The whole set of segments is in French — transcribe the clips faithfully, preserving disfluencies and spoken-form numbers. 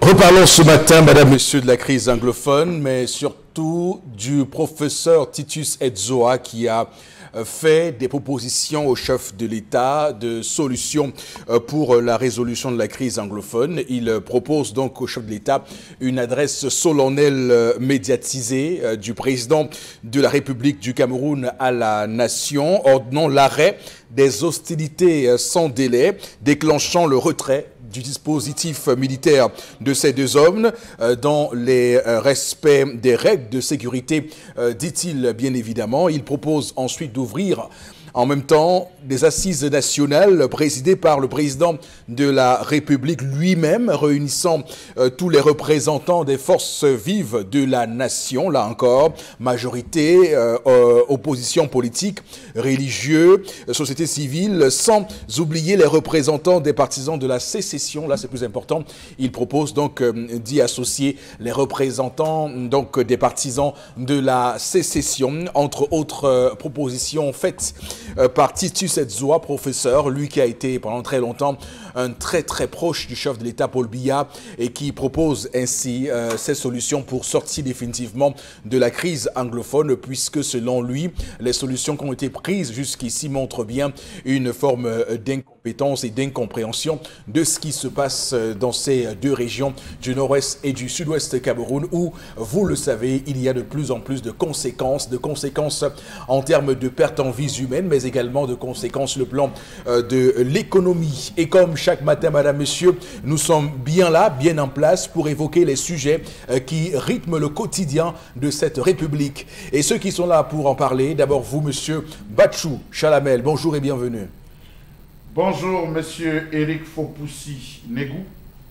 Reparlons ce matin, madame, monsieur, de la crise anglophone, mais surtout du professeur Titus Edzoa qui a fait des propositions au chef de l'État de solutions pour la résolution de la crise anglophone. Il propose donc au chef de l'État une adresse solennelle médiatisée du président de la République du Cameroun à la nation, ordonnant l'arrêt des hostilités sans délai, déclenchant le retrait du dispositif militaire de ces deux hommes euh, dans les euh, respects des règles de sécurité, euh, dit-il bien évidemment. Il propose ensuite d'ouvrir en même temps des assises nationales présidées par le président de la République lui-même, réunissant euh, tous les représentants des forces vives de la nation, là encore, majorité, euh, euh, opposition politique, religieux, société civile, sans oublier les représentants des partisans de la sécession. Là, c'est plus important. Il propose donc euh, d'y associer les représentants donc, des partisans de la sécession, entre autres euh, propositions faites Euh, par Titus Edzoa, professeur, lui qui a été pendant très longtemps un très très proche du chef de l'État Paul Biya et qui propose ainsi euh, ces solutions pour sortir définitivement de la crise anglophone, puisque selon lui, les solutions qui ont été prises jusqu'ici montrent bien une forme d'incompétence et d'incompréhension de ce qui se passe dans ces deux régions du nord-ouest et du sud-ouest Cameroun où, vous le savez, il y a de plus en plus de conséquences, de conséquences en termes de pertes en vies humaines, mais également de conséquences sur le plan euh, de l'économie. Et comme chaque matin, madame, monsieur, nous sommes bien là, bien en place pour évoquer les sujets euh, qui rythment le quotidien de cette République. Et ceux qui sont là pour en parler, d'abord vous, monsieur Batchou Chalamel, bonjour et bienvenue. Bonjour, monsieur Eric Fopoussi Negou.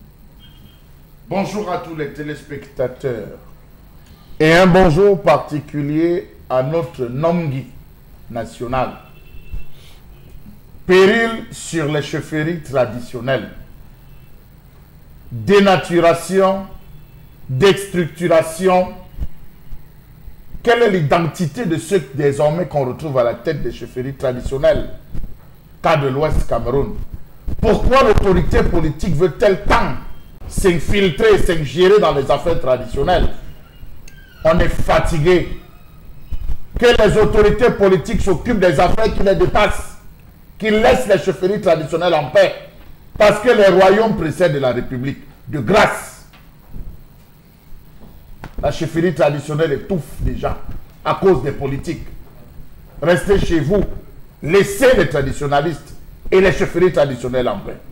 Bonjour à tous les téléspectateurs. Et un bonjour particulier à notre Nongui national. Péril sur les chefferies traditionnelles. Dénaturation, déstructuration. Quelle est l'identité de ceux désormais qu'on retrouve à la tête des chefferies traditionnelles? Cas de l'Ouest Cameroun. Pourquoi l'autorité politique veut-elle tant s'infiltrer et s'ingérer dans les affaires traditionnelles? On est fatigué que les autorités politiques s'occupent des affaires qui les dépassent, qu'ils laissent les chefferies traditionnelles en paix, parce que les royaumes précèdent la République. De grâce, la chefferie traditionnelle étouffe déjà à cause des politiques. Restez chez vous, laissez les traditionalistes et les chefferies traditionnelles en paix.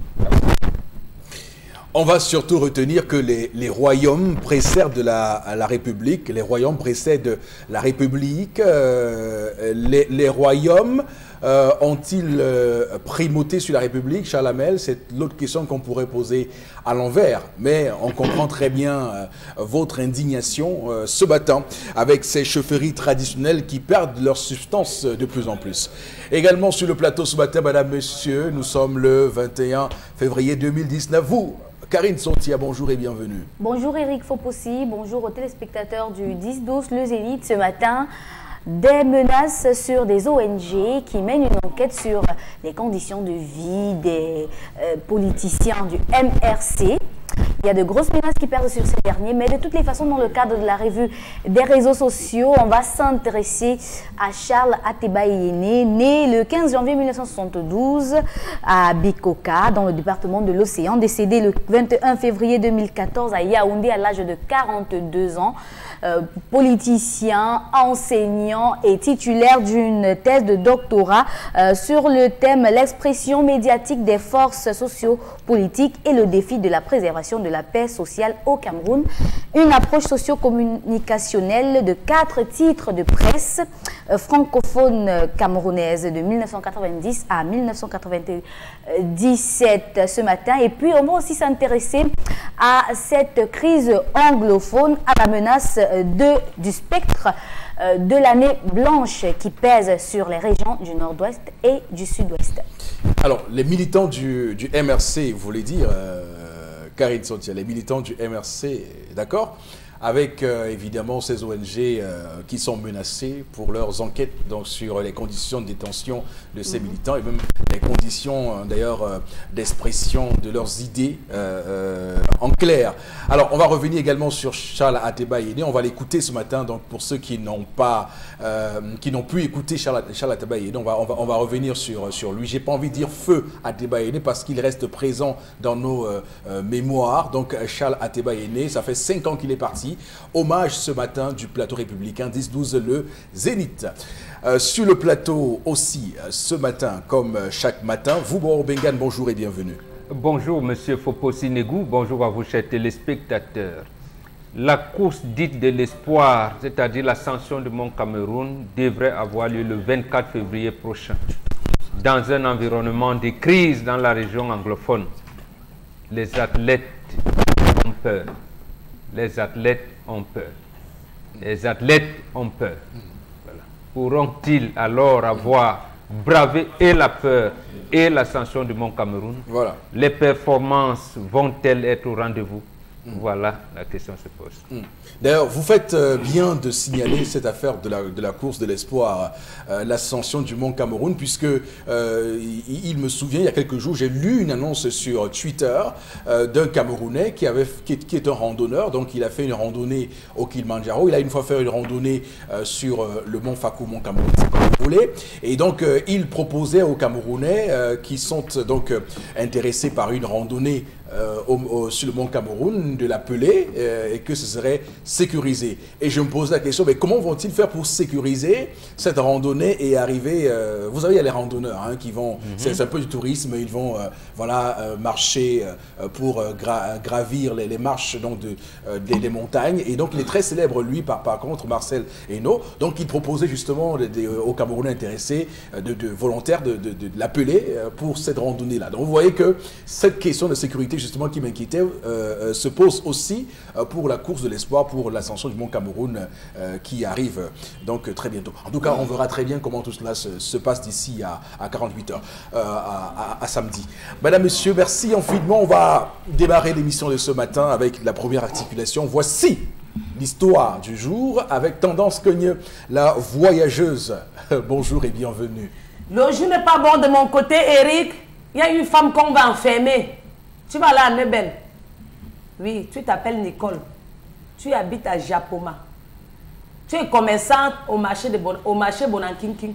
On va surtout retenir que les, les royaumes précèdent de la, la République, les royaumes précèdent la République, euh, les, les royaumes euh, ont-ils euh, primauté sur la République, Chalamel? C'est l'autre question qu'on pourrait poser à l'envers, mais on comprend très bien euh, votre indignation euh, ce matin avec ces chefferies traditionnelles qui perdent leur substance de plus en plus. Également sur le plateau ce matin, madame, monsieur, nous sommes le vingt et un février deux mille dix-neuf. Vous, Karine Sontia, bonjour et bienvenue. Bonjour Eric Fopoussi, bonjour aux téléspectateurs du dix douze Le Zénith. Ce matin, des menaces sur des O N G qui mènent une enquête sur les conditions de vie des euh, politiciens du M R C. Il y a de grosses menaces qui pèsent sur ces derniers, mais de toutes les façons, dans le cadre de la revue des réseaux sociaux, on va s'intéresser à Charles Atebaïene, né le quinze janvier mille neuf cent soixante-douze à Bikoka, dans le département de l'Océan, décédé le vingt et un février deux mille quatorze à Yaoundé à l'âge de quarante-deux ans. Euh, politicien, enseignant et titulaire d'une thèse de doctorat euh, sur le thème « L'expression médiatique des forces socio-politiques et le défi de la préservation de la paix sociale au Cameroun ». Une approche socio-communicationnelle de quatre titres de presse euh, francophone camerounaise de mille neuf cent quatre-vingt-dix à mille neuf cent quatre-vingt-dix-sept ce matin. Et puis, on va aussi s'intéresser à cette crise anglophone, à la menace de, du spectre euh, de l'année blanche qui pèse sur les régions du nord-ouest et du sud-ouest. Alors, les militants du, du M R C, vous voulez dire, euh, Karine Sontia, les militants du M R C, d'accord, avec euh, évidemment ces O N G euh, qui sont menacées pour leurs enquêtes donc, sur les conditions de détention de ces mmh. militants et même les conditions euh, d'ailleurs euh, d'expression de leurs idées euh, euh, en clair. Alors, on va revenir également sur Charles Ateba Yéné. On va l'écouter ce matin. Donc, pour ceux qui n'ont pas, euh, qui n'ont pu écouter Charles, Charles Ateba Yéné, on va, on va, on va revenir sur, sur lui. J'ai pas envie de dire feu Ateba Yéné parce qu'il reste présent dans nos euh, euh, mémoires. Donc, Charles Ateba Yéné, ça fait cinq ans qu'il est parti. Hommage ce matin du plateau républicain dix douze le Zénith. Euh, sur le plateau aussi, euh, ce matin, comme euh, chaque matin, vous, Boro Bengan, bonjour et bienvenue. Bonjour, Monsieur Foposi Negou. Bonjour à vous, chers téléspectateurs. La course dite de l'espoir, c'est-à-dire l'ascension du Mont Cameroun, devrait avoir lieu le vingt-quatre février prochain. Dans un environnement de crise dans la région anglophone, les athlètes ont peur. Les athlètes ont peur. Les athlètes ont peur. Voilà. Pourront-ils alors avoir bravé et la peur et l'ascension du Mont Cameroun? Voilà. Les performances vont-elles être au rendez-vous? Mm. Voilà, la question se pose. Mm. D'ailleurs, vous faites euh, bien de signaler cette affaire de la, de la course de l'espoir, euh, l'ascension du Mont Cameroun, puisque euh, il, il me souvient, il y a quelques jours, j'ai lu une annonce sur Twitter euh, d'un Camerounais qui, avait, qui, qui est un randonneur. Donc, il a fait une randonnée au Kilimandjaro. Il a une fois fait une randonnée euh, sur euh, le Mont Fakou, Mont Cameroun, c'est comme vous voulez. Et donc, euh, il proposait aux Camerounais euh, qui sont donc euh, intéressés par une randonnée Euh, au, au, sur le Mont Cameroun de l'appeler euh, et que ce serait sécurisé. Et je me pose la question, mais comment vont-ils faire pour sécuriser cette randonnée et arriver, euh, vous savez, il y a les randonneurs hein, qui vont, mm-hmm. c'est un peu du tourisme, ils vont euh, voilà, euh, marcher euh, pour euh, gra gravir les, les marches donc, de, euh, des, des montagnes. Et donc il est très célèbre, lui, par, par contre, Marcel Hainaut. Donc il proposait justement de, de, aux Camerounais intéressés, de, de volontaires, de, de, de, de l'appeler pour cette randonnée-là. Donc vous voyez que cette question de sécurité justement qui m'inquiétait, euh, euh, se pose aussi euh, pour la course de l'espoir, pour l'ascension du Mont Cameroun euh, qui arrive euh, donc très bientôt. En tout cas, on verra très bien comment tout cela se, se passe d'ici à, à quarante-huit heures, euh, à, à, à samedi. Madame, Monsieur, merci infiniment. On va démarrer l'émission de ce matin avec la première articulation. Voici l'histoire du jour avec Tendance Cogne, la voyageuse. Bonjour et bienvenue. Le jour n'est pas bon de mon côté, Eric. Il y a une femme qu'on va enfermer. Tu vas là à Nebel. Oui, tu t'appelles Nicole. Tu habites à Japoma. Tu es commerçante au marché, de bon, au marché Bonankinkin.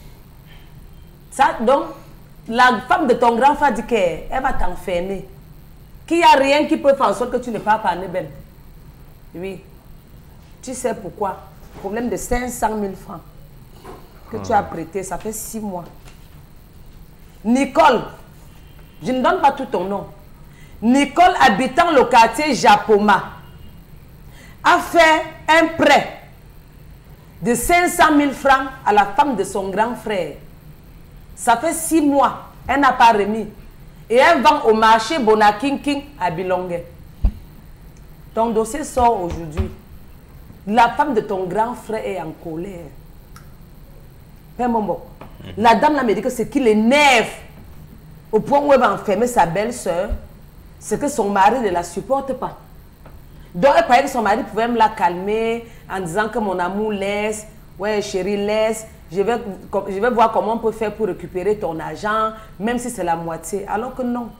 Ça, donc, la femme de ton grand frère dit qu'elle va t'enfermer. Qu'il n'y a rien qui peut faire en sorte que tu ne pars pas à Nebel. Oui. Tu sais pourquoi? Problème de cinq cent mille francs que ah. tu as prêté, ça fait six mois. Nicole, je ne donne pas tout ton nom. Nicole, habitant le quartier Japoma, a fait un prêt de cinq cent mille francs à la femme de son grand frère. Ça fait six mois, elle n'a pas remis. Et elle vend au marché Bonakinking à Bilongue. Ton dossier sort aujourd'hui. La femme de ton grand frère est en colère. Père Mombo, la dame là me dit que ce qui l'énerve au point où elle va enfermer sa belle-sœur, c'est que son mari ne la supporte pas. Donc elle croyait que son mari pouvait me la calmer en disant que mon amour laisse, ouais chérie laisse, je vais, je vais voir comment on peut faire pour récupérer ton argent, même si c'est la moitié. Alors que non.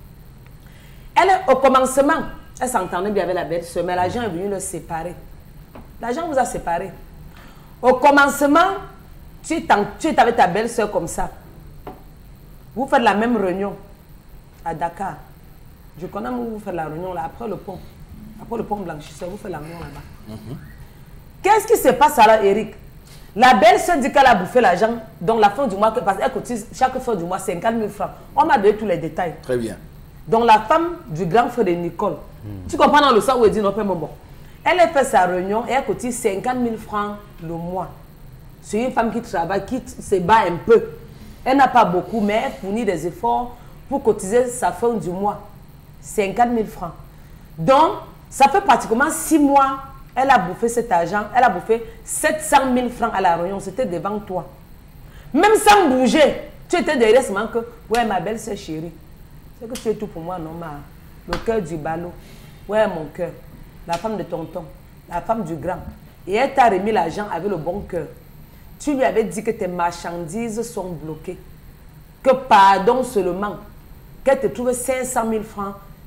Elle, au commencement, elle s'entendait bien avec la belle-sœur, mais l'argent est venu le séparer. L'argent vous a séparés. Au commencement, tu es, tu es avec ta belle-sœur comme ça. Vous faites la même réunion à Dakar. Je connais où vous faites la réunion là, après le pont. Après le pont blanchisseur, vous faites la réunion là-bas. Mm-hmm. Qu'est-ce qui se passe alors, Eric? La belle-sœur dit qu'elle a bouffé l'argent, donc la fin du mois, parce qu'elle cotise chaque fin du mois cinquante mille francs. On m'a donné tous les détails. Très bien. Donc la femme du grand frère de Nicole, mm. tu comprends dans le sens où elle dit non, pas mon bon. Elle a fait sa réunion et elle cotise cinquante mille francs le mois. C'est une femme qui travaille, qui se bat un peu. Elle n'a pas beaucoup, mais elle fournit des efforts pour cotiser sa fin du mois. cinquante mille francs. Donc, ça fait pratiquement six mois, elle a bouffé cet argent, elle a bouffé sept cent mille francs à la réunion, c'était devant toi. Même sans bouger, tu étais derrière seulement que, ouais, ma belle-sœur chérie, c'est que tu es tout pour moi, non, ma, le cœur du ballot, ouais, mon cœur, la femme de tonton, la femme du grand. Et elle t'a remis l'argent avec le bon cœur. Tu lui avais dit que tes marchandises sont bloquées, que pardon seulement, qu'elle te trouve cinq cent mille francs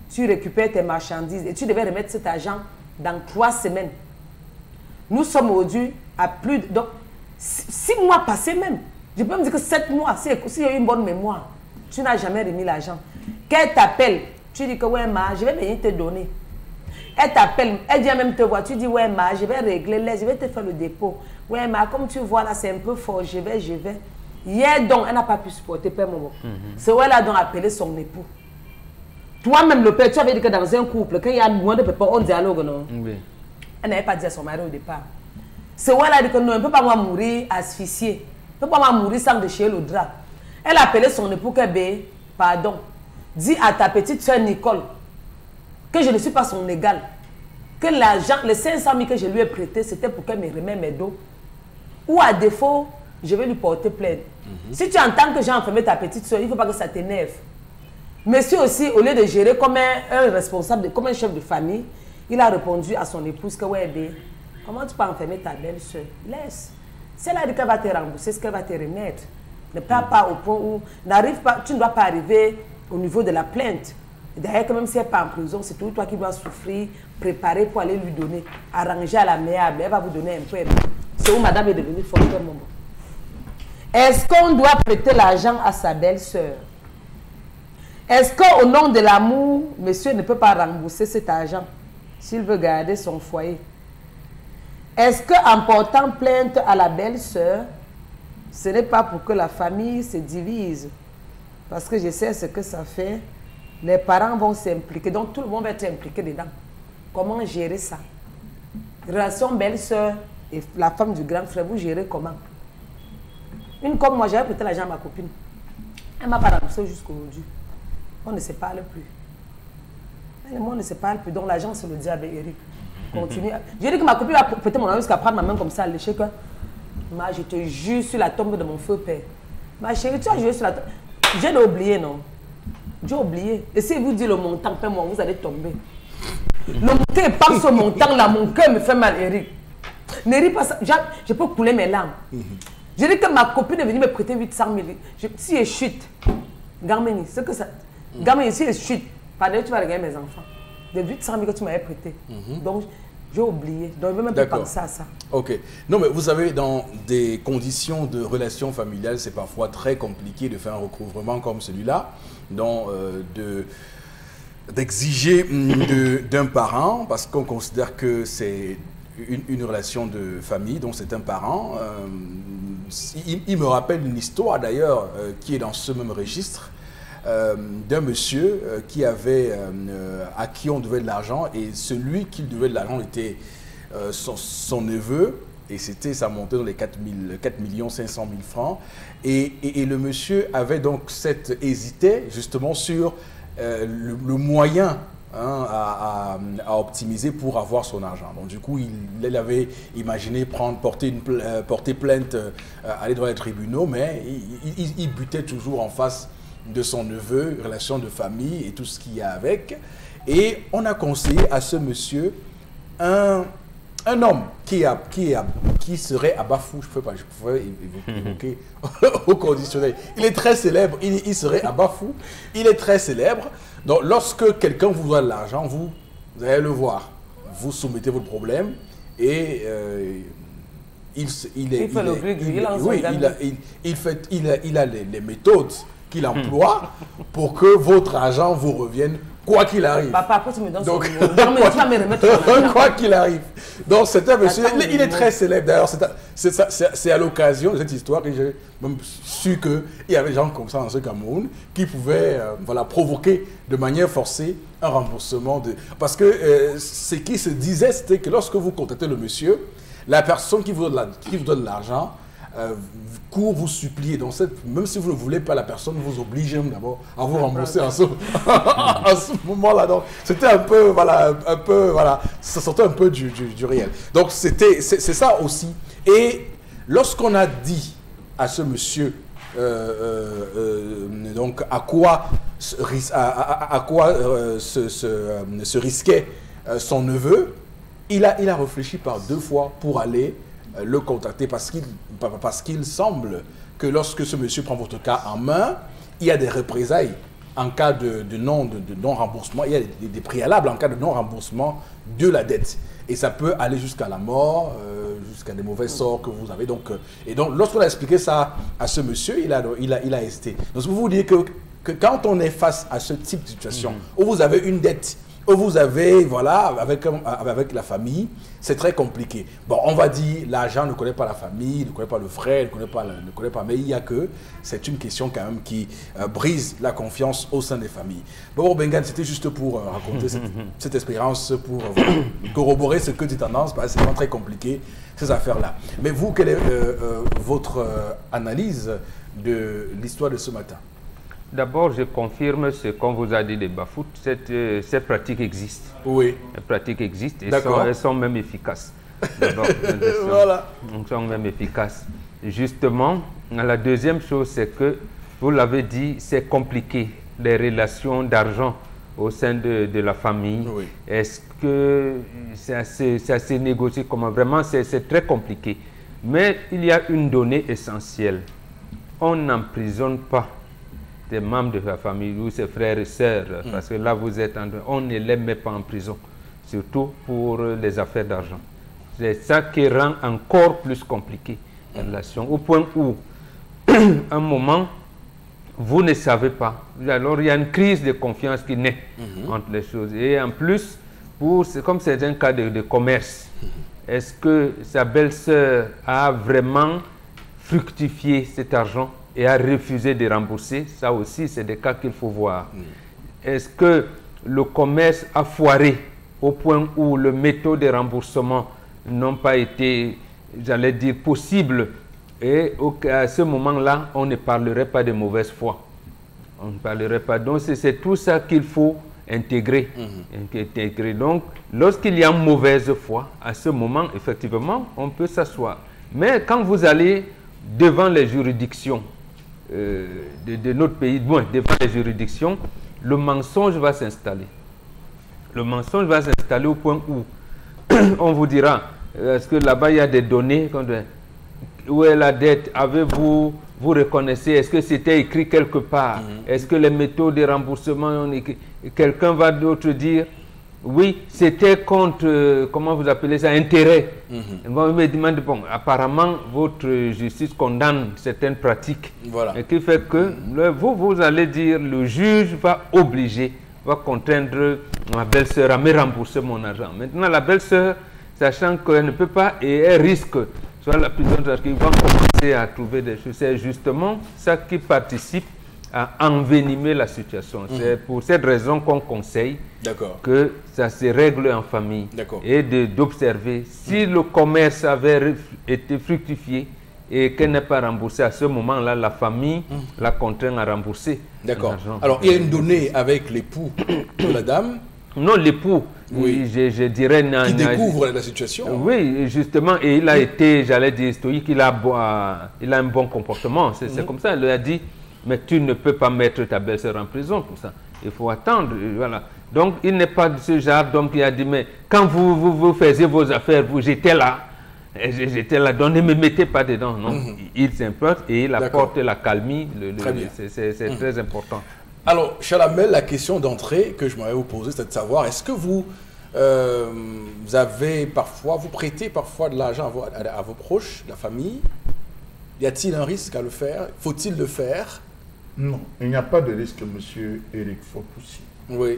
tu récupères tes marchandises et tu devais remettre cet argent dans trois semaines. Nous sommes aujourd'hui à plus de... Donc, six mois passés même. Je peux me dire que sept mois, si il y a une bonne mémoire, tu n'as jamais remis l'argent. Qu'elle t'appelle, tu dis que ouais, ma, je vais venir te donner. Elle t'appelle, elle vient même te voir, tu dis ouais, ma, je vais régler les, je vais te faire le dépôt. Ouais, ma, comme tu vois là, c'est un peu fort, je vais, je vais. Hier donc, elle n'a pas pu supporter Père Momo. Mm -hmm. C'est où elle a donc appelé son époux. Toi-même, le père, tu avais dit que dans un couple, quand il y a moins de pépins, on dialogue, non? Oui. Elle n'avait pas dit à son mari au départ. C'est où elle a dit que non, elle ne peut pas mourir asphyxiée. Elle ne peut pas mourir sans déchirer le drap. Elle a appelé son époux que, bé, pardon, dis à ta petite soeur Nicole que je ne suis pas son égal. Que l'argent, les cinq cent mille que je lui ai prêté, c'était pour qu'elle me remette mes dos. Ou à défaut, je vais lui porter plainte. Mm-hmm. Si tu entends que j'ai enfermé ta petite soeur, il ne faut pas que ça t'énerve. Monsieur aussi, au lieu de gérer comme un, un responsable, de, comme un chef de famille, il a répondu à son épouse que ouais, bé, comment tu peux enfermer ta belle soeur? Laisse. Si elle a dit qu'elle va te rembourser, ce qu'elle va te remettre. Ne pars pas au point où, n'arrive pas, tu ne dois pas arriver au niveau de la plainte. D'ailleurs, quand même si elle n'est pas en prison, c'est tout toi qui dois souffrir, préparer pour aller lui donner, arranger à l'amiable, elle va vous donner un peu. C'est où madame est devenue forte au moment. Est-ce qu'on doit prêter l'argent à sa belle-sœur? Est-ce qu'au nom de l'amour, monsieur ne peut pas rembourser cet argent s'il veut garder son foyer? Est-ce qu'en portant plainte à la belle-sœur, ce n'est pas pour que la famille se divise? Parce que je sais ce que ça fait. Les parents vont s'impliquer, donc tout le monde va être impliqué dedans. Comment gérer ça? Relation belle-sœur et la femme du grand frère, vous gérez comment? Une comme moi, j'avais prêté l'argent à ma copine. Elle ne m'a pas remboursé jusqu'aujourd'hui. On ne se parle plus. Elle et moi, on ne se parle plus. Donc l'argent, c'est le diable, Eric. Continue. J'ai dit que ma copine va prêter mon argent jusqu'à prendre ma main comme ça, lécher que. Ma, je te jure sur la tombe de mon feu père. Ma chérie, tu as joué sur la tombe. J'ai oublié, non? J'ai oublié. Et si vous dites le montant, moi, vous allez tomber. Le montant, pas ce montant là, mon cœur me fait mal, Eric. Ne ris pas ça. Je peux couler mes larmes. J'ai dit que ma copine est venue me prêter huit cent mille. Je, si elle chute, Gameni, c'est que ça. Gameni, si elle chute, pardon, tu vas regarder mes enfants. De huit cent mille que tu m'avais prêté. Mm-hmm. Donc, j'ai oublié. Donc, je ne veux même pas penser à ça. Ok. Non, mais vous savez, dans des conditions de relations familiales, c'est parfois très compliqué de faire un recouvrement comme celui-là, donc euh, de d'exiger d'un parent, parce qu'on considère que c'est une, une relation de famille, donc c'est un parent. Euh, il, il me rappelle une histoire d'ailleurs euh, qui est dans ce même registre. Euh, d'un monsieur euh, qui avait, euh, à qui on devait de l'argent, et celui qui devait de l'argent était euh, son, son neveu, et c'était, ça montait dans les quatre millions cinq cent mille francs, et, et, et le monsieur avait donc cette, hésitait justement sur euh, le, le moyen hein, à, à, à optimiser pour avoir son argent. Donc du coup, il, il avait imaginé prendre, porter, une, euh, porter plainte, euh, aller devant les tribunaux, mais il, il, il butait toujours en face de son neveu, relation de famille et tout ce qu'il y a avec. Et on a conseillé à ce monsieur un, un homme qui, a, qui, a, qui serait à Bafou, je ne peux pas, je pouvais évoquer au conditionnel. Il est très célèbre, il, il serait à Bafou, il est très célèbre. Donc lorsque quelqu'un vous doit de l'argent, vous, vous allez le voir. Vous soumettez votre problème et euh, il, il, est, il, il, est, il, il, oui, il, a, il, il, fait, il, a, il a les, les méthodes qu'il emploie pour que votre argent vous revienne quoi qu'il arrive. Papa, après tu me donnes Donc, son non, mais tu vas me remettre quoi qu'il arrive. Donc c'est un monsieur, il, il est très célèbre d'ailleurs. C'est à l'occasion de cette histoire que j'ai même su qu'il y avait des gens comme ça dans ce Cameroun qui pouvaient euh, voilà, provoquer de manière forcée un remboursement. De... Parce que euh, ce qui se disait, c'était que lorsque vous contactez le monsieur, la personne qui vous donne l'argent, Euh, court vous supplier. Donc cette, même si vous ne voulez pas la personne, vous oblige d'abord à vous rembourser en ce, en ce moment-là. Donc c'était un peu, voilà, un peu, voilà, ça sortait un peu du, du, du réel. Donc c'était, c'est ça aussi. Et lorsqu'on a dit à ce monsieur, euh, euh, euh, donc à quoi, à, à, à quoi euh, se, se, euh, se risquait euh, son neveu, il a, il a réfléchi par deux fois pour aller le contacter parce qu'il parce qu'il semble que lorsque ce monsieur prend votre cas en main, il y a des représailles en cas de, de non-remboursement, il y a des, des préalables en cas de non-remboursement de la dette. Et ça peut aller jusqu'à la mort, euh, jusqu'à des mauvais sorts que vous avez. Donc, euh, et donc, lorsqu'on a expliqué ça à ce monsieur, il a, il a, il a hésité. Donc, vous vous dites que, que quand on est face à ce type de situation, mm-hmm. où vous avez une dette, où vous avez, voilà, avec, avec la famille, c'est très compliqué. Bon, on va dire, l'argent ne connaît pas la famille, ne connaît pas le frère, ne connaît pas, ne connaît pas, mais il y a que, c'est une question quand même qui euh, brise la confiance au sein des familles. Bon, Bengan, c'était juste pour euh, raconter cette, cette expérience, pour euh, corroborer ce que tu tendances, parce que c'est vraiment très compliqué, ces affaires-là. Mais vous, quelle est euh, euh, votre euh, analyse de l'histoire de ce matin? D'abord, je confirme ce qu'on vous a dit des Bafouts. Cette, euh, ces pratiques existent. Oui. Les pratiques existent et sont, elles sont même efficaces. D'abord, elles sont, voilà. elles sont même efficaces. Justement, la deuxième chose, c'est que, vous l'avez dit, c'est compliqué, les relations d'argent au sein de, de la famille. Oui. Est-ce que c'est assez, c'est assez négocié? Comment? Vraiment, c'est très compliqué. Mais il y a une donnée essentielle. On n'emprisonne pas des membres de la famille ou ses frères et sœurs, mm. parce que là vous êtes en... on ne les met pas en prison, surtout pour les affaires d'argent. C'est ça qui rend encore plus compliqué la relation, au point où, à un moment, vous ne savez pas. Alors il y a une crise de confiance qui naît mm-hmm. entre les choses. Et en plus, pour, comme c'est un cas de, de commerce, mm-hmm. est-ce que sa belle-sœur a vraiment fructifié cet argent et a refusé de rembourser? Ça aussi, c'est des cas qu'il faut voir. Mm. Est-ce que le commerce a foiré au point où le méthode de remboursement n'ont pas été, j'allais dire, possible? Et à ce moment-là, on ne parlerait pas de mauvaise foi. On ne parlerait pas. Donc, c'est tout ça qu'il faut intégrer. Mm-hmm. intégrer. Donc, lorsqu'il y a mauvaise foi, à ce moment, effectivement, on peut s'asseoir. Mais quand vous allez devant les juridictions, Euh, de, de notre pays, bon, devant les juridictions, le mensonge va s'installer. Le mensonge va s'installer au point où on vous dira, est-ce que là-bas il y a des données, où est la dette, avez-vous, vous reconnaissez, est-ce que c'était écrit quelque part, mm-hmm. est-ce que les méthodes de remboursement, quelqu'un va d'autre dire, oui, c'était contre, euh, comment vous appelez ça, intérêt. Mm-hmm. On me demande, bon, apparemment, votre justice condamne certaines pratiques. Voilà. Et qui fait que, le, vous, vous allez dire, le juge va obliger, va contraindre ma belle-sœur à me rembourser mon argent. Maintenant, la belle-sœur, sachant qu'elle ne peut pas, et elle risque, soit la prison, parce qu'ils vont commencer à trouver des choses. C'est justement ça qui participe à envenimer la situation. Mm-hmm. C'est pour cette raison qu'on conseille que ça se règle en famille et d'observer si mm. le commerce avait été fructifié et qu'elle n'est pas remboursée à ce moment-là, la famille mm. la contraint à rembourser. D'accord. Alors, il y a une donnée avec l'époux de la dame. Non, l'époux, oui. je, je dirais... Qui découvre la situation. Oui, justement, et il a oui. été, j'allais dire, stoïque, il a, il a un bon comportement. C'est mm. comme ça, il lui a dit, mais tu ne peux pas mettre ta belle-sœur en prison pour ça. Il faut attendre, voilà. Donc, il n'est pas de ce genre d'homme qui a dit, mais quand vous, vous, vous faisiez vos affaires, vous, j'étais là, j'étais là, donc ne me mettez pas dedans, non. Mm-hmm. Il s'importe et il apporte la calmie, le, très bien. C'est mm-hmm. très important. Alors, Chalamel, la question d'entrée que je m'avais vous poser, c'est de savoir, est-ce que vous, euh, vous avez parfois, vous prêtez parfois de l'argent à vos, à, à vos proches, la famille? Y a-t-il un risque à le faire? Faut-il le faire? Non, il n'y a pas de risque, monsieur Éric Fopoussi. Oui.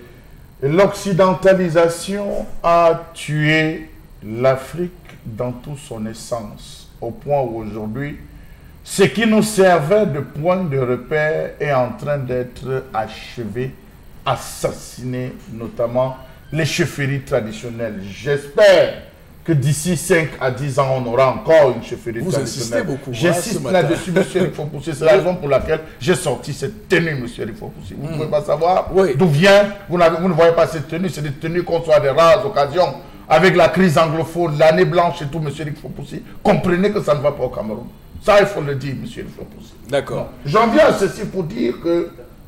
L'occidentalisation a tué l'Afrique dans toute son essence, au point où aujourd'hui, ce qui nous servait de point de repère est en train d'être achevé, assassiné, notamment les chefferies traditionnelles. J'espère que d'ici cinq à dix ans, on aura encore une chefferie Vous traditionnelle. Vous insistez beaucoup. J'insiste là-dessus, monsieur Éric Fopoussi. C'est la raison pour laquelle j'ai sorti cette tenue, monsieur Éric Fopoussi. Vous ne mmh. pouvez pas savoir oui. d'où vient. Vous, vous ne voyez pas cette tenue. C'est des tenues qu'on soit à des rares occasions. Avec la crise anglophone, l'année blanche et tout, monsieur Éric Fopoussi. Comprenez que ça ne va pas au Cameroun. Ça, il faut le dire, monsieur Éric Fopoussi. D'accord. J'en viens à ceci pour dire que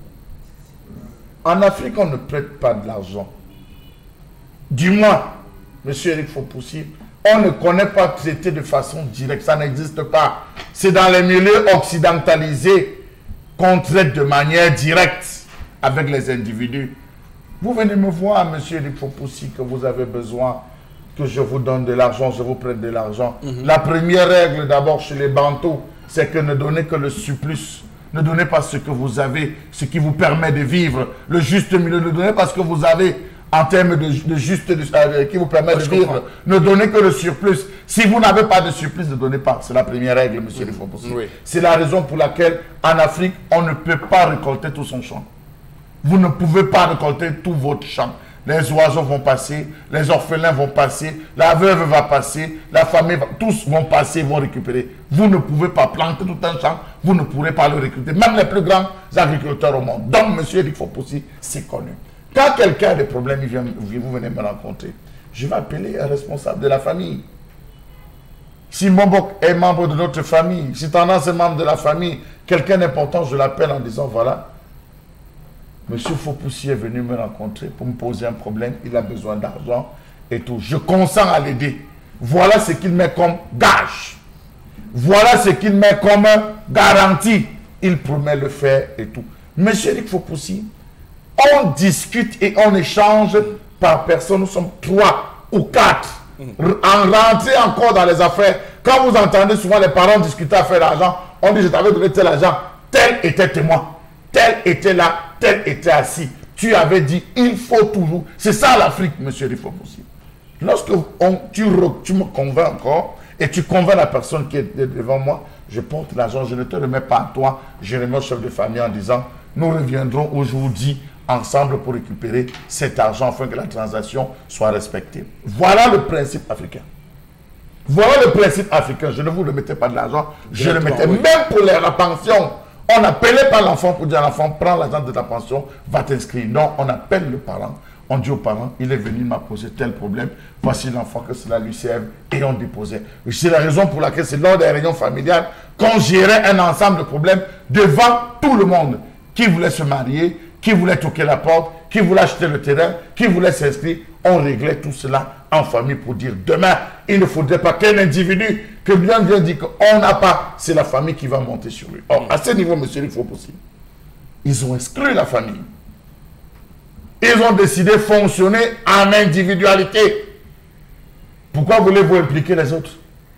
en Afrique, on ne prête pas de l'argent. Du moins, monsieur Éric Fopoussi, on ne connaît pas traiter de façon directe, ça n'existe pas. C'est dans les milieux occidentalisés qu'on traite de manière directe. avec les individus. Vous venez me voir, monsieur Lifopoussi, que vous avez besoin que je vous donne de l'argent, je vous prête de l'argent. Mm-hmm. La première règle d'abord chez les Bantous, c'est que ne donnez que le surplus. Ne donnez pas ce que vous avez, ce qui vous permet de vivre. Le juste milieu, ne donnez pas ce que vous avez en termes de, de juste, de, euh, qui vous permet ouais, de vivre. Comprends. Ne donnez que le surplus. Si vous n'avez pas de surplus, ne donnez pas. C'est la première règle, monsieur mmh. Lifopoussi. Oui. C'est la raison pour laquelle, en Afrique, on ne peut pas récolter tout son champ. Vous ne pouvez pas récolter tout votre champ. Les oiseaux vont passer, les orphelins vont passer, la veuve va passer, la famille, va, tous vont passer, vont récupérer. Vous ne pouvez pas planter tout un champ, vous ne pourrez pas le recruter. Même les plus grands agriculteurs au monde. Donc, monsieur Lifopoussi, c'est connu. Quand quelqu'un a des problèmes, il vient, vous venez me rencontrer. Je vais appeler un responsable de la famille. Si Mombok est membre de notre famille, si Tendance est membre de la famille, quelqu'un d'important, je l'appelle en disant, voilà, monsieur Fopoussi est venu me rencontrer pour me poser un problème, il a besoin d'argent et tout. Je consens à l'aider. Voilà ce qu'il met comme gage. Voilà ce qu'il met comme garantie. Il promet le faire et tout. Monsieur Eric Fopoussi, on discute et on échange par personne. Nous sommes trois ou quatre. En rentrer encore dans les affaires. Quand vous entendez souvent les parents discuter à faire l'argent, on dit je t'avais donné tel argent. Tel était témoin. Tel était là. Tel était assis. Tu avais dit, il faut toujours. C'est ça l'Afrique, monsieur Lifopoussi. Lorsque on, tu, tu me convaincs encore et tu convaincs la personne qui est devant moi, je porte l'argent, je ne te remets pas à toi, je remets au chef de famille en disant, nous reviendrons aujourd'hui ensemble pour récupérer cet argent afin que la transaction soit respectée. Voilà le principe africain. Voilà le principe africain. Je ne vous remettais pas de l'argent, je le mettais. Oui. Même pour les, la pension, on n'appelait pas l'enfant pour dire à l'enfant, prends l'argent de ta pension, va t'inscrire. Non, on appelle le parent. On dit au parent, il est venu m'a posé tel problème, voici l'enfant que cela lui serve, et on déposait. C'est la raison pour laquelle c'est lors des réunions familiales qu'on gérait un ensemble de problèmes devant tout le monde. Qui voulait se marier, qui voulait toquer la porte, qui voulait acheter le terrain, qui voulait s'inscrire. On réglait tout cela en famille pour dire demain, il ne faudrait pas qu'un individu, que bien vient dire qu'on n'a pas, c'est la famille qui va monter sur lui. Or, à ce niveau, monsieur, il faut possible. Ils ont exclu la famille. Ils ont décidé de fonctionner en individualité. Pourquoi voulez-vous impliquer les autres?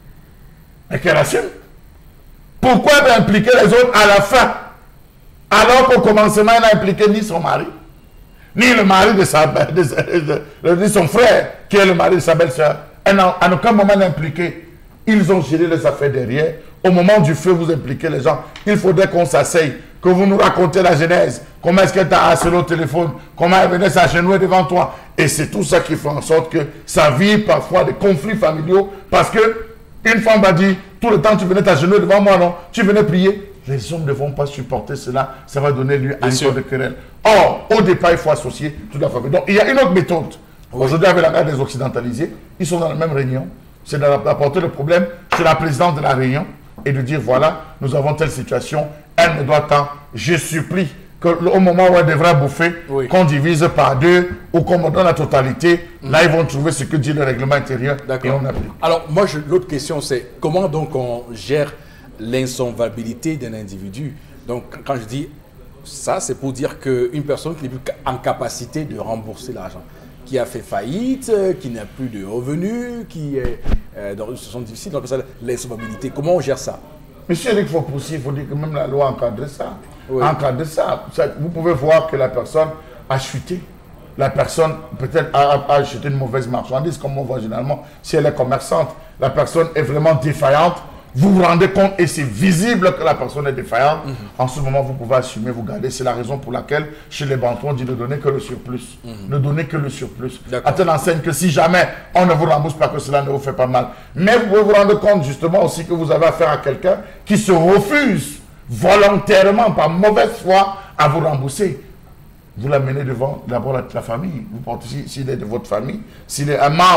Et qu'elle assume. Pourquoi impliquer les autres à la fin? Alors qu'au commencement, elle n'a impliqué ni son mari, ni le mari de, sa, de, de, de, de son frère, qui est le mari de sa belle-sœur. En aucun moment impliqué. Ils ont géré les affaires derrière. Au moment du feu, vous impliquez les gens. Il faudrait qu'on s'asseye, que vous nous racontez la genèse. Comment est-ce qu'elle t'a harcelé au téléphone? Comment elle venait s'agenouiller devant toi? Et c'est tout ça qui fait en sorte que ça vit parfois des conflits familiaux. Parce que une femme m'a dit, tout le temps tu venais t'agenouiller devant moi, non? Tu venais prier. Les hommes ne vont pas supporter cela. Ça va donner lieu à une sorte de querelle. Or, au départ, il faut associer toute la famille. Donc, il y a une autre méthode. Oui. Aujourd'hui, avec la garde des occidentalisés, ils sont dans la même réunion. C'est d'apporter le problème chez la présidente de la réunion et de dire, voilà, nous avons telle situation, elle me doit tant. Je supplie qu'au moment où elle devra bouffer, oui, qu'on divise par deux ou qu'on me donne la totalité, mmh, là, ils vont trouver ce que dit le règlement intérieur et on applique. Alors, moi, l'autre question, c'est comment donc on gère l'insolvabilité d'un individu? Donc, quand je dis ça, c'est pour dire qu'une personne qui n'est plus en capacité de rembourser l'argent, qui a fait faillite, qui n'a plus de revenus, qui est euh, dans une situation difficile, donc ça, l'insolvabilité. Comment on gère ça? Monsieur Eric Fopoussi, il faut dire que même la loi encadre ça. Oui. Encadre ça. ça. Vous pouvez voir que la personne a chuté. La personne peut-être a, a acheté une mauvaise marchandise, comme on voit généralement. Si elle est commerçante, la personne est vraiment défaillante. Vous vous rendez compte et c'est visible que la personne est défaillante. Mm-hmm. En ce moment, vous pouvez assumer, vous garder. C'est la raison pour laquelle, chez les Bantous, on dit ne donner que le surplus. Mm-hmm. Ne donner que le surplus. À telle enseigne que si jamais on ne vous rembourse pas, que cela ne vous fait pas mal. Mais vous pouvez vous rendre compte justement aussi que vous avez affaire à quelqu'un qui se refuse volontairement, par mauvaise foi, à vous rembourser. Vous l'amenez devant d'abord la, la famille. Vous portez, s'il est de votre famille, s'il est un membre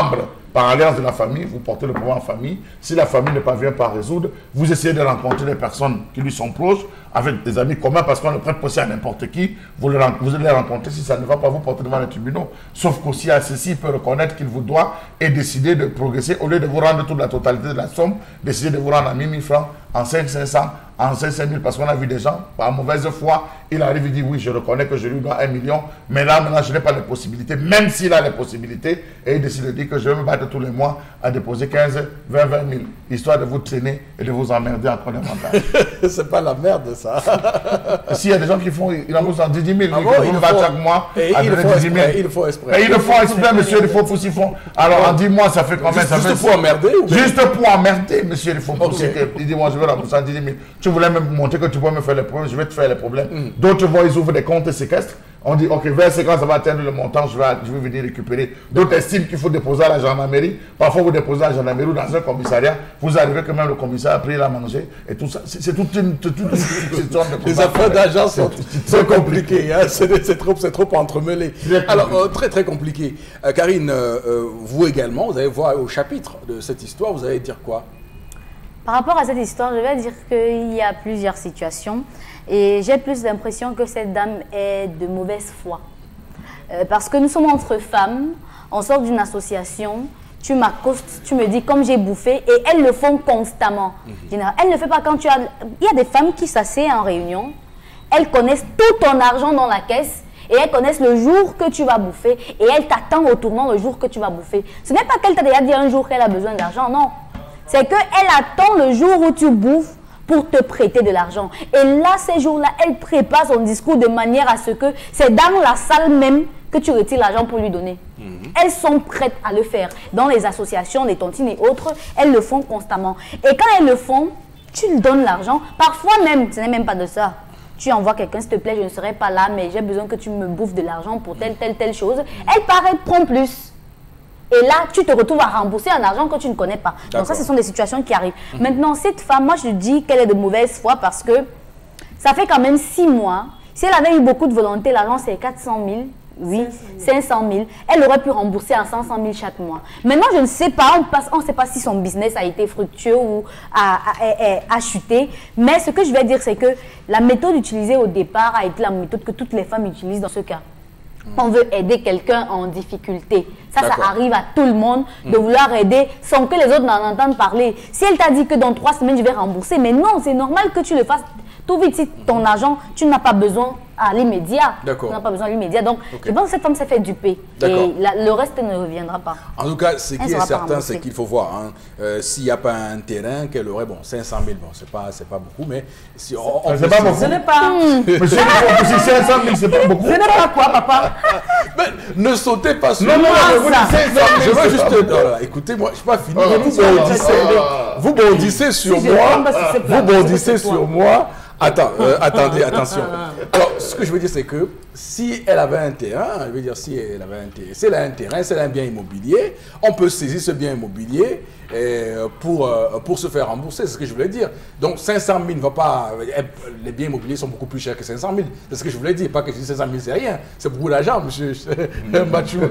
Par alliance de la famille, vous portez le pouvoir en famille. Si la famille ne parvient pas à résoudre, vous essayez de rencontrer des personnes qui lui sont proches, avec des amis communs, parce qu'on ne prête pas à n'importe qui. Vous, le, vous allez les rencontrer, si ça ne va pas, vous porter devant les tribunaux. Sauf qu'aussi, à ceci, il peut reconnaître qu'il vous doit et décider de progresser. Au lieu de vous rendre toute la totalité de la somme, décider de vous rendre à mille mille francs, en cinq cinq cents, en cinq cinq mille, parce qu'on a vu des gens, par mauvaise foi, il arrive, il dit oui, je reconnais que je lui dois un million, mais là, maintenant, je n'ai pas les possibilités, même s'il a les possibilités, et il décide de dire que je vais me battre tous les mois à déposer quinze, vingt, vingt mille, histoire de vous traîner et de vous emmerder encore davantage. C'est pas la merde, ça. S'il y a des gens qui font, ils en bossent en dix mille, ah ils bon, vont battre chaque mois et à ils le donner font dix mille. exprès, ils le font exprès. Et ils le font exprès, monsieur, il faut qu'ils font. Alors, en dix mois, ça fait combien? Juste, ça juste fait pour emmerder ou bien? Juste pour emmerder, monsieur, il faut pousser. Okay. Il dit, moi, je veux rembourser en dix mille. Tu voulais me montrer que tu peux me faire les problèmes, je vais te faire les problèmes. Mm. D'autres voient, ils ouvrent des comptes et séquestrent. On dit, ok, vers ces quand ça va atteindre le montant, je vais, je vais venir récupérer. D'autres estiment qu'il faut déposer à la gendarmerie. Parfois, vous déposez à la gendarmerie ou dans un commissariat. Vous arrivez que même le commissaire a pris la manger et tout ça. C'est toute une question de Les affaires d'argent sont, sont compliquées. Hein? C'est trop, trop entremêlé. Alors, euh, très, très compliqué. Euh, Karine, euh, vous également, vous allez voir au chapitre de cette histoire, vous allez dire quoi? Par rapport à cette histoire, je vais dire qu'il y a plusieurs situations. Et j'ai plus l'impression que cette dame est de mauvaise foi. Euh, parce que nous sommes entre femmes, on sort d'une association, tu m'accostes, tu me dis comme j'ai bouffé, et elles le font constamment. Mm-hmm. Elles ne le font pas quand tu as... Il y a des femmes qui s'asseyent en réunion, elles connaissent tout ton argent dans la caisse, et elles connaissent le jour que tu vas bouffer, et elles t'attendent au tournant le jour que tu vas bouffer. Ce n'est pas qu'elle t'a déjà dit un jour qu'elle a besoin d'argent, non. C'est qu'elle attend le jour où tu bouffes pour te prêter de l'argent. Et là, ces jours-là, elle prépare son discours de manière à ce que c'est dans la salle même que tu retires l'argent pour lui donner. Mm-hmm. Elles sont prêtes à le faire. Dans les associations, les tontines et autres, elles le font constamment. Et quand elles le font, tu lui donnes l'argent. Parfois même, ce n'est même pas de ça. Tu envoies quelqu'un, s'il te plaît, je ne serai pas là, mais j'ai besoin que tu me bouffes de l'argent pour telle, telle, telle chose. Elle part, elle prend plus. Et là, tu te retrouves à rembourser un argent que tu ne connais pas. Donc ça, ce sont des situations qui arrivent. Mmh. Maintenant, cette femme, moi, je dis qu'elle est de mauvaise foi parce que ça fait quand même six mois. Si elle avait eu beaucoup de volonté, l'argent, c'est quatre cent mille. Oui, cinq cent mille. Elle aurait pu rembourser à cinq cent mille chaque mois. Maintenant, je ne sais pas, on ne sait pas si son business a été fructueux ou a, a, a, a chuté. Mais ce que je vais dire, c'est que la méthode utilisée au départ a été la méthode que toutes les femmes utilisent dans ce cas. On veut aider quelqu'un en difficulté. Ça, ça arrive à tout le monde de vouloir aider sans que les autres n'en entendent parler. Si elle t'a dit que dans trois semaines, je vais rembourser, mais non, c'est normal que tu le fasses tout vite. Si ton argent, tu n'as pas besoin à l'immédiat. Tu n'as pas besoin à l'immédiat. Donc, okay. Je pense que cette femme s'est fait duper. Et la, le reste ne reviendra pas. En tout cas, ce qui est certain, c'est qu'il faut voir. Hein, euh, S'il n'y a pas un terrain qu'elle aurait, bon, cinq cent mille, bon, c'est pas, pas beaucoup, mais si on, on c'est pas beaucoup. Ce n'est pas. Monsieur, cinq cent mille, c'est pas beaucoup. Ce n'est pas quoi, papa? Mais ne sautez pas sur non, moi. Non, non, je veux juste. Écoutez-moi, je ne suis pas fini. Vous bondissez, vous bondissez sur moi. Vous bondissez sur moi. Attends, euh, attendez, attention. Alors, ce que je veux dire, c'est que si elle avait un terrain, je veux dire, si elle avait un terrain, si elle a un terrain, si elle a un bien immobilier, on peut saisir ce bien immobilier euh, pour, euh, pour se faire rembourser, c'est ce que je voulais dire. Donc, cinq cent mille ne va pas. Les biens immobiliers sont beaucoup plus chers que cinq cent mille. C'est ce que je voulais dire. Pas que je dis cinq cent mille, c'est rien. C'est beaucoup d'argent, monsieur Mathieu.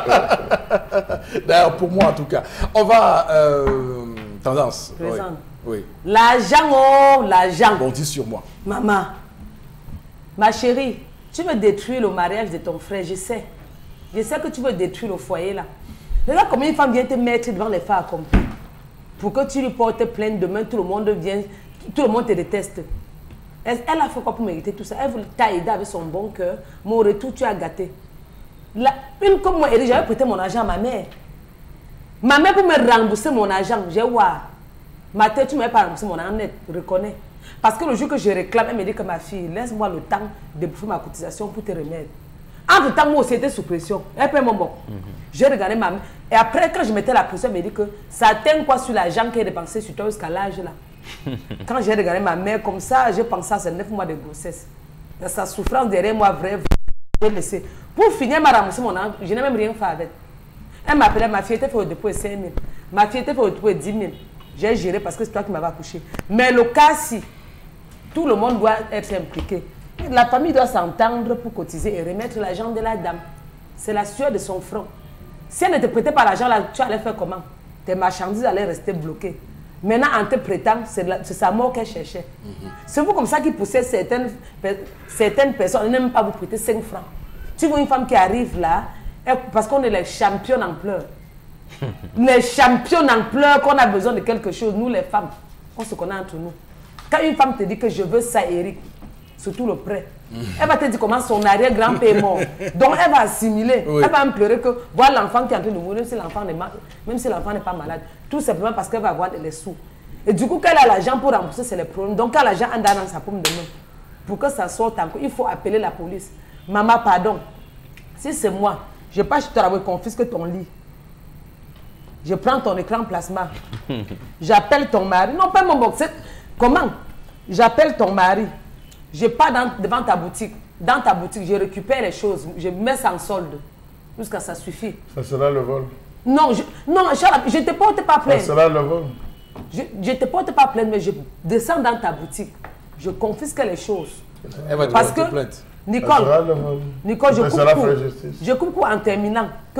D'ailleurs, pour moi, en tout cas. On va. Euh, tendance. Présent. Oui. Oui. L'argent, oh, l'argent. Bon, dis sur moi. Maman, ma chérie, tu veux détruire le mariage de ton frère, je sais. Je sais que tu veux détruire le foyer là. Regarde combien une femme vient te mettre devant les faits accomplis. Pour que tu lui portes plainte, demain tout le monde vient, tout le monde te déteste. Elle, elle a fait quoi pour mériter tout ça? Elle t'a aidé avec son bon cœur, mais au retour tu as gâté. La, une comme moi, j'avais prêté mon argent à ma mère. Ma mère pour me rembourser mon argent, j'ai ouah. Ma tête, tu ne m'as pas remboursé mon argent net, reconnais. Parce que le jour que je réclame, elle me dit que ma fille, laisse-moi le temps de bouffer ma cotisation pour te remettre. Entre temps, moi aussi, j'étais sous pression. Elle paie mon bon. Mm-hmm. J'ai regardé ma mère. Et après, quand je mettais la pression, elle me dit que ça atteint quoi sur l'argent qu'elle a dépensé sur toi jusqu'à l'âge là. Quand j'ai regardé ma mère comme ça, j'ai pensé à ces neuf mois de grossesse. Dans sa souffrance derrière moi, vrai, j'ai laissé. Pour finir, elle m'a remboursé mon argent. Je n'ai même rien fait avec. Elle m'appelait, ma fille était fait au dépôt de cinq mille. Ma fille était fait au dépôt de dix mille. J'ai géré parce que c'est toi qui m'avais accouché. Mais le cas, si tout le monde doit être impliqué, la famille doit s'entendre pour cotiser et remettre l'argent de la dame. C'est la sueur de son front. Si elle ne te prêtait pas l'argent, là, tu allais faire comment? Tes marchandises allaient rester bloquées. Maintenant, en te prêtant, c'est sa mort qu'elle cherchait. Mm-hmm. C'est vous comme ça qui poussait certaines, certaines personnes, n'aiment pas vous prêter cinq francs. Tu vois une femme qui arrive là, elle, parce qu'on est les champions en pleurs. Les champions en pleurs, qu'on a besoin de quelque chose, nous les femmes, on se connaît entre nous. Quand une femme te dit que je veux ça, Eric, surtout le prêt, mm-hmm. elle va te dire comment son arrière-grand-père est mort. Donc elle va assimiler, oui. Elle va me pleurer que voir l'enfant qui est en train de mourir, même si l'enfant n'est n'est pas malade. Tout simplement parce qu'elle va avoir les sous. Et du coup, quand elle a l'argent pour rembourser, c'est le problème. Donc, quand l'argent entre dans sa paume de main, pour que ça sorte encore, il faut appeler la police. Maman, pardon. Si c'est moi, je ne vais pas te la confisque ton lit. Je prends ton écran plasma. J'appelle ton mari. Non, pas mon box. Comment? J'appelle ton mari. Je pars dans, devant ta boutique. Dans ta boutique, je récupère les choses. Je mets ça en solde. Jusqu'à ça suffit. Ça sera le vol. Non, je, non, Charles, je ne te porte pas plainte. Ça sera le vol. Je ne te porte pas plainte, mais je descends dans ta boutique. Je confisque les choses. Elle va te Parce que, plainte. Nicole, Nicole, je coupe, court, je coupe court en terminant que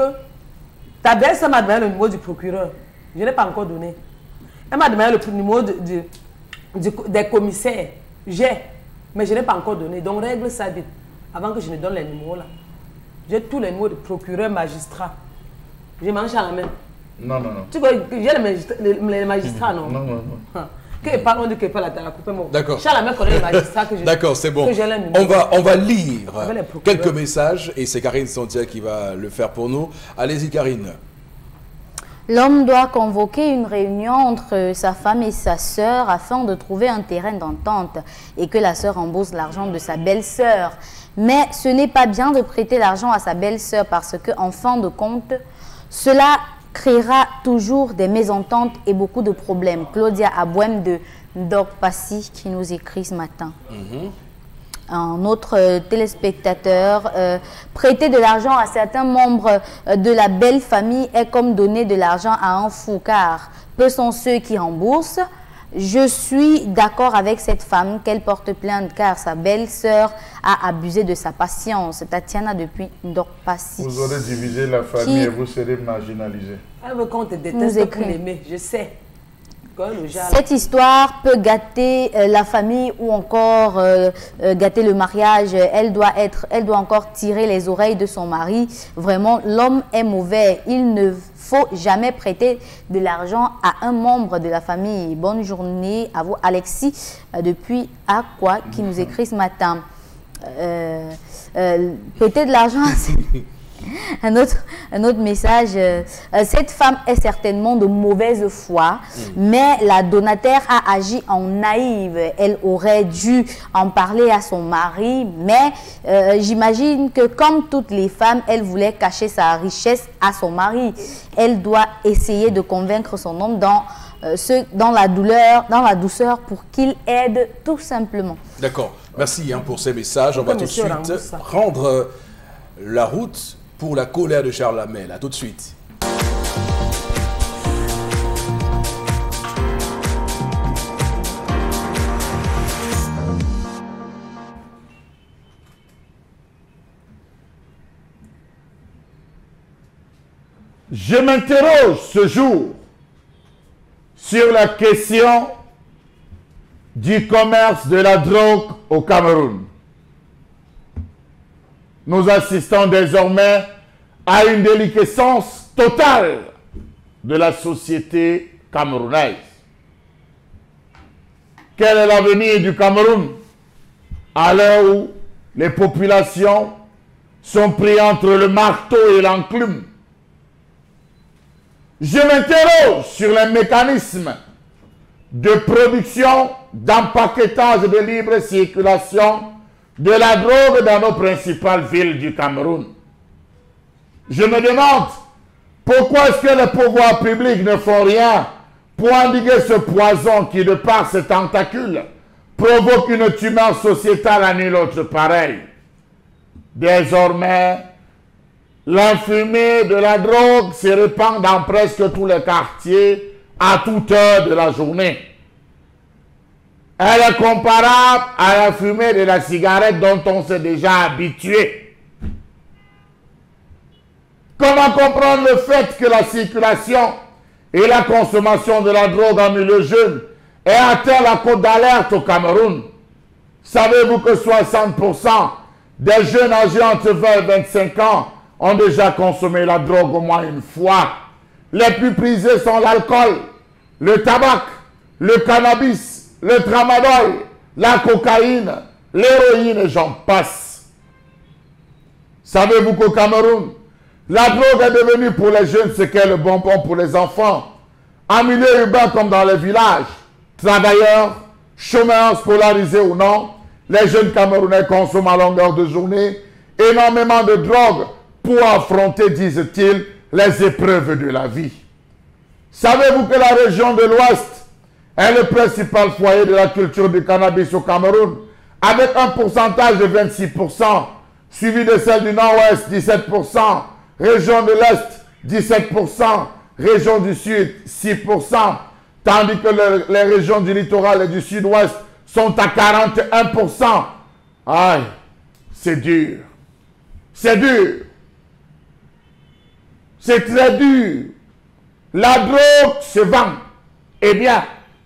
ta belle-sœur m'a demandé le numéro du procureur. Je n'ai pas encore donné. Elle m'a demandé le numéro de, de, de, des commissaires. J'ai, mais je n'ai pas encore donné. Donc règle ça vite, avant que je ne donne les numéros là. J'ai tous les numéros de procureur, magistrat. Je mange à la main. Non, non, non. Tu vois, j'ai les magistrats, les, les magistrats, non? Non, non, non. Que parlons de que pas la coupe moi. D'accord. J'ai la main connaît les magistrats que j'ai. D'accord, c'est bon. On va, on va lire quelques messages et c'est Karine Santia qui va le faire pour nous. Allez-y, Karine. L'homme doit convoquer une réunion entre sa femme et sa sœur afin de trouver un terrain d'entente et que la sœur rembourse l'argent de sa belle-sœur. Mais ce n'est pas bien de prêter l'argent à sa belle-sœur parce qu'en fin de compte, cela créera toujours des mésententes et beaucoup de problèmes. Claudia Abouem de Ndokpassi qui nous écrit ce matin. Mm-hmm. Un autre euh, téléspectateur, euh, prêter de l'argent à certains membres euh, de la belle famille est comme donner de l'argent à un fou, car peu sont ceux qui remboursent. Je suis d'accord avec cette femme qu'elle porte plainte car sa belle-sœur a abusé de sa patience. Tatiana depuis Ndokpassi. Vous aurez divisé la famille qui... et vous serez marginalisés. Elle veut qu'on te déteste pour l'aimer, je sais. Cette histoire peut gâter euh, la famille ou encore euh, euh, gâter le mariage. Elle doit être, elle doit encore tirer les oreilles de son mari. Vraiment, l'homme est mauvais. Il ne faut jamais prêter de l'argent à un membre de la famille. Bonne journée à vous, Alexis, euh, depuis Aqua, qui nous écrit ce matin. Euh, euh, prêter de l'argent Un autre, un autre message, euh, cette femme est certainement de mauvaise foi, mmh. mais la donataire a agi en naïve. Elle aurait dû en parler à son mari, mais euh, j'imagine que comme toutes les femmes, elle voulait cacher sa richesse à son mari. Elle doit essayer de convaincre son homme dans, euh, ce, dans, la, douleur, dans la douceur pour qu'il aide tout simplement. D'accord, merci hein, pour ces messages. On va tout de suite prendre la route pour la colère de Charles Hamel. À tout de suite. Je m'interroge ce jour sur la question du commerce de la drogue au Cameroun. Nous assistons désormais à une déliquescence totale de la société camerounaise. Quel est l'avenir du Cameroun à l'heure où les populations sont prises entre le marteau et l'enclume? Je m'interroge sur les mécanismes de production, d'empaquetage de libre circulation de la drogue dans nos principales villes du Cameroun. Je me demande pourquoi est-ce que les pouvoirs publics ne font rien pour endiguer ce poison qui, de par ses tentacules, provoque une tumeur sociétale à nul autre pareil. Désormais, l'infumée de la drogue se répand dans presque tous les quartiers à toute heure de la journée. Elle est comparable à la fumée de la cigarette dont on s'est déjà habitué. Comment comprendre le fait que la circulation et la consommation de la drogue en milieu jeune ait atteint la cote d'alerte au Cameroun? Savez-vous que soixante pour cent des jeunes âgés entre vingt et vingt-cinq ans ont déjà consommé la drogue au moins une fois? Les plus prisés sont l'alcool, le tabac, le cannabis, le tramadol, la cocaïne, l'héroïne et j'en passe. Savez-vous qu'au Cameroun, la drogue est devenue pour les jeunes ce qu'est le bonbon pour les enfants? En milieu urbain comme dans les villages, travailleurs, chômeurs scolarisés ou non, les jeunes Camerounais consomment à longueur de journée énormément de drogue pour affronter, disent-ils, les épreuves de la vie. Savez-vous que la région de l'Ouest est le principal foyer de la culture du cannabis au Cameroun, avec un pourcentage de vingt-six pour cent, suivi de celle du Nord-Ouest, dix-sept pour cent, région de l'Est, dix-sept pour cent, région du Sud, six pour cent, tandis que le, les régions du littoral et du Sud-Ouest sont à quarante et un pour cent. Aïe, c'est dur. C'est dur. C'est très dur. La drogue se vend. Eh bien,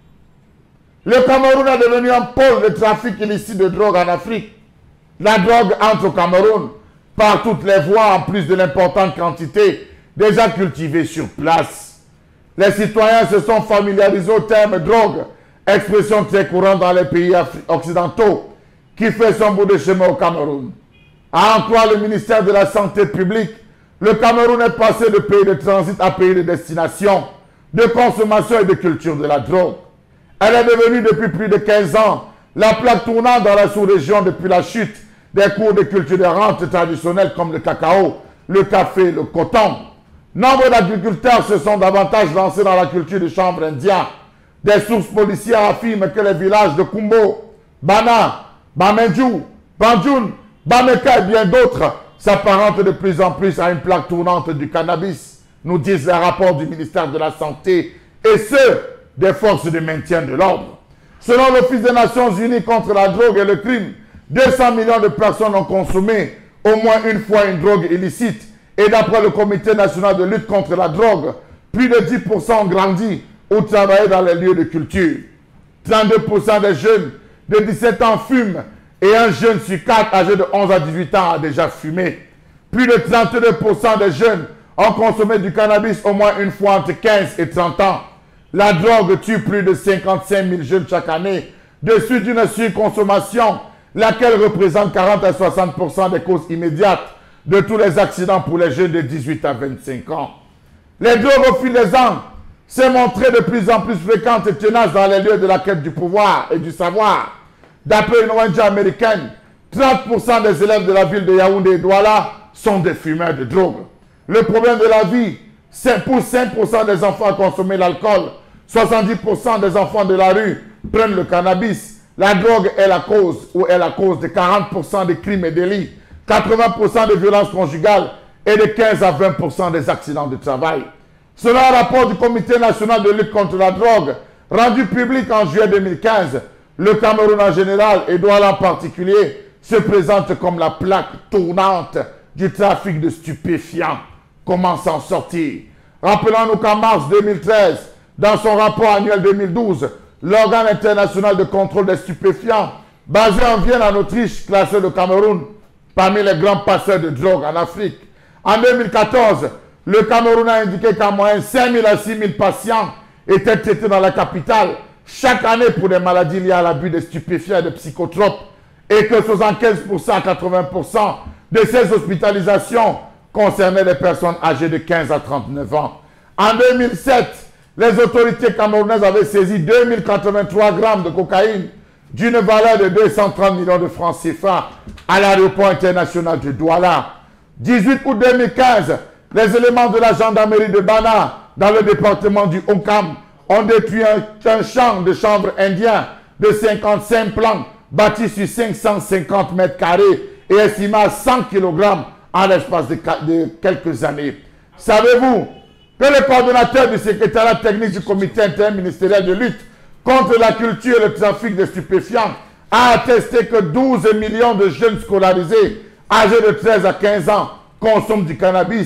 le Cameroun est devenu un pôle de trafic illicite de drogue en Afrique. La drogue entre au Cameroun par toutes les voies, en plus de l'importante quantité déjà cultivée sur place. Les citoyens se sont familiarisés au terme drogue, expression très courante dans les pays occidentaux, qui fait son bout de chemin au Cameroun. À en croire le ministère de la Santé publique, le Cameroun est passé de pays de transit à pays de destination, de consommation et de culture de la drogue. Elle est devenue depuis plus de quinze ans la plaque tournante dans la sous-région depuis la chute des cours de culture des rentes traditionnelles comme le cacao, le café, le coton. Nombre d'agriculteurs se sont davantage lancés dans la culture du chanvre indien. Des sources policières affirment que les villages de Kumbo, Bana, Bamenju, Banjun, Bameka et bien d'autres s'apparentent de plus en plus à une plaque tournante du cannabis, nous disent les rapports du ministère de la Santé et ceux des forces de maintien de l'ordre. Selon l'Office des Nations Unies contre la drogue et le crime, deux cents millions de personnes ont consommé au moins une fois une drogue illicite. Et d'après le Comité national de lutte contre la drogue, plus de dix pour cent ont grandi ou travaillé dans les lieux de culture. trente-deux pour cent des jeunes de dix-sept ans fument et un jeune sur quatre âgé de onze à dix-huit ans a déjà fumé. Plus de trente-deux pour cent des jeunes ont consommé du cannabis au moins une fois entre quinze et trente ans. La drogue tue plus de cinquante-cinq mille jeunes chaque année, de suite d'une surconsommation, laquelle représente quarante à soixante pour cent des causes immédiates de tous les accidents pour les jeunes de dix-huit à vingt-cinq ans. Les drogues au fil des ans s'est montré de plus en plus fréquentes et tenaces dans les lieux de la quête du pouvoir et du savoir. D'après une O N G américaine, trente pour cent des élèves de la ville de Yaoundé et Douala sont des fumeurs de drogue. Le problème de la vie, c'est pour cinq pour cent des enfants à consommer l'alcool, soixante-dix pour cent des enfants de la rue prennent le cannabis. La drogue est la cause ou est la cause de quarante pour cent des crimes et délits, quatre-vingts pour cent des violences conjugales et de quinze à vingt pour cent des accidents de travail. Selon un rapport du Comité national de lutte contre la drogue, rendu public en juillet deux mille quinze, le Cameroun en général et Douala en particulier se présente comme la plaque tournante du trafic de stupéfiants. Comment s'en sortir? Rappelons-nous qu'en mars deux mille treize, dans son rapport annuel deux mille douze, l'organe international de contrôle des stupéfiants, basé en Vienne en Autriche, classait le Cameroun parmi les grands passeurs de drogue en Afrique. En deux mille quatorze, le Cameroun a indiqué qu'en moyenne cinq mille à six mille patients étaient traités dans la capitale chaque année pour des maladies liées à l'abus de stupéfiants et de psychotropes et que soixante-quinze pour cent à quatre-vingts pour cent de ces hospitalisations concernaient des personnes âgées de quinze à trente-neuf ans. En deux mille sept, les autorités camerounaises avaient saisi deux mille quatre-vingt-trois grammes de cocaïne d'une valeur de deux cent trente millions de francs C F A à l'aéroport international de Douala. dix-huit août deux mille quinze, les éléments de la gendarmerie de Bana, dans le département du Onkam, ont détruit un, un champ de chanvre indien de cinquante-cinq plants bâti sur cinq cent cinquante mètres carrés et estimé à cent kilogrammes en l'espace de, de quelques années. Savez-vous que le coordonnateur du secrétariat technique du comité interministériel de lutte contre la culture et le trafic de stupéfiants a attesté que douze millions de jeunes scolarisés âgés de treize à quinze ans consomment du cannabis,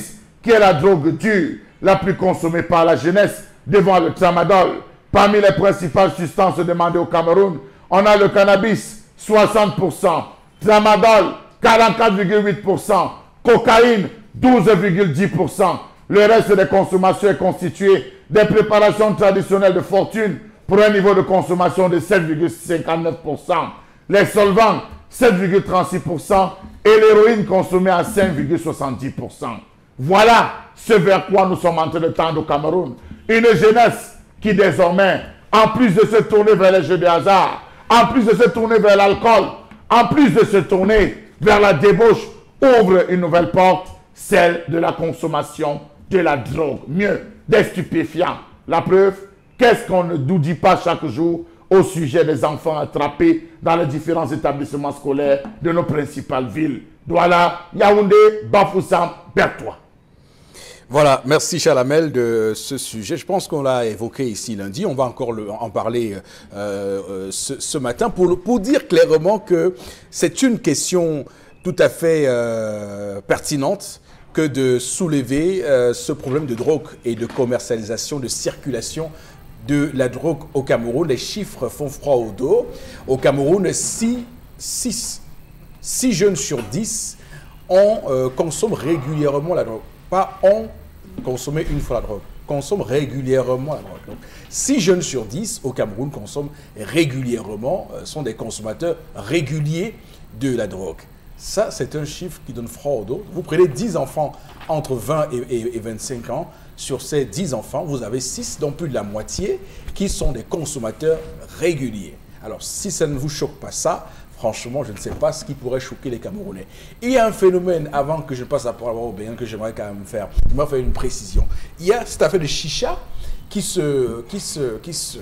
qui est la drogue dure la plus consommée par la jeunesse, devant le tramadol. Parmi les principales substances demandées au Cameroun, on a le cannabis, soixante pour cent, tramadol, quarante-quatre virgule huit pour cent, cocaïne, douze virgule dix pour cent. Le reste des consommations est constitué des préparations traditionnelles de fortune pour un niveau de consommation de sept virgule cinquante-neuf pour cent. Les solvants, sept virgule trente-six pour cent et l'héroïne consommée à cinq virgule soixante-dix pour cent. Voilà ce vers quoi nous sommes en train de tendre au Cameroun. Une jeunesse qui désormais, en plus de se tourner vers les jeux de hasard, en plus de se tourner vers l'alcool, en plus de se tourner vers la débauche, ouvre une nouvelle porte, celle de la consommation de la drogue, mieux, des stupéfiants. La preuve, qu'est-ce qu'on ne nous dit pas chaque jour au sujet des enfants attrapés dans les différents établissements scolaires de nos principales villes. Douala, Yaoundé, Bafoussam, Bertois. Voilà, merci Chalamel de ce sujet. Je pense qu'on l'a évoqué ici lundi. On va encore le, en parler euh, ce, ce matin pour, pour dire clairement que c'est une question tout à fait euh, pertinente que de soulever euh, ce problème de drogue et de commercialisation, de circulation de la drogue au Cameroun. Les chiffres font froid au dos. Au Cameroun, six jeunes sur dix on, euh, consomment régulièrement la drogue. Pas on consommer une fois la drogue, consomment régulièrement la drogue. Donc, six jeunes sur dix au Cameroun consomment régulièrement, euh, sont des consommateurs réguliers de la drogue. Ça, c'est un chiffre qui donne froid au dos. Vous prenez dix enfants entre vingt et, et, et vingt-cinq ans. Sur ces dix enfants, vous avez six, dont plus de la moitié, qui sont des consommateurs réguliers. Alors, si ça ne vous choque pas ça, franchement, je ne sais pas ce qui pourrait choquer les Camerounais. Il y a un phénomène, avant que je passe à parole au Bénin, que j'aimerais quand même faire. Je vais faire une précision. Il y a cette affaire de chicha qui se... Qui se, qui se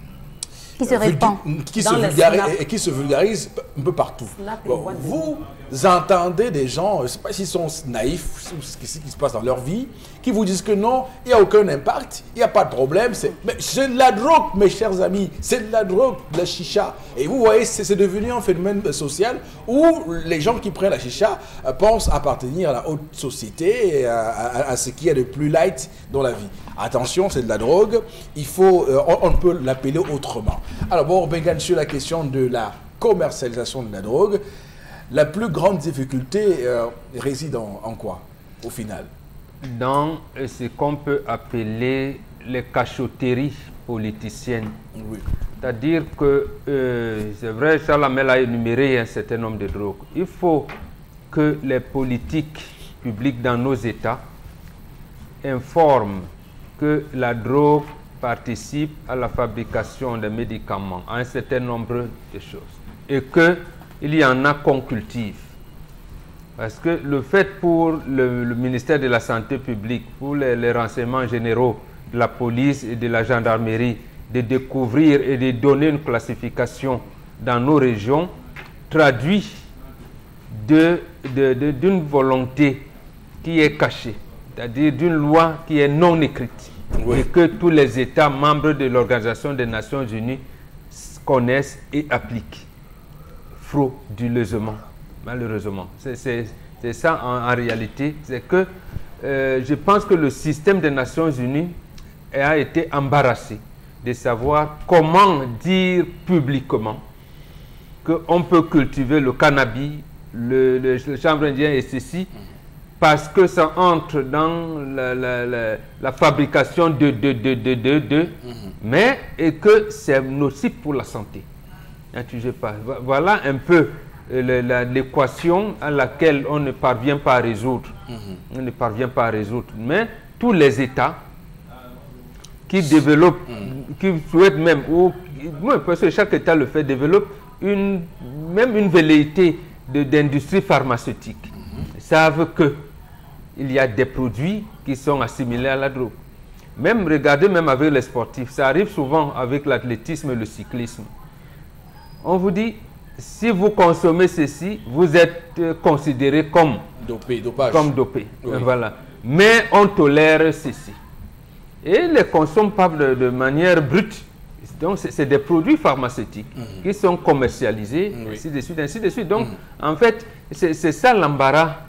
Qui se répand. Qui se, vulgarise, et qui se vulgarise un peu partout. Bon, vous entendez des gens, je ne sais pas s'ils sont naïfs, ce qui se passe dans leur vie, qui vous disent que non, il n'y a aucun impact, il n'y a pas de problème. Mais c'est de la drogue, mes chers amis, c'est de la drogue, de la chicha. Et vous voyez, c'est devenu un phénomène social où les gens qui prennent la chicha pensent appartenir à la haute société, à, à, à ce qui est le plus light dans la vie. Attention, c'est de la drogue, il faut, euh, on, on peut l'appeler autrement. Alors bon, Bengan, sur la question de la commercialisation de la drogue, la plus grande difficulté euh, réside en, en quoi, au final? Dans ce qu'on peut appeler les cachotteries politiciennes. Oui. C'est-à-dire que, euh, c'est vrai, Chalamel a énuméré un certain nombre de drogues. Il faut que les politiques publiques dans nos États informent que la drogue participe à la fabrication des médicaments, à un certain nombre de choses. Et qu'il y en a qu'on cultive. Parce que le fait pour le, le ministère de la Santé publique, pour les, les renseignements généraux de la police et de la gendarmerie, de découvrir et de donner une classification dans nos régions, traduit de, de, de, d'une volonté qui est cachée, c'est-à-dire d'une loi qui est non écrite. Oui. Et que tous les États membres de l'Organisation des Nations Unies connaissent et appliquent frauduleusement, malheureusement. C'est ça en, en réalité. C'est que euh, je pense que le système des Nations Unies a été embarrassé de savoir comment dire publiquement qu'on peut cultiver le cannabis, le, le, le chanvre indien et ceci, parce que ça entre dans la, la, la, la fabrication de, de, de, de, de, de mm-hmm. mais et que c'est nocif pour la santé. Pas. Voilà un peu l'équation à laquelle on ne parvient pas à résoudre. Mm-hmm. On ne parvient pas à résoudre. Mais tous les États qui développent, mm-hmm. qui souhaitent même, ou, parce que chaque État le fait, développe une, même une velléité d'industrie pharmaceutique. Mm-hmm. Savent que il y a des produits qui sont assimilés à la drogue. Même, regardez, même avec les sportifs, ça arrive souvent avec l'athlétisme et le cyclisme. On vous dit, si vous consommez ceci, vous êtes euh, considéré comme dopé, dopage. Comme dopé. Oui. Voilà. Mais on tolère ceci. Et ils les consomment pas de, de manière brute. Donc, c'est des produits pharmaceutiques mmh. qui sont commercialisés, oui. ainsi de suite, ainsi de suite. Donc, mmh. en fait, c'est ça l'embarras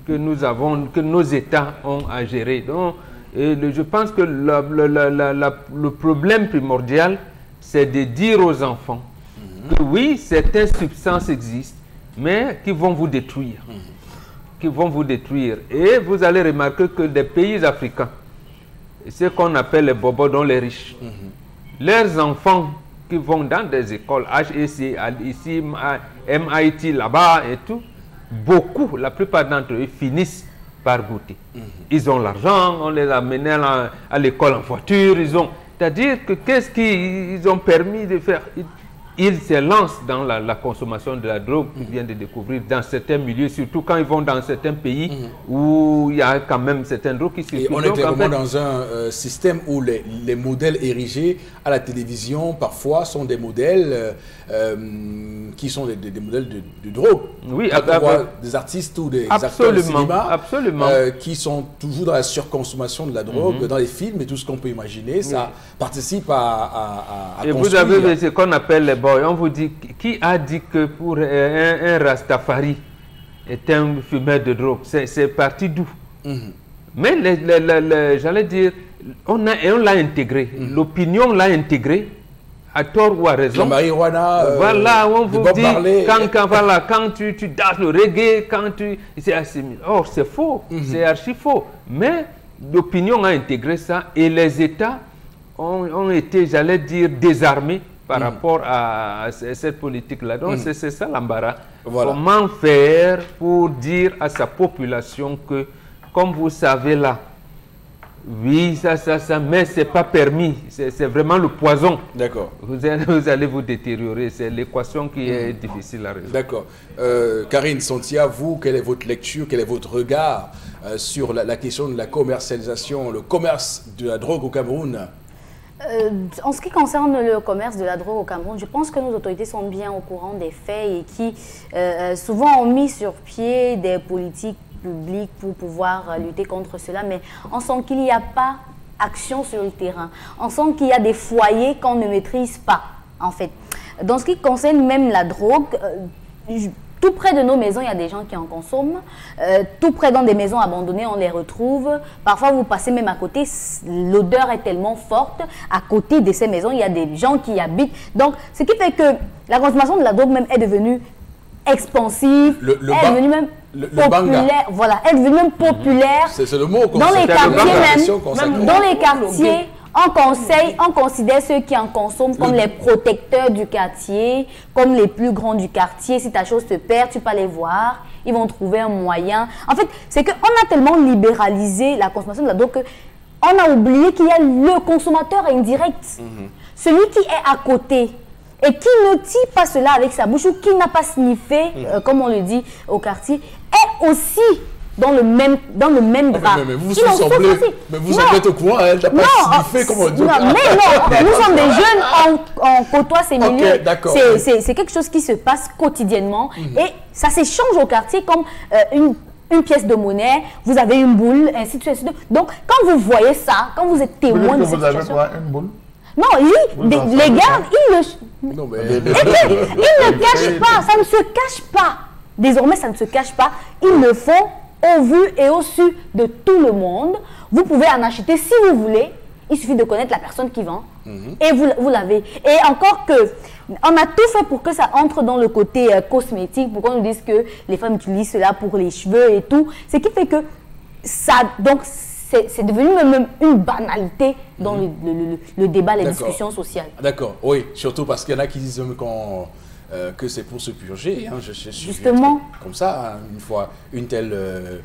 que nous avons, que nos États ont à gérer. Donc, et le, je pense que la, la, la, la, le problème primordial, c'est de dire aux enfants mmh. que oui, certaines substances existent, mais qui vont vous détruire. Mmh. qui vont vous détruire. Et vous allez remarquer que des pays africains, ce qu'on appelle les bobos, dont les riches, mmh. leurs enfants qui vont dans des écoles, H E C, ici, M I T, là-bas et tout, beaucoup, la plupart d'entre eux finissent par goûter. Mmh. Ils ont l'argent, on les a menés à, à l'école en voiture, ils ont... C'est-à-dire que qu'est-ce qu'ils ont permis de faire? Ils se lancent dans la, la consommation de la drogue qu'ils viennent de découvrir dans certains milieux, surtout quand ils vont dans certains pays mmh. où il y a quand même certaines drogues qui circulent. Et on est vraiment fait... dans un euh, système où les, les modèles érigés à la télévision, parfois, sont des modèles euh, euh, qui sont des, des, des modèles de, de drogue. Oui, quand on voit des artistes ou des acteurs de cinéma absolument. Euh, qui sont toujours dans la surconsommation de la drogue, mmh. dans les films et tout ce qu'on peut imaginer, ça oui. participe à, à, à, à et construire. Vous avez ce qu'on appelle les on vous dit, qui a dit que pour un, un Rastafari est un fumeur de drogue? C'est parti d'où? Mm-hmm. Mais les, les, les, les, j'allais dire, on l'a intégré, mm-hmm. l'opinion l'a intégré, à tort ou à raison. La marijuana, euh, voilà, on vous dit, parler. quand, quand, voilà, quand tu, tu danses le reggae, quand tu... C'est assimilé. Or, c'est faux, mm-hmm. c'est archi faux. Mais l'opinion a intégré ça et les États ont, ont été, j'allais dire, désarmés par mmh. rapport à, à cette politique-là. Donc, mmh. c'est ça l'embarras. Voilà. Comment faire pour dire à sa population que, comme vous savez là, oui, ça, ça, ça, mais ce n'est pas permis. C'est vraiment le poison. D'accord. Vous, vous allez vous détériorer. C'est l'équation qui mmh. est difficile à résoudre. D'accord. Euh, Karine Sontia, vous, quelle est votre lecture, quel est votre regard euh, sur la, la question de la commercialisation, le commerce de la drogue au Cameroun? Euh, en ce qui concerne le commerce de la drogue au Cameroun, je pense que nos autorités sont bien au courant des faits et qui euh, souvent ont mis sur pied des politiques publiques pour pouvoir euh, lutter contre cela, mais on sent qu'il n'y a pas action sur le terrain. On sent qu'il y a des foyers qu'on ne maîtrise pas, en fait. Dans ce qui concerne même la drogue, euh, je, tout près de nos maisons, il y a des gens qui en consomment. Euh, tout près dans des maisons abandonnées, on les retrouve. Parfois, vous passez même à côté, l'odeur est tellement forte. À côté de ces maisons, il y a des gens qui y habitent. Donc, ce qui fait que la consommation de la drogue même est devenue expansive. Le, le elle est devenue même le, le populaire. Banga. Voilà, elle est devenue même populaire. C'est le mot. Dans les quartiers même, même dans les quartiers. On conseille, on considère ceux qui en consomment comme les protecteurs du quartier, comme les plus grands du quartier. Si ta chose te perd, tu peux aller voir. Ils vont trouver un moyen. En fait, c'est qu'on a tellement libéralisé la consommation de la drogue qu'on a oublié qu'il y a le consommateur indirect. Mm-hmm. Celui qui est à côté et qui ne tire pas cela avec sa bouche ou qui n'a pas sniffé, mm-hmm. euh, comme on le dit au quartier, est aussi dans le même, dans le même drap. Ah, mais, mais vous vous semblez, mais vous en êtes au courant, elle n'a pas sniffé comme on dit. Non, mais non, nous sommes des jeunes, on, on côtoie ces milieux. Okay, c'est quelque chose qui se passe quotidiennement mm-hmm. et ça s'échange au quartier comme euh, une, une pièce de monnaie, vous avez une boule, ainsi de suite. Donc, quand vous voyez ça, quand vous êtes témoin de cette vous avez situation... quoi, une boule? Non, lui, des, les gars, ils ne, non, mais... et puis, ils ne cachent pas, ça ne se cache pas. Désormais, ça ne se cache pas. Ils le font au vu et au su de tout le monde. Vous pouvez en acheter si vous voulez. Il suffit de connaître la personne qui vend. Mm-hmm. Et vous, vous l'avez. Et encore que, on a tout fait pour que ça entre dans le côté euh, cosmétique, pour qu'on nous dise que les femmes utilisent cela pour les cheveux et tout. Ce qui fait que ça, donc, c'est devenu même une banalité dans mmh. le, le, le, le débat, les discussions sociales. D'accord, oui, surtout parce qu'il y en a qui disent même qu'on, euh, que c'est pour se purger. Hein. Je, je, Justement. Je, comme ça, hein, une fois, une telle, euh,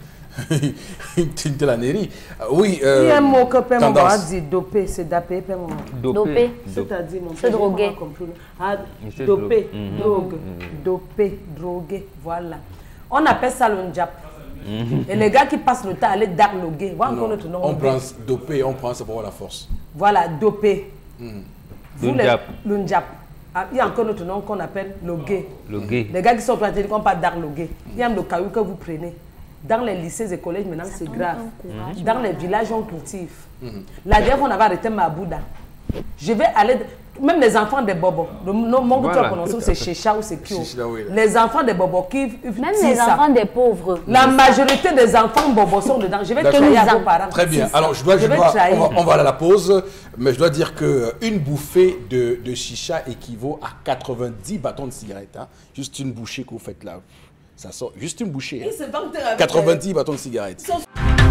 une telle anérie. Euh, oui, euh, il y a un mot que peut m'avoir dit dopé, c'est dopé. Dopé. C'est-à-dire, c'est drogué. Ah, dopé, mmh. drogue, mmh. dopé, drogué, voilà. On appelle ça le njap. Mm-hmm. Et les gars qui passent le temps à aller darloguer, on prend dopé, on prend ça pour la force. Voilà, dopé. Mm. Vous les, le njap. Ah, il y a encore notre nom qu'on appelle le gay. Le gay. Les gars qui sont plantés, qu'on parle darloguer. Mm. Il y a le caillou que vous prenez. Dans les lycées et collèges, maintenant c'est grave. Mm. Dans les villages, on cultive. Mm. La dernière fois, on avait arrêté Mabouda. Je vais aller... Même les enfants des bobos, le nom que Voilà, tu as prononcé, c'est Chécha ou c'est Kyo. Chicha, oui, là. Les enfants des bobos qui... Même les ça. enfants des pauvres. La majorité des enfants bobos sont dedans. Je vais D'accord. trahir à vos parents. Très bien. C'est ça. Alors, je dois, je vais dois- trahir. on, va, on va à la pause, mais je dois dire qu'une bouffée de, de chicha équivaut à quatre-vingt-dix bâtons de cigarette. Hein. Juste une bouchée que vous faites là. Ça sort. Juste une bouchée. Hein. Ils se vantent avec, quatre-vingt-dix bâtons de cigarette. Ils sont-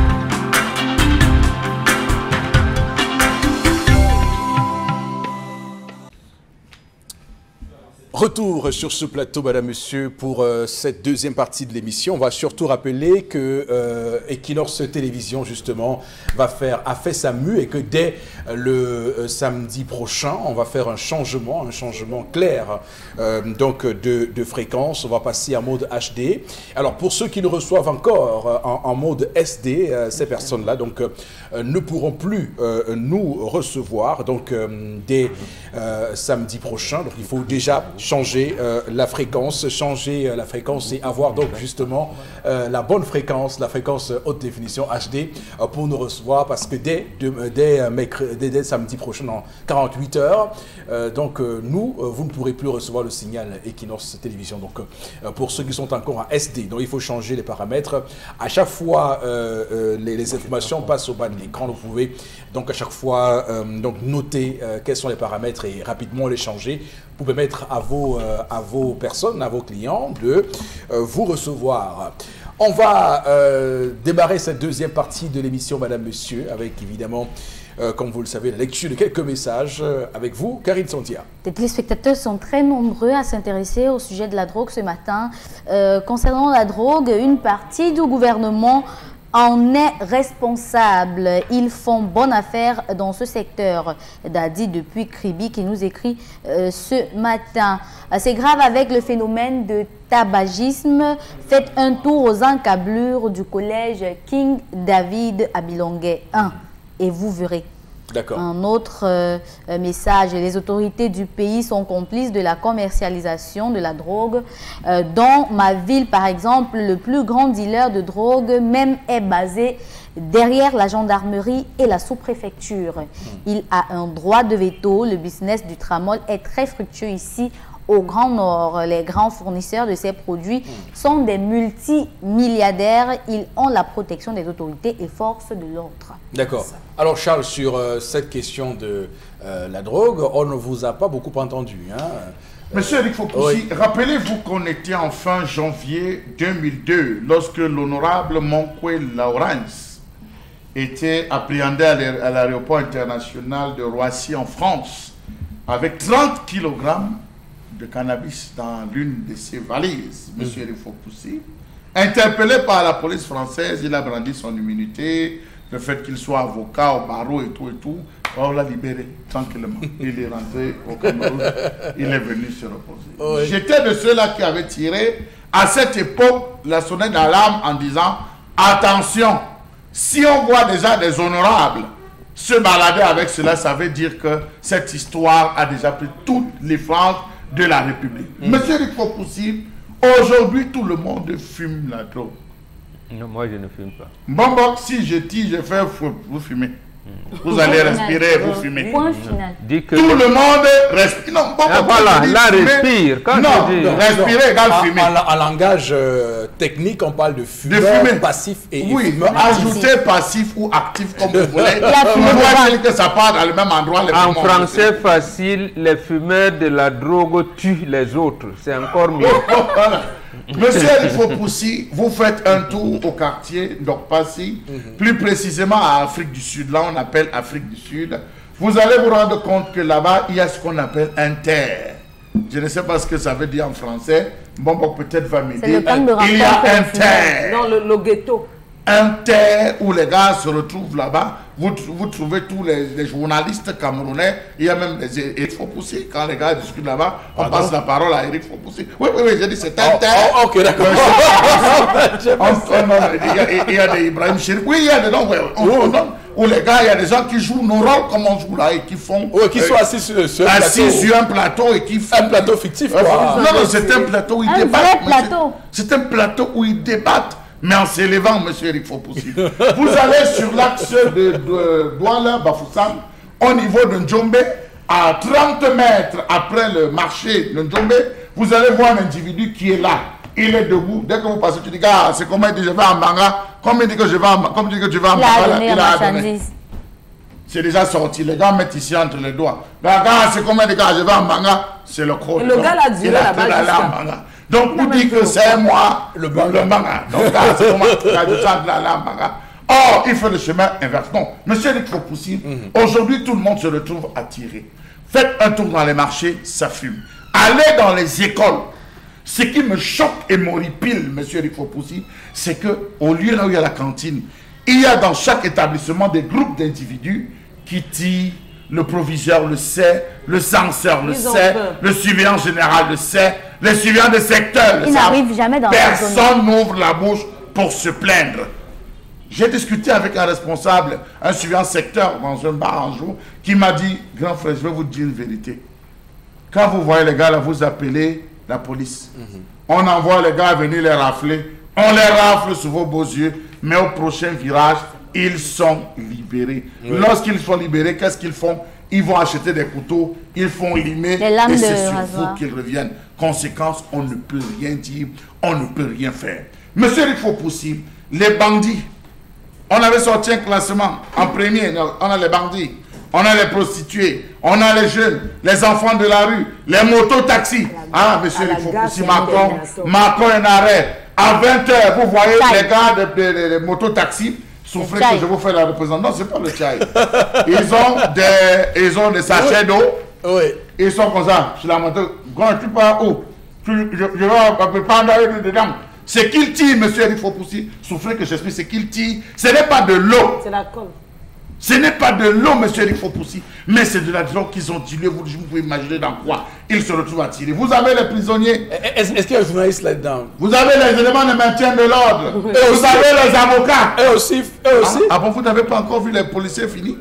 Retour sur ce plateau, madame, monsieur, pour euh, cette deuxième partie de l'émission. On va surtout rappeler que euh, Equinox Télévision, justement, va faire, a fait sa mue et que dès euh, le euh, samedi prochain, on va faire un changement, un changement clair euh, donc de, de fréquence. On va passer en mode H D. Alors, pour ceux qui nous reçoivent encore euh, en, en mode S D, euh, ces personnes-là donc euh, ne pourront plus euh, nous recevoir donc euh, dès euh, samedi prochain. Donc, il faut déjà changer euh, la fréquence, changer euh, la fréquence et avoir donc justement euh, la bonne fréquence, la fréquence haute définition H D euh, pour nous recevoir, parce que dès, de, dès, euh, mercredi, dès, dès samedi prochain, en quarante-huit heures, euh, donc euh, nous, euh, vous ne pourrez plus recevoir le signal Equinox Télévision. Donc euh, pour ceux qui sont encore en S D, donc il faut changer les paramètres. À chaque fois, euh, euh, les, les informations passent au bas de l'écran. Vous pouvez donc à chaque fois euh, donc noter euh, quels sont les paramètres et rapidement les changer pour permettre à vos, euh, à vos personnes, à vos clients de euh, vous recevoir. On va euh, démarrer cette deuxième partie de l'émission, madame, monsieur, avec évidemment, euh, comme vous le savez, la lecture de quelques messages euh, avec vous, Karine Santia. Les téléspectateurs sont très nombreux à s'intéresser au sujet de la drogue ce matin. Euh, concernant la drogue, une partie du gouvernement en est responsable. Ils font bonne affaire dans ce secteur. Dadi depuis Kribi qui nous écrit euh, ce matin. C'est grave avec le phénomène de tabagisme. Faites un tour aux encablures du collège King David à Bilonguet un et vous verrez. D'accord. Un autre euh, message, les autorités du pays sont complices de la commercialisation de la drogue. Euh, dans ma ville, par exemple, le plus grand dealer de drogue même est basé derrière la gendarmerie et la sous-préfecture. Il a un droit de veto. Le business du tramol est très fructueux ici au Grand Nord. Les grands fournisseurs de ces produits sont des multimilliardaires. Ils ont la protection des autorités et forces de l'ordre. D'accord. Alors Charles, sur euh, cette question de euh, la drogue, on ne vous a pas beaucoup entendu. Hein. Monsieur Eric Fopoussi, oui. Rappelez-vous qu'on était en fin janvier deux mille deux, lorsque l'honorable Monkwe Lawrence était appréhendé à l'aéroport international de Roissy en France avec trente kilogrammes de cannabis dans l'une de ses valises. Mmh. Monsieur Eric Fopoussi, interpellé par la police française, il a brandi son immunité, le fait qu'il soit avocat au barreau et tout et tout. On l'a libéré tranquillement. Il est rentré au Cameroun. Il est venu se reposer. Oh oui. J'étais de ceux-là qui avaient tiré à cette époque la sonnette d'alarme en disant attention, si on voit déjà des honorables se balader avec cela, ça veut dire que cette histoire a déjà pris toutes les franges de la République. Mmh. Monsieur Eric Fopoussi, aujourd'hui tout le monde fume la drogue. Non, moi je ne fume pas. Bon, bon, si je tire, je fais, vous fumez. Mmh. Vous allez final. respirer, vous fumez. Point final. Dis que tout le monde respire. Non, bon, ah, voilà, là, respire. Quand non, je dis... non, respirer égale fumer. En, en, en langage euh, technique, on parle de fumeur, de fumer. passif et, oui, et fumeur ajoutez passif ou actif comme vous voulez. On dire que ça part dans le même endroit. Les en français facile, les fumeurs de la drogue tuent les autres. C'est encore mieux. Voilà. Monsieur Eric Fopoussi, vous faites un tour au quartier d'Okpassi, mm-hmm. plus précisément à Afrique du Sud. Là, on appelle Afrique du Sud. Vous allez vous rendre compte que là-bas, il y a ce qu'on appelle un terre. Je ne sais pas ce que ça veut dire en français. Bon, bon peut-être va m'aider. Il y a un terre. Non, le, le ghetto. Un terre où les gars se retrouvent là-bas. Vous, vous trouvez tous les, les journalistes camerounais. Il y a même des Eric Fopoussi. Quand les gars discutent là-bas, on Pardon? passe la parole à Eric Fopoussi. Oui, oui, oui, j'ai dit c'est un oh, terre. Oh, ok, d'accord. Il y a des Ibrahim Chérif. Oui, il y a des noms. Où les gars, il y a des gens qui jouent nos rôles comme on joue là et qui font. Oui, qui euh, sont assis sur, sur un assis plateau. sur un plateau et qui font. Un plateau fictif, quoi. Non, non, c'est un plateau où ils un débattent. Vrai plateau. C'est un plateau où ils débattent. Mais en s'élevant, monsieur Eric Fopoussi, vous allez sur l'axe de, de Douala Bafoussam, au niveau de Ndjombe, à trente mètres après le marché de Ndjombe, vous allez voir un individu qui est là. Il est debout. Dès que vous passez, tu dis, ah, c'est comment il dit, je vais en Manga. Comme il dit que je vais en, comme il dit que tu vas en Manga, il a donné. C'est déjà sorti. Les gars mettent ici entre les doigts. Gars, c'est comment il dit, je vais en Manga. C'est le croc. Le gars l'a dit là-bas. Donc, vous dites que c'est moi, le, le Manga. Donc, c'est comment il dit, là, Manga. Or, il fait le chemin inverse. Non, monsieur Eric Fopoussi, mm-hmm. aujourd'hui, tout le monde se retrouve attiré. Faites un tour dans les marchés, ça fume. Allez dans les écoles. Ce qui me choque et m'horripile, monsieur Eric Fopoussi, c'est qu'au lieu là où il y a la cantine, il y a dans chaque établissement des groupes d'individus qui tirent, le proviseur le sait, le censeur le sait, le surveillant général le sait, le surveillant des secteurs le sait. Il n'arrive jamais dans Personne n'ouvre la bouche pour se plaindre. J'ai discuté avec un responsable, un surveillant secteur dans un bar un jour, qui m'a dit, grand frère, je vais vous dire une vérité. Quand vous voyez les gars là, vous appelez la police. Mm-hmm. On envoie les gars venir les rafler. On les rafle sous vos beaux yeux. Mais au prochain virage, ils sont libérés. Oui. Lorsqu'ils sont libérés, qu'est-ce qu'ils font? Ils vont acheter des couteaux, ils font limer et c'est sur vous qu'ils reviennent. Conséquence, on ne peut rien dire, on ne peut rien faire. Monsieur Eric Fopoussi, les bandits, on avait sorti un classement en premier, on a les bandits. On a les prostituées, on a les jeunes, les enfants de la rue, les motos-taxis. Ah, monsieur, il faut pousser Macron, Macron un arrêt. À vingt heures, vous voyez les gars des de, de, de motos-taxis souffrir que je vous fais la représentante. Non, ce n'est pas le chai. Ils ont des, ils ont des sachets d'eau. Oui. Ils sont comme ça, sur la moto. Quand tu pars où? Je vais prendre dedans. C'est qu'il tire, monsieur, il faut pousser. Souffrir que j'explique, c'est qu'il tire. Ce n'est pas de l'eau. C'est la colle. Ce n'est pas de l'eau, monsieur Eric Fopoussi, mais c'est de la drogue qu'ils ont dilué. Vous, vous pouvez imaginer dans quoi ils se retrouvent à tirer. Vous avez les prisonniers. Est-ce est qu'il y a un journaliste là-dedans? Vous avez les éléments de maintien de l'ordre. Vous avez les avocats. Eux aussi. Eux aussi. Ah, ah bon, vous n'avez pas encore vu les policiers finis?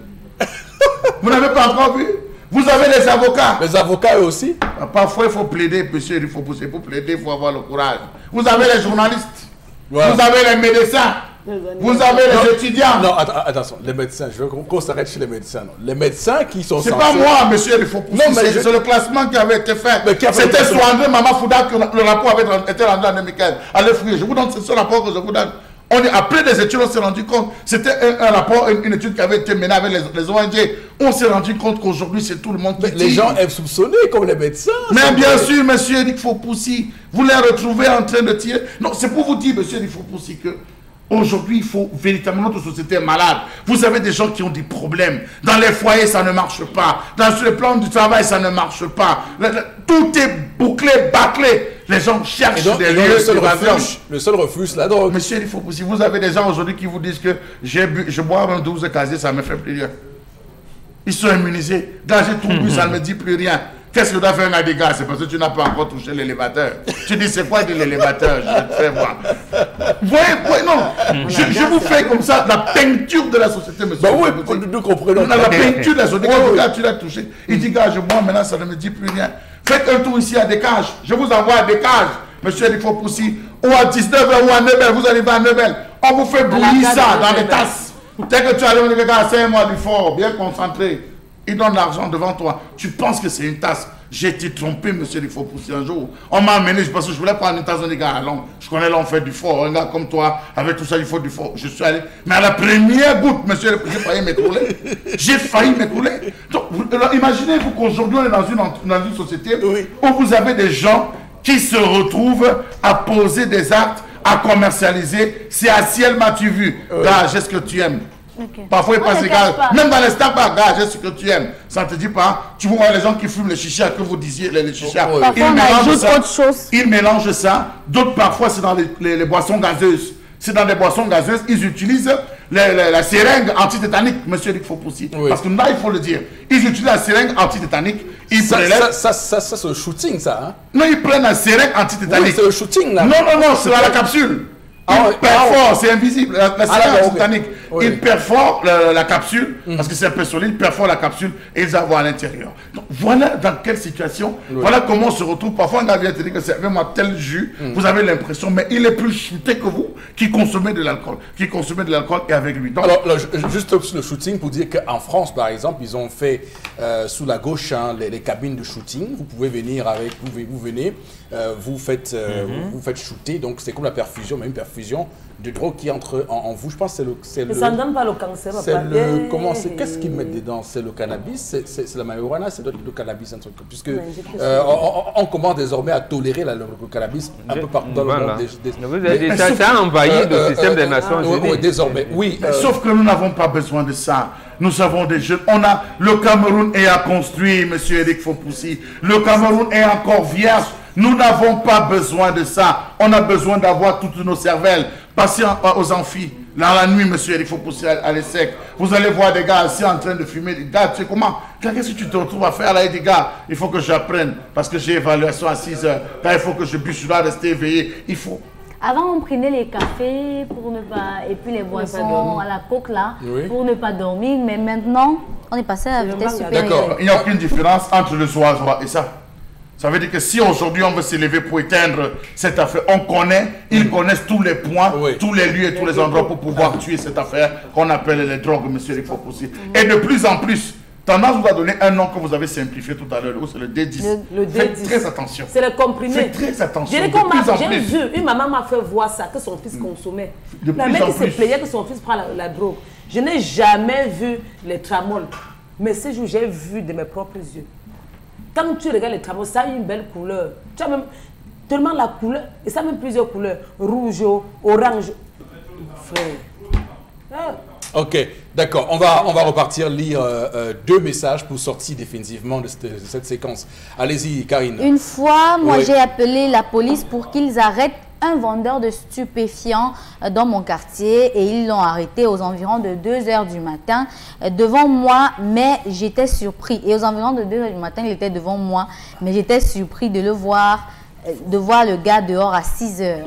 Vous n'avez pas encore vu? Vous avez les avocats. Les avocats eux aussi. Ah, parfois, il faut plaider, monsieur Eric Fopoussi. Il faut plaider, il faut avoir le courage. Vous avez les journalistes. Ouais. Vous avez les médecins. Vous avez les non, étudiants. Non, att attention, les médecins, je veux qu'on s'arrête chez les médecins. Non. Les médecins qui sont C'est censés... pas moi, monsieur, il faut pousser. C'est je... le classement qui avait été fait. C'était sur André Maman Fouda que le rapport avait été rendu en deux mille quinze. Allez fouiller, je vous donne ce rapport que je vous donne. On est, après des études, on s'est rendu compte. C'était un, un rapport, une, une étude qui avait été menée avec les, les O N G. On s'est rendu compte qu'aujourd'hui, c'est tout le monde qui mais les gens aiment soupçonner comme les médecins. Mais bien les... sûr, monsieur Eric Fopoussi, vous les retrouvez en train de tirer. Non, c'est pour vous dire, monsieur Eric Fopoussi, que aujourd'hui, il faut véritablement, notre société est malade. Vous avez des gens qui ont des problèmes. Dans les foyers, ça ne marche pas. Dans le plan du travail, ça ne marche pas. Le, le, tout est bouclé, bâclé. Les gens cherchent donc, des lieux le seul refuge. Le seul refuge, là, donc. Monsieur, il faut si vous avez des gens aujourd'hui qui vous disent que j'ai bu, je bois un douze casier, ça ne me fait plus rien. Ils sont immunisés. Quand j'ai tout bu, ça ne me dit plus rien. Qu'est-ce que tu dois faire un dégât? C'est parce que tu n'as pas encore touché l'élévateur. Tu dis, c'est quoi de l'élévateur? Je vais te faire voir. Vous voyez, voyez, non. Je, je vous fais comme ça la peinture de la société, monsieur. Bah oui, nous comprenons. La peinture de la société. Quand ouais, tu l'as touché, il dit, gars, je bois, maintenant, ça ne me dit plus rien. Faites un tour ici à Descages. Je vous envoie à Descages, monsieur Eric Fopoussi, ou à dix-neuf heures ou à neuf heures. Vous arrivez à neuf heures. On vous fait bouillir ça dans les tasses. Dès que tu arrives, on dit, gars, c'est moi du fort, bien concentré. Il donne l'argent devant toi. Tu penses que c'est une tasse. J'ai été trompé, monsieur, il faut pousser un jour. On m'a amené, parce que je voulais prendre une tasse, on dit, gars, allons. Je connais l'enfer du fort. Un gars comme toi, avec tout ça, il faut du fort. Je suis allé. Mais à la première goutte, monsieur, j'ai failli m'écrouler. J'ai failli m'écrouler. Donc, imaginez-vous qu'aujourd'hui, on est dans une, dans une société oui. où vous avez des gens qui se retrouvent à poser des actes, à commercialiser. C'est à ciel m'as-tu vu. Oui. Gars, j'ai ce que tu aimes. Okay. Parfois, il passe des gars, même dans les Starbucks, gars, j'ai ce que tu aimes. Ça ne te dit pas, tu vois les gens qui fument les chichas, que vous disiez, les, les chichas. Oh, oui. Ils mélangent ça. Autre chose. Ils mélangent ça. D'autres, parfois, c'est dans les, les, les boissons gazeuses. C'est dans les boissons gazeuses, ils utilisent les, les, la seringue antitétanique, monsieur Eric Fopoussi. Oui. Parce que là, il faut le dire. Ils utilisent la seringue antitétanique. Ils ça, prélèvent... ça, ça, ça, ça c'est un shooting, ça. Hein? Non, ils prennent la seringue antitétanique. Oui, c'est un shooting, là. Non, non, non, c'est dans la capsule. Ah, ouais, ah, ouais. C'est invisible, la, la seringue ah, antitétanique. Okay. oui. Ils perforent la, la capsule, mmh. parce que c'est un peu solide, ils perforent la capsule et ils envoient à l'intérieur. Donc voilà dans quelle situation, oui. voilà comment on se retrouve. Parfois, un gars vient te dire que c'est vraiment tel jus, mmh. vous avez l'impression, mais il est plus shooté que vous qui consommez de l'alcool, qui consommez de l'alcool et avec lui. Donc, alors, alors, juste sur le shooting, pour dire qu'en France, par exemple, ils ont fait euh, sous la gauche hein, les, les cabines de shooting. Vous pouvez venir avec, vous, vous venez, euh, vous faites, euh, mm-hmm. vous, vous faites shooter, donc c'est comme la perfusion, mais une perfusion de drogue qui entre en, en vous. Je pense que c'est le... Mais ça ne donne pas le cancer. C'est le... Comment c'est... Qu'est-ce qu'ils mettent dedans? C'est le cannabis, c'est la marijuana, c'est le, le cannabis, un truc. Puisque ouais, euh, on, on commence désormais à tolérer la, le, le cannabis un peu partout dans voilà. le monde. Des, des... Vous avez dit, ça, ça a envahi euh, le euh, système euh, des Nations euh, Unies. Oui, désormais, oui. Euh... Sauf que nous n'avons pas besoin de ça. Nous avons des jeunes. On a... Le Cameroun est à construire, M. Eric Fopoussi. Le Cameroun est encore vierge. Nous n'avons pas besoin de ça. On a besoin d'avoir toutes nos cervelles. Passez aux amphis. Dans la nuit, monsieur, il faut pousser à l'essai. Vous allez voir des gars assis en train de fumer. Des gars, tu sais comment? Qu'est-ce que tu te retrouves à faire là? Et des gars, il faut que j'apprenne. Parce que j'ai évaluation à six heures. Là, il faut que je puisse là rester éveillé. Il faut. Avant, on prenait les cafés pour ne pas... Et puis les boissons à la coke là, oui. pour ne pas dormir. Mais maintenant, on est passé à la vitesse supérieure. D'accord. Il n'y a aucune différence entre le soir et ça. Ça veut dire que si aujourd'hui on veut s'élever pour éteindre cette affaire, on connaît, ils connaissent tous les points, oui. tous les lieux et tous les endroits pour pouvoir tuer cette affaire qu'on appelle les drogues, monsieur Eric Fopoussi. Et de plus en plus, tendance vous a donné un nom que vous avez simplifié tout à l'heure, c'est le D dix. Le, le D dix. Faites très attention. C'est le comprimé. Faites très attention. J'ai vu, une maman m'a fait voir ça, que son fils consommait. De la mère qui se plaignait que son fils prend la, la drogue. Je n'ai jamais vu les tramoles, mais ce jour j'ai vu de mes propres yeux. Quand tu regardes les tramoles, ça a une belle couleur. Tu as même tellement la couleur, et ça a même plusieurs couleurs. Rouge, orange. Frère. Ah. Ok, d'accord. On va, on va repartir lire euh, euh, deux messages pour sortir définitivement de cette, de cette séquence. Allez-y, Karine. Une fois, moi oui. j'ai appelé la police pour qu'ils arrêtent un vendeur de stupéfiants dans mon quartier et ils l'ont arrêté aux environs de deux heures du matin devant moi, mais j'étais surpris. Et aux environs de deux heures du matin, il était devant moi, mais j'étais surpris de le voir, de voir le gars dehors à six heures.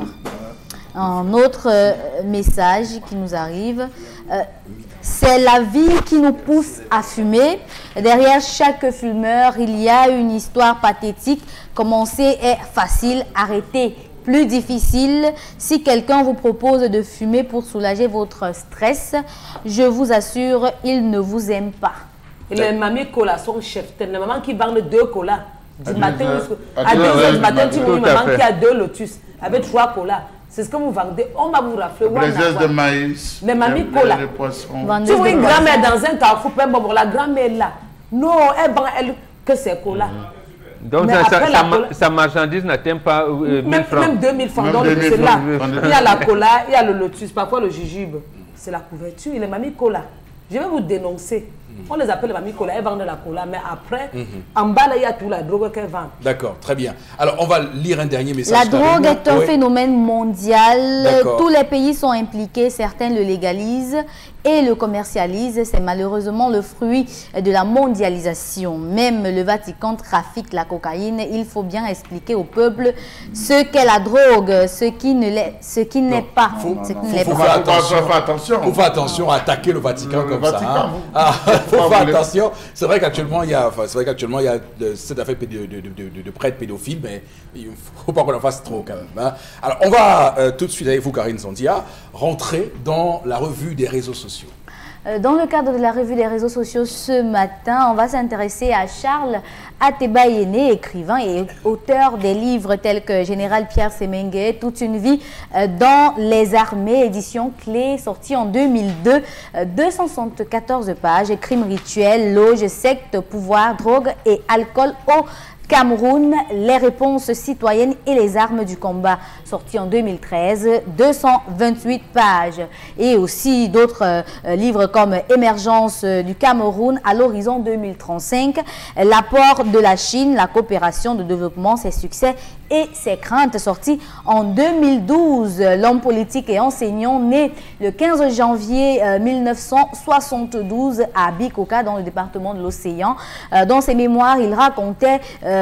Un autre euh, message qui nous arrive, euh, c'est la vie qui nous pousse à fumer. Derrière chaque fumeur, il y a une histoire pathétique. Commencer est facile, arrêter plus difficile. Si quelqu'un vous propose de fumer pour soulager votre stress, je vous assure, il ne vous aime pas. Et les mamies cola sont chefs. Les mamans qui vendent deux colas du matin à deux heures du matin, tu vois une maman qui a deux lotus avec trois colas. C'est ce que vous vendez. On va vous rafler. Les de maïs. Les mamies cola. Les poissons. Tu vois une grand-mère dans un carrefour, la grand-mère là. Non, elle vend elle que c'est cola. Donc ça, ça, ça, cola, sa marchandise n'atteint pas euh, mille francs. Même deux mille francs. Donc c'est là. Il y a la cola, il y a le lotus, parfois le jujube. C'est la couverture. Il est mamie cola. Je vais vous dénoncer. On les appelle les mamies cola, elles vendent de la cola, mais après, mm-hmm. en bas, là, il y a toute la drogue qu'elles vendent. D'accord, très bien. Alors, on va lire un dernier message. La drogue est un oui. phénomène mondial. Tous les pays sont impliqués, certains le légalisent et le commercialisent. C'est malheureusement le fruit de la mondialisation. Même le Vatican trafique la cocaïne. Il faut bien expliquer au peuple ce qu'est la drogue, ce qui ne l'est, ce qui n'est pas. Il faut faire attention. Il faut faire attention à attaquer le Vatican le comme Vatican, ça. Hein. Ah, faut faire attention. C'est vrai qu'actuellement, il y a, enfin, c'est vrai qu'actuellement, il y a de, cette affaire de, de, de, de, de prêtres pédophiles, mais il ne faut pas qu'on en fasse trop quand même. Hein. Alors, on va euh, tout de suite avec vous, Karine Zondia, rentrer dans la revue des réseaux sociaux. Dans le cadre de la revue des réseaux sociaux ce matin, on va s'intéresser à Charles Atebayene, écrivain et auteur des livres tels que Général Pierre Semengue, Toute une vie dans les armées, édition clé, sortie en deux mille deux, deux cent soixante-quatorze pages, crimes rituels, loges, sectes, pouvoir, drogue et alcool au Cameroun, les réponses citoyennes et les armes du combat, sorti en deux mille treize, deux cent vingt-huit pages. Et aussi d'autres euh, livres comme Émergence du Cameroun à l'horizon deux mille trente-cinq, l'apport de la Chine, la coopération de développement, ses succès et ses craintes, sorti en deux mille douze. L'homme politique et enseignant né le quinze janvier euh, mille neuf cent soixante-douze à Bikoka dans le département de l'Océan. Euh, dans ses mémoires, il racontait euh,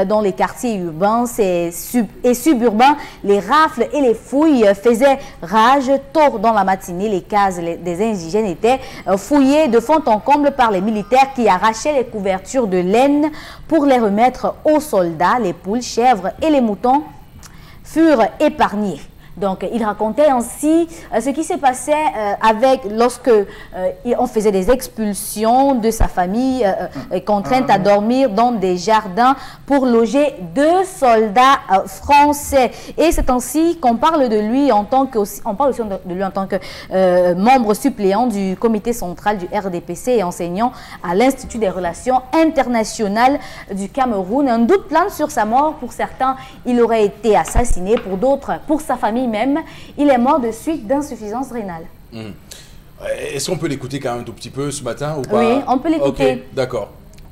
euh, dans les quartiers urbains sub et suburbains. Les rafles et les fouilles faisaient rage. Tôt dans la matinée, les cases les, des indigènes étaient euh, fouillées de fond en comble par les militaires qui arrachaient les couvertures de laine pour les remettre aux soldats. Les poules, chèvres et les moutons furent épargnés. Donc, il racontait ainsi euh, ce qui s'est passé euh, avec lorsque euh, on faisait des expulsions de sa famille, euh, euh, contrainte à dormir dans des jardins pour loger deux soldats euh, français. Et c'est ainsi qu'on parle de lui en tant que, on parle aussi de lui en tant que euh, membre suppléant du comité central du R D P C et enseignant à l'Institut des relations internationales du Cameroun. Un doute plane sur sa mort. Pour certains, il aurait été assassiné. Pour d'autres, pour sa famille même, il est mort de suite d'insuffisance rénale. Mmh. Est-ce qu'on peut l'écouter quand même un tout petit peu ce matin ou pas? Oui, on peut l'écouter. Ok, d'accord.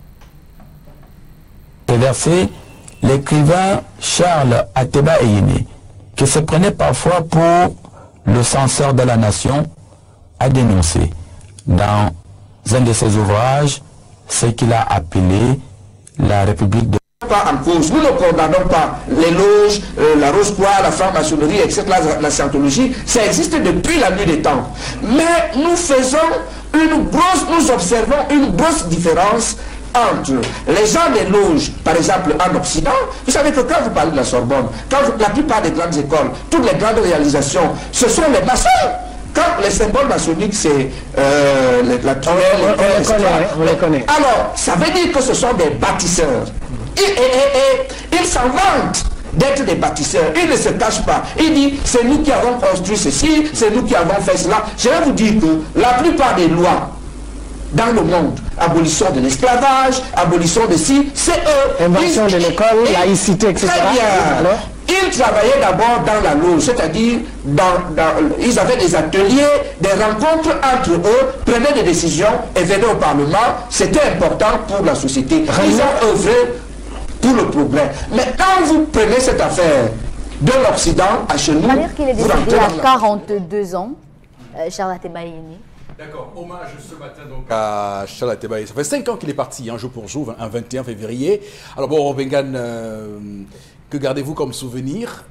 Verset, l'écrivain Charles Ateba Eyene, qui se prenait parfois pour le censeur de la nation, a dénoncé dans un de ses ouvrages ce qu'il a appelé la République de pas en cause. Nous ne condamnons pas les loges, euh, la rose-croix, la franc-maçonnerie, et cetera, la, la scientologie. Ça existe depuis la nuit des temps. Mais nous faisons une grosse, nous observons une grosse différence entre les gens des loges, par exemple en Occident. Vous savez que quand vous parlez de la Sorbonne, quand vous, la plupart des grandes écoles, toutes les grandes réalisations, ce sont les maçons. Quand les symboles maçonniques, c'est euh, la toile, on, on, on, on les connaît. Alors, ça veut dire que ce sont des bâtisseurs. Et, et, et, et ils s'en vantent d'être des bâtisseurs. Ils ne se cachent pas. Ils disent, c'est nous qui avons construit ceci, c'est nous qui avons fait cela. Je vais vous dire que la plupart des lois dans le monde, abolition de l'esclavage, abolition de ci, c'est eux. Invention de l'école, laïcité, et cetera. Très bien. Alors, ils travaillaient d'abord dans la loge, c'est-à-dire dans, dans, ils avaient des ateliers, des rencontres entre eux, prenaient des décisions et venaient au Parlement. C'était important pour la société. Ils ont œuvré pour le progrès. Mais quand vous prenez cette affaire de l'Occident à chez nous, on va dire qu'il est décédé à quarante-deux ans, euh, Charles Ateba Eyene. D'accord, hommage ce matin donc à Charles Ateba Eyene. Ça fait cinq ans qu'il est parti, hein, jour pour jour, un vingt et un février. Alors bon, Bengan, euh, que gardez-vous comme souvenir?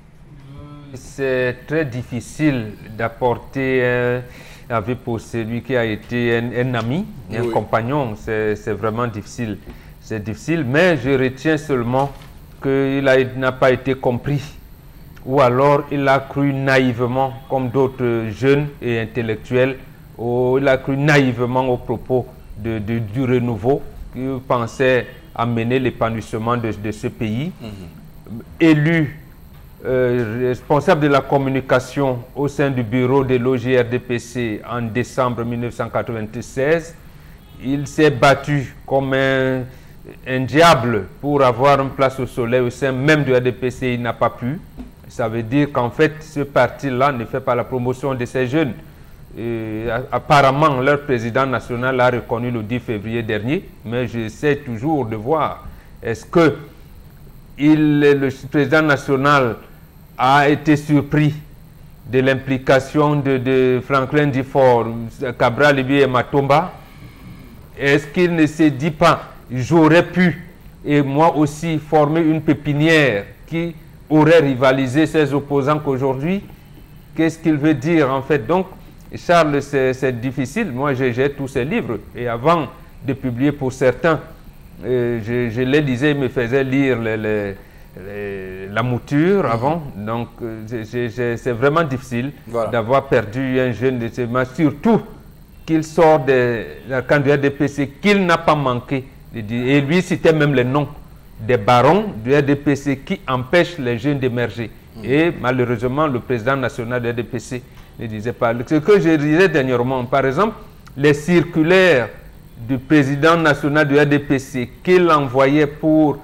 C'est très difficile d'apporter un avis pour celui qui a été un, un ami, un oui. compagnon. C'est vraiment difficile. C'est difficile, mais je retiens seulement qu'il n'a pas été compris. Ou alors il a cru naïvement, comme d'autres jeunes et intellectuels, ou il a cru naïvement aux propos de, de, du renouveau, qui pensait amener l'épanouissement de, de ce pays. Mm-hmm. Élu euh, responsable de la communication au sein du bureau de l'O G R D P C en décembre mille neuf cent quatre-vingt-seize, il s'est battu comme un un diable pour avoir une place au soleil au sein même du R D P C. Il n'a pas pu. Ça veut dire qu'en fait, ce parti-là ne fait pas la promotion de ces jeunes. Et apparemment, leur président national l'a reconnu le dix février dernier, mais j'essaie toujours de voir, est-ce que il, le président national a été surpris de l'implication de, de Franklin Dufort, Cabral et Matomba? Est-ce qu'il ne se dit pas, j'aurais pu, et moi aussi, former une pépinière qui aurait rivalisé ses opposants qu'aujourd'hui? Qu'est-ce qu'il veut dire en fait? Donc, Charles, c'est difficile. Moi, j'ai tous ses livres. Et avant de publier pour certains, euh, je, je les lisais, ils me faisaient lire les, les, les, la mouture avant. Donc, euh, c'est vraiment difficile voilà. d'avoir perdu un jeune de ces matchs, surtout qu'il sort de la candidature du R D P C, qu'il n'a pas manqué. Et lui citait même les noms des barons du R D P C qui empêchent les jeunes d'émerger. Mmh. Et malheureusement, le président national du R D P C ne disait pas. Ce que je disais dernièrement, par exemple, les circulaires du président national du R D P C qu'il envoyait pour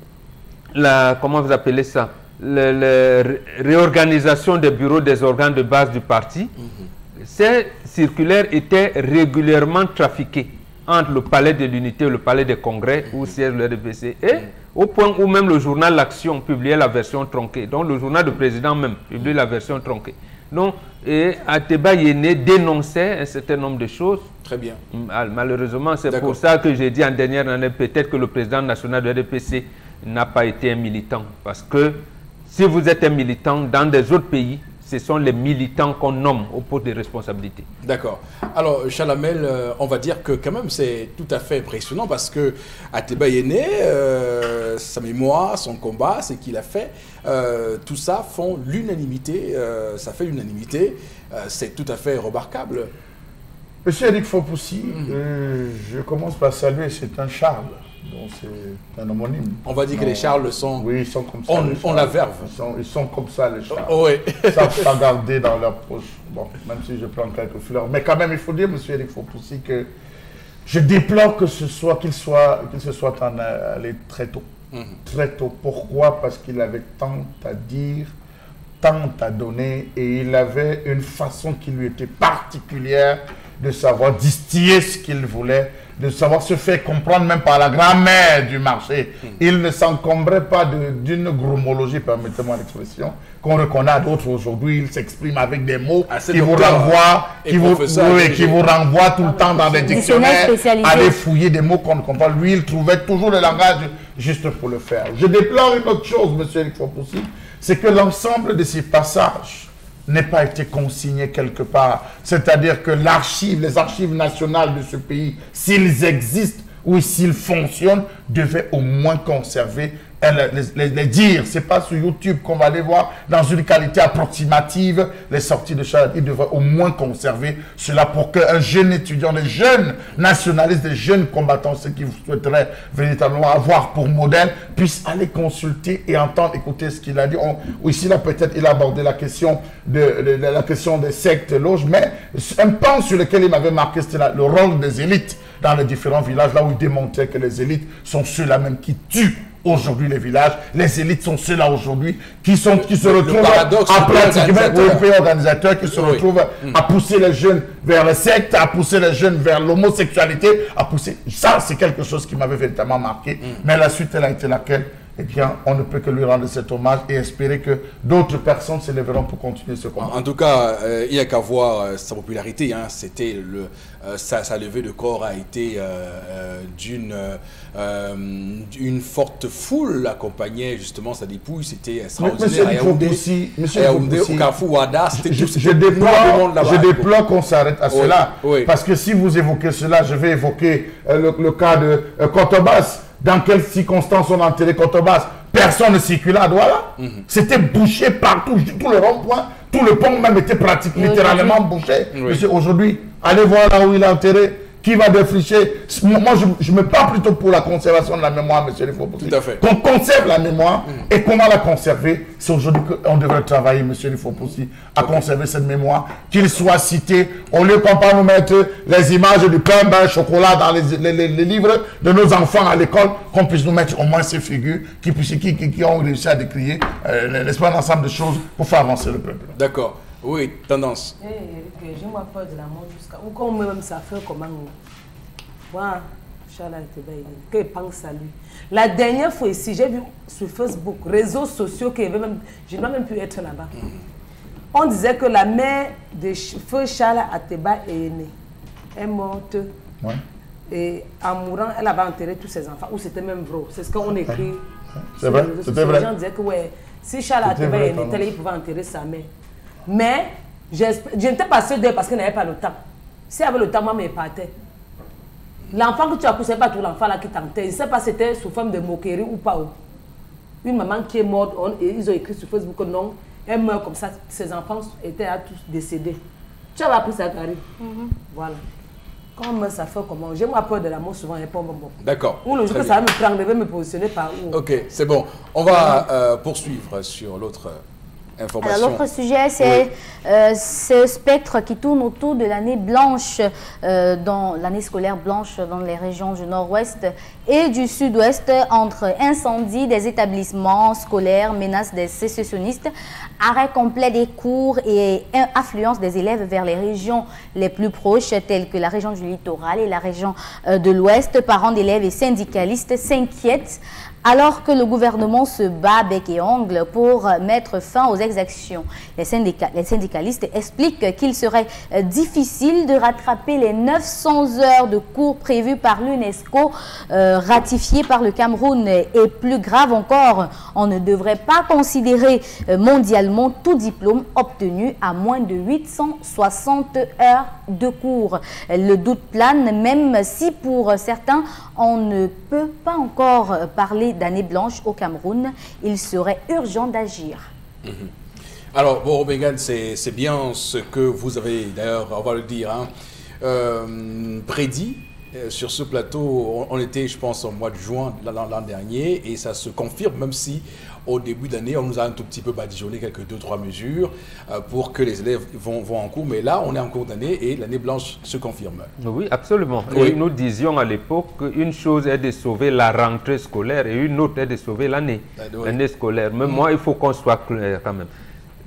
la, comment vous appelez ça, la, la réorganisation des bureaux des organes de base du parti, mmh. ces circulaires étaient régulièrement trafiqués entre le palais de l'unité et le palais des congrès où siège le R D P C, et au point où même le journal L'Action publiait la version tronquée. Donc le journal du président même publiait la version tronquée. Donc, et Ateba Eyene dénonçait un certain nombre de choses. Très bien. Malheureusement, c'est pour ça que j'ai dit en dernière année, peut-être que le président national du R D P C n'a pas été un militant. Parce que si vous êtes un militant dans des autres pays, ce sont les militants qu'on nomme au poste de responsabilité. D'accord. Alors, Chalamel, euh, on va dire que quand même c'est tout à fait impressionnant parce que Ateba Yene, euh, sa mémoire, son combat, ce qu'il a fait, euh, tout ça font l'unanimité, euh, ça fait l'unanimité, euh, c'est tout à fait remarquable. Monsieur Eric Fopoussi, mmh. euh, je commence par saluer, c'est un Charles. Donc c'est un homonyme. On va dire non. que les Charles sont... Oui, ils sont comme ça. On, on la verve. Ils sont, ils sont comme ça, les Charles. Oh, oui. Ils savent pas garder dans leur poche. Bon, même si je prends quelques fleurs. Mais quand même, il faut dire, monsieur Eric Fopoussi, que je déplore que ce soit qu'il soit, qu'il se soit en allé très tôt. Mmh. Très tôt. Pourquoi? Parce qu'il avait tant à dire, tant à donner, et il avait une façon qui lui était particulière de savoir distiller ce qu'il voulait, de savoir se faire comprendre même par la grand-mère du marché. Mmh. Il ne s'encombrait pas d'une gromologie, permettez-moi l'expression, qu'on reconnaît à d'autres aujourd'hui. Il s'exprime avec des mots ah, qui vous renvoient, qui vous, oui, qui vous renvoient tout le temps dans des dictionnaires, aller fouiller des mots qu'on ne comprend. Lui, il trouvait toujours le langage juste pour le faire. Je déplore une autre chose, monsieur Eric Fopoussi, c'est que l'ensemble de ces passages n'ait pas été consigné quelque part. C'est-à-dire que l'archive, les archives nationales de ce pays, s'ils existent ou s'ils fonctionnent, devaient au moins conserver les, les, les dire. Ce n'est pas sur YouTube qu'on va les voir dans une qualité approximative, les sorties de Charles. Ils devraient au moins conserver cela pour qu'un jeune étudiant, des jeunes nationalistes, des jeunes combattants, ceux qui souhaiteraient véritablement avoir pour modèle, puissent aller consulter et entendre, écouter ce qu'il a dit. On, ici, là, peut-être, il a abordé la question, de, de, de la question des sectes loges, mais un pan sur lequel il m'avait marqué, c'était le rôle des élites dans les différents villages, là où il démontrait que les élites sont ceux-là même qui tuent aujourd'hui les villages. Les élites sont ceux-là aujourd'hui qui, sont, qui se le, retrouvent le à pratiquement les organisateurs qui se oui. retrouvent mmh. à pousser les jeunes vers les sectes, à pousser les jeunes vers l'homosexualité, à pousser... Ça, c'est quelque chose qui m'avait véritablement marqué. Mmh. Mais la suite, elle a été laquelle? Eh bien, on ne peut que lui rendre cet hommage et espérer que d'autres personnes se lèveront pour continuer ce combat. En, en tout cas, euh, il n'y a qu'à voir euh, sa popularité. Hein. C'était le, euh, sa, sa levée de corps a été euh, d'une euh, une forte foule accompagnait justement sa dépouille. C'était extraordinaire. Monsieur Fopoussi, Monsieur au Carrefour Ouada, c'était tout. Je déplore qu'on s'arrête à oui, cela. Oui. Parce que si vous évoquez cela, je vais évoquer euh, le, le cas de euh, Kotobas. Dans quelles circonstances on a enterré Kotobas? Personne ne circulait à Douala. Mm -hmm. C'était bouché partout, tout le rond-point, tout le pont même était pratiquement littéralement bouché. Oui. Aujourd'hui, allez voir là où il est enterré. Qui va défricher? Moi, je, je me bats plutôt pour la conservation de la mémoire, monsieur Fopoussi. Tout à fait. Qu'on conserve la mémoire. Mm. Et comment la conserver? C'est aujourd'hui qu'on devrait travailler, monsieur Fopoussi, à okay. conserver cette mémoire, qu'il soit cité. Au lieu qu'on pas nous mettre les images du pain, ben, chocolat dans les, les, les, les livres de nos enfants à l'école, qu'on puisse nous mettre au moins ces figures qui, qui, qui, qui ont réussi à décrire euh, l'espace d'ensemble de choses pour faire avancer le peuple. D'accord. Oui, tendance. Eh, Eric, j'ai moi peur de la mort jusqu'à... Ou quand même ça fait comment... Moi, Charles Ateba Yene, que je pense à lui. La dernière fois ici, j'ai vu sur Facebook, réseaux sociaux, que même, je n'ai même pu être là-bas. Mm-hmm. On disait que la mère de feu Charles Ateba Yene est morte. Ouais. Et en mourant, elle avait enterré tous ses enfants. Ou c'était même vrai. C'est ce qu'on écrit. C'est vrai, c'était vrai. Les gens disaient que ouais, si Charles Ateba Yene était là, il pouvait enterrer sa mère. Mais je n'étais pas sûre d'elle parce qu'elle n'avait pas le temps. Si elle avait le temps, moi, je partais. L'enfant que tu as poussé, ce n'est pas tout l'enfant là qui t'enterre. Je ne sais pas si c'était sous forme de moquerie ou pas. Une maman qui est morte, on, ils ont écrit sur Facebook que non, elle meurt comme ça. Ses enfants étaient à tous décédés. Tu avais appris ça, Carrie? Mm-hmm. Voilà. Quand on meurt, ça fait comment? J'ai moi peur de la mort souvent, et pas bon. D'accord. Ou le jour que ça va me prendre, je vais me positionner par où? Ok, c'est bon. On va euh, poursuivre sur l'autre. L'autre sujet, c'est oui. euh, ce spectre qui tourne autour de l'année blanche, euh, dans l'année scolaire blanche dans les régions du nord-ouest et du sud-ouest, entre incendie des établissements scolaires, menaces des sécessionnistes, arrêt complet des cours et affluence des élèves vers les régions les plus proches, telles que la région du littoral et la région euh, de l'ouest. Parents d'élèves et syndicalistes s'inquiètent alors que le gouvernement se bat bec et ongle pour mettre fin aux exactions. Les, syndica les syndicalistes expliquent qu'il serait difficile de rattraper les neuf cents heures de cours prévues par l'UNESCO, euh, ratifiées par le Cameroun. Et plus grave encore, on ne devrait pas considérer mondialement tout diplôme obtenu à moins de huit cent soixante heures de cours. Le doute plane, même si pour certains, on ne peut pas encore parler d'année blanche au Cameroun. Il serait urgent d'agir. Mmh. Alors, bon, Obengan, c'est bien ce que vous avez, d'ailleurs, on va le dire, hein, euh, prédit. Sur ce plateau, on était, je pense, au mois de juin l'an dernier, et ça se confirme, même si au début de l'année, on nous a un tout petit peu badigeonné quelques deux, trois mesures euh, pour que les élèves vont, vont en cours. Mais là, on est en cours d'année et l'année blanche se confirme. Oui, absolument. Oui. Et nous disions à l'époque qu'une chose est de sauver la rentrée scolaire et une autre est de sauver l'année, l'année scolaire. Mais mmh. moi, il faut qu'on soit clair quand même.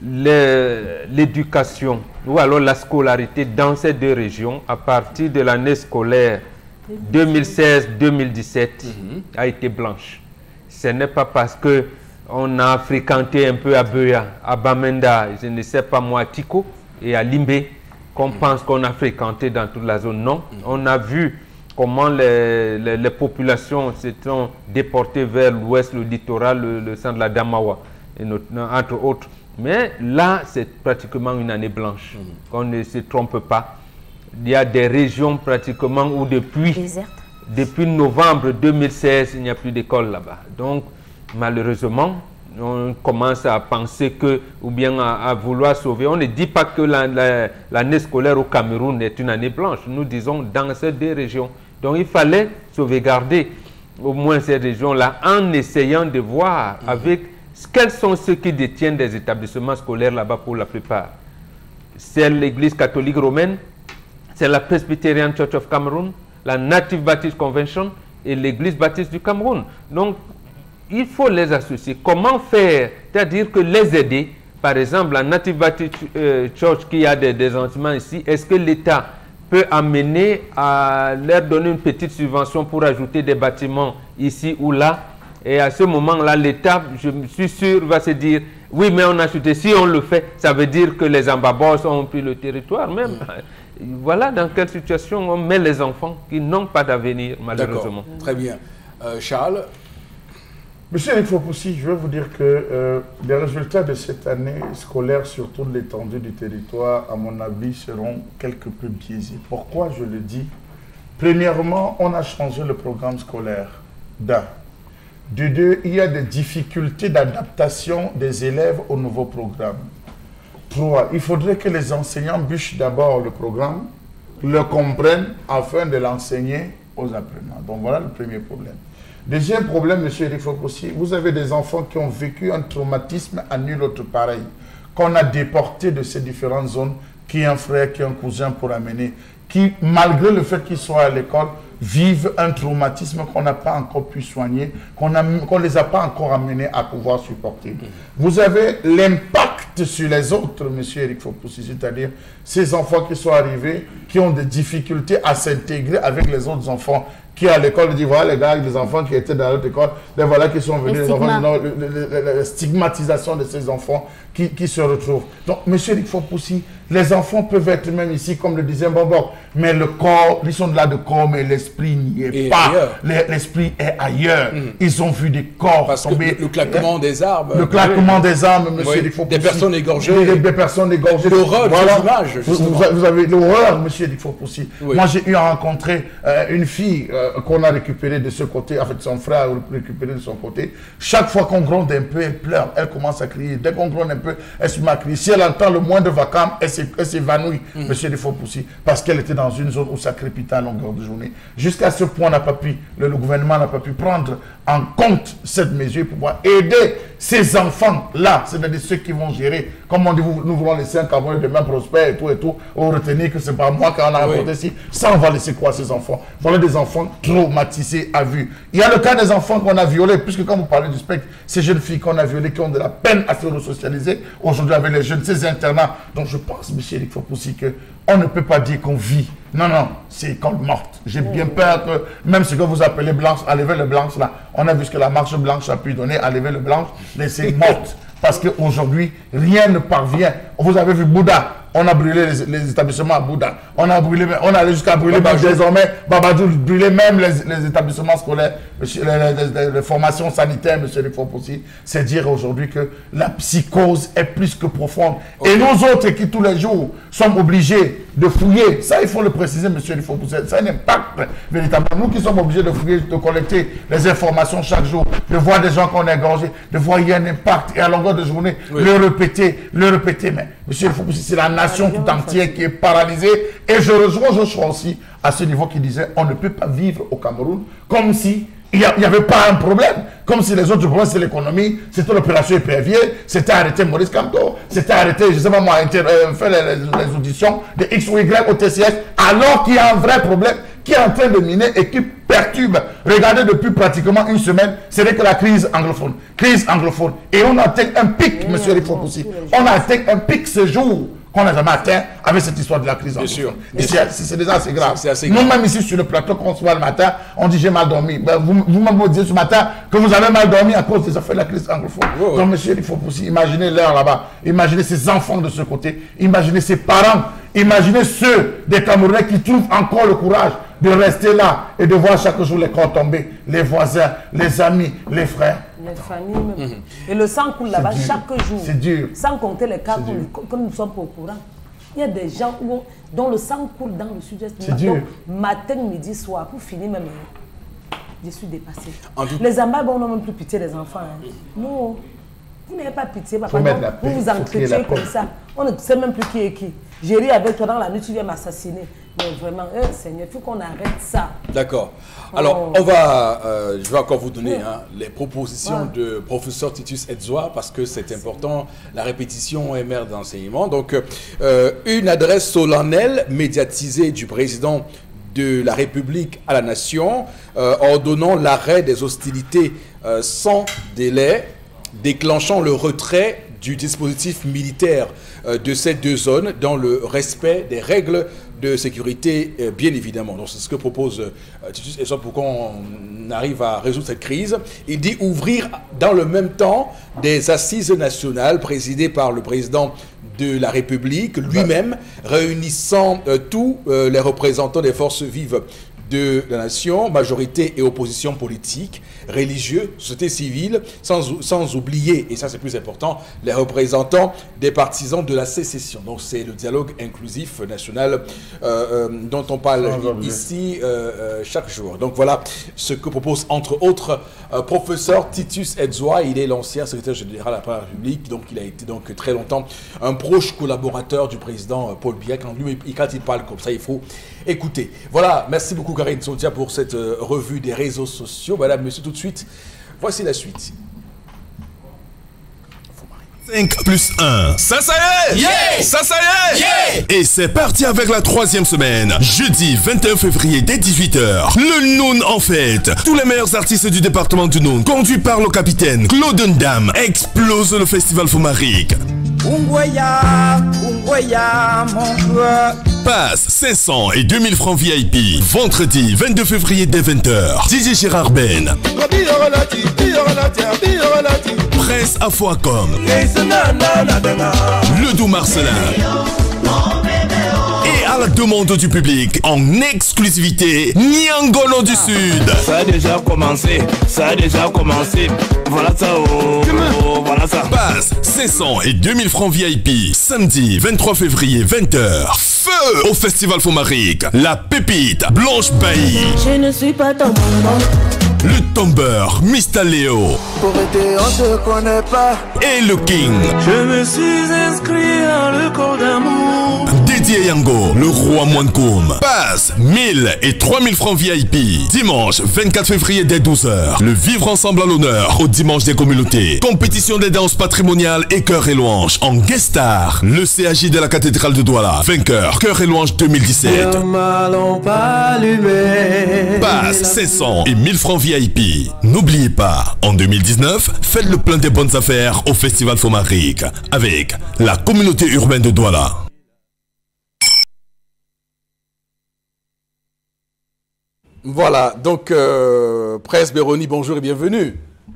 L'éducation ou alors la scolarité dans ces deux régions, à partir de l'année scolaire deux mille seize deux mille dix-sept, mmh. a été blanche. Ce n'est pas parce que on a fréquenté un peu à Beuya, à Bamenda, je ne sais pas moi, à Tiko et à Limbé, qu'on mmh. pense qu'on a fréquenté dans toute la zone. Non, mmh. on a vu comment les, les, les populations se sont déportées vers l'ouest, le littoral, le, le centre de la Damawa, et notre, entre autres. Mais là, c'est pratiquement une année blanche, mmh. qu'on ne se trompe pas. Il y a des régions pratiquement où depuis, depuis novembre deux mille seize, il n'y a plus d'école là-bas. Donc, malheureusement, on commence à penser que, ou bien à, à vouloir sauver. On ne dit pas que l'année la, la, scolaire au Cameroun est une année blanche. Nous disons dans ces deux régions. Donc, il fallait sauvegarder au moins ces régions-là en essayant de voir mmh. avec quels sont ceux qui détiennent des établissements scolaires là-bas pour la plupart. C'est l'Église catholique romaine, c'est la Presbyterian Church of Cameroon, la Native Baptist Convention et l'Église baptiste du Cameroun. Donc, il faut les associer. Comment faire? C'est-à-dire que les aider. Par exemple, la Native Baptist euh, Church qui a des, des enseignements ici, est-ce que l'État peut amener à leur donner une petite subvention pour ajouter des bâtiments ici ou là? Et à ce moment-là, l'État, je suis sûr, va se dire, oui, mais on a ajouté. Si on le fait, ça veut dire que les ambabos ont pris le territoire même. Mmh. Voilà dans quelle situation on met les enfants qui n'ont pas d'avenir, malheureusement. Très bien. Euh, Charles? Monsieur Eric Fopoussi, je veux vous dire que euh, les résultats de cette année scolaire sur toute l'étendue du territoire, à mon avis, seront quelque peu biaisés. Pourquoi je le dis? Premièrement, on a changé le programme scolaire d'un. De deux, il y a des difficultés d'adaptation des élèves au nouveau programme. Trois, il faudrait que les enseignants bûchent d'abord le programme, le comprennent afin de l'enseigner aux apprenants. Donc voilà le premier problème. Deuxième problème, M. Eric Fopoussi, vous avez des enfants qui ont vécu un traumatisme à nul autre pareil, qu'on a déporté de ces différentes zones, qui est un frère, qui est un cousin pour amener, qui, malgré le fait qu'ils soient à l'école, vivent un traumatisme qu'on n'a pas encore pu soigner, qu'on ne les a pas encore amenés à pouvoir supporter. Vous avez l'impact sur les autres, M. Eric Fopoussi, c'est-à-dire ces enfants qui sont arrivés, qui ont des difficultés à s'intégrer avec les autres enfants, qui à l'école disent, voilà les gars, les enfants qui étaient dans l'autre école, les voilà qui sont venus, les enfants, non, le, le, le, la stigmatisation de ces enfants qui, qui se retrouvent. Donc, M. Eric Fopoussi, les enfants peuvent être même ici, comme le disait Bobo, mais le corps, ils sont là de corps, mais l'esprit n'y est Et pas. L'esprit est ailleurs. Mmh. Ils ont vu des corps Parce tomber. Que le claquement des armes. Le claquement oui. des armes, M. Oui. Eric Fopoussi. Des personnes égorgées. Des, des personnes égorgées. L'horreur voilà. de l'image, vous, vous avez l'horreur, M. Eric Fopoussi. Oui. Moi, j'ai eu à rencontrer euh, une fille euh, qu'on a récupérée de ce côté, en fait, son frère a récupéré de son côté. Chaque fois qu'on gronde un peu, elle pleure, elle commence à crier. Dès qu'on gronde un peu, elle se met à crier. Si elle entend le moindre vacarme, elle s'évanouit, mmh. M. Eric Fopoussi, parce qu'elle était dans une zone où ça crépitait à longueur de journée. Jusqu'à ce point, on n'a pas pu, le, le gouvernement n'a pas pu prendre en compte cette mesure pour pouvoir aider ces enfants-là, c'est-à-dire ceux qui vont gérer. Comme on dit, nous voulons laisser un Cameroun demain prospère et tout et tout, on retenir que c'est pas moi qui en a rapporté ici. Ça, on va laisser quoi ces enfants? Voilà des enfants traumatisés à vue. Il y a le cas des enfants qu'on a violés, puisque quand vous parlez du spectre, ces jeunes filles qu'on a violées, qui ont de la peine à se resocialiser, aujourd'hui avec les jeunes, ces internats. Donc je pense, M. Eric Fopoussi, que on ne peut pas dire qu'on vit. Non, non, c'est école morte. J'ai bien peur que même ce que vous appelez blanche, enlever le blanche là, on a vu ce que la marche blanche a pu donner, enlever le blanche, mais c'est morte. Parce qu'aujourd'hui, rien ne parvient. Vous avez vu Bouddha, on a brûlé les, les établissements à Bouddha. On a brûlé, on allait jusqu'à brûler même désormais, Babadou, brûler même les, les établissements scolaires, les, les, les, les formations sanitaires, monsieur Lifopoussi. C'est dire aujourd'hui que la psychose est plus que profonde. Okay. Et nous autres qui tous les jours sommes obligés de fouiller, ça il faut le préciser, monsieur Lifopoussi, ça a un impact véritablement. Nous qui sommes obligés de fouiller, de collecter les informations chaque jour, de voir des gens qu'on a égorgés, de voir qu'il y a un impact et à longueur de journée, oui. le répéter, le répéter. Mais monsieur Lifopoussi, c'est la nation tout entière qui est paralysée. Et je rejoins Joshua aussi à ce niveau qui disait on ne peut pas vivre au Cameroun comme si il n'y avait pas un problème, comme si les autres problèmes c'est l'économie, c'était l'opération épervier, c'était arrêter Maurice Kamto, c'était arrêter, je ne sais pas moi, euh, faire les, les, les auditions de X ou Y au T C S, alors qu'il y a un vrai problème qui est en train de miner et qui perturbe. Regardez depuis pratiquement une semaine, c'est que la crise anglophone, crise anglophone. Et on atteint un pic, oui, monsieur Lifopoussi, on a atteint un pic ce jour qu'on n'a jamais atteint avec cette histoire de la crise anglophone. C'est déjà assez grave. Nous-mêmes ici sur le plateau, quand on se voit le matin, on dit j'ai mal dormi. Ben, vous, vous-même vous disiez ce matin que vous avez mal dormi à cause des affaires de la crise anglophone. Oh, donc monsieur Lifopoussi, imaginez l'heure là-bas, imaginez ces enfants de ce côté, imaginez ces parents, imaginez ceux des Camerounais qui trouvent encore le courage de rester là et de voir chaque jour les corps tomber, les voisins, les amis, les frères. Les familles même. Mm-hmm. Et le sang coule là-bas chaque jour. C'est dur. Sans compter les cas que nous ne sommes pas au courant. Il y a des gens où, dont le sang coule dans le sud-est. C'est dur. Matin, midi, soir, pour finir même. Je suis dépassée. Les Ambabes, on n'a même plus pitié des enfants. Hein. Non. Vous n'avez pas pitié, papa. Non, vous vous entretenez comme ça. On ne sait même plus qui est qui. J'ai ri avec toi dans la nuit, tu viens m'assassiner. Mais vraiment, euh, Seigneur, il faut qu'on arrête ça. D'accord. Alors, oh. on va, euh, je vais encore vous donner hein, les propositions ouais. de professeur Titus Edzoa, parce que c'est important, la répétition est mère d'enseignement. Donc, euh, une adresse solennelle médiatisée du président de la République à la nation, euh, ordonnant l'arrêt des hostilités euh, sans délai, déclenchant le retrait du dispositif militaire euh, de ces deux zones dans le respect des règles de sécurité, euh, bien évidemment. Donc c'est ce que propose euh, Titus Edzoa pour qu'on arrive à résoudre cette crise. Il dit ouvrir dans le même temps des assises nationales présidées par le président de la République lui-même, réunissant euh, tous euh, les représentants des forces vives de la nation, majorité et opposition politique, religieux, société civile, sans, sans oublier, et ça c'est plus important, les représentants des partisans de la sécession. Donc c'est le dialogue inclusif national euh, euh, dont on parle ici euh, euh, chaque jour. Donc voilà ce que propose entre autres euh, professeur Titus Edzoa. Il est l'ancien secrétaire général de la République, donc il a été donc très longtemps un proche collaborateur du président euh, Paul Biya. Quand, lui, quand il parle comme ça, il faut écouter. Voilà, merci beaucoup Karine Sotia pour cette euh, revue des réseaux sociaux. Madame, monsieur, tout de suite, voici la suite. cinq plus un. Ça, ça y est! Yeah! Ça, ça y est! Yeah! Et c'est parti avec la troisième semaine. Jeudi vingt et un février dès dix-huit heures. Le Noun en fête. Tous les meilleurs artistes du département du Noun, conduits par le capitaine Claude Ndam, explosent le festival Fomaric. Ungoya, Ungoya, mon cœur. Passe cinq cents et deux mille francs V I P. Vendredi vingt-deux février dès vingt heures. D J Gérard Ben. Prince Afoacom. Le Doux Marcelin. Et à la demande du public, en exclusivité, Niangolo du Sud. Ça a déjà commencé, ça a déjà commencé. Voilà ça, oh, oh, voilà ça. Passe cinq cents et deux mille francs V I P. Samedi vingt-trois février vingt heures. Feu au Festival Fomaric. La pépite Blanche Bailly. Je ne suis pas ton maman. Le tombeur Mista Léo. Pour aider, on se connaît pas. Et le King. Je me suis inscrit à le corps d'amour. Dédié Yango, le roi Mwankoum. Passe mille et trois mille francs V I P. Dimanche vingt-quatre février dès douze heures. Le vivre ensemble à l'honneur au dimanche des communautés. Compétition des danses patrimoniales et chœur et louange. En guest star, le C A J de la cathédrale de Douala. Vainqueur, chœur et louange deux mille dix-sept. Passe cinq cents et mille francs V I P. N'oubliez pas, en deux mille dix-neuf, faites le plein des bonnes affaires au Festival Fomaric avec la communauté urbaine de Douala. Voilà, donc euh, Prince Béroni, bonjour et bienvenue.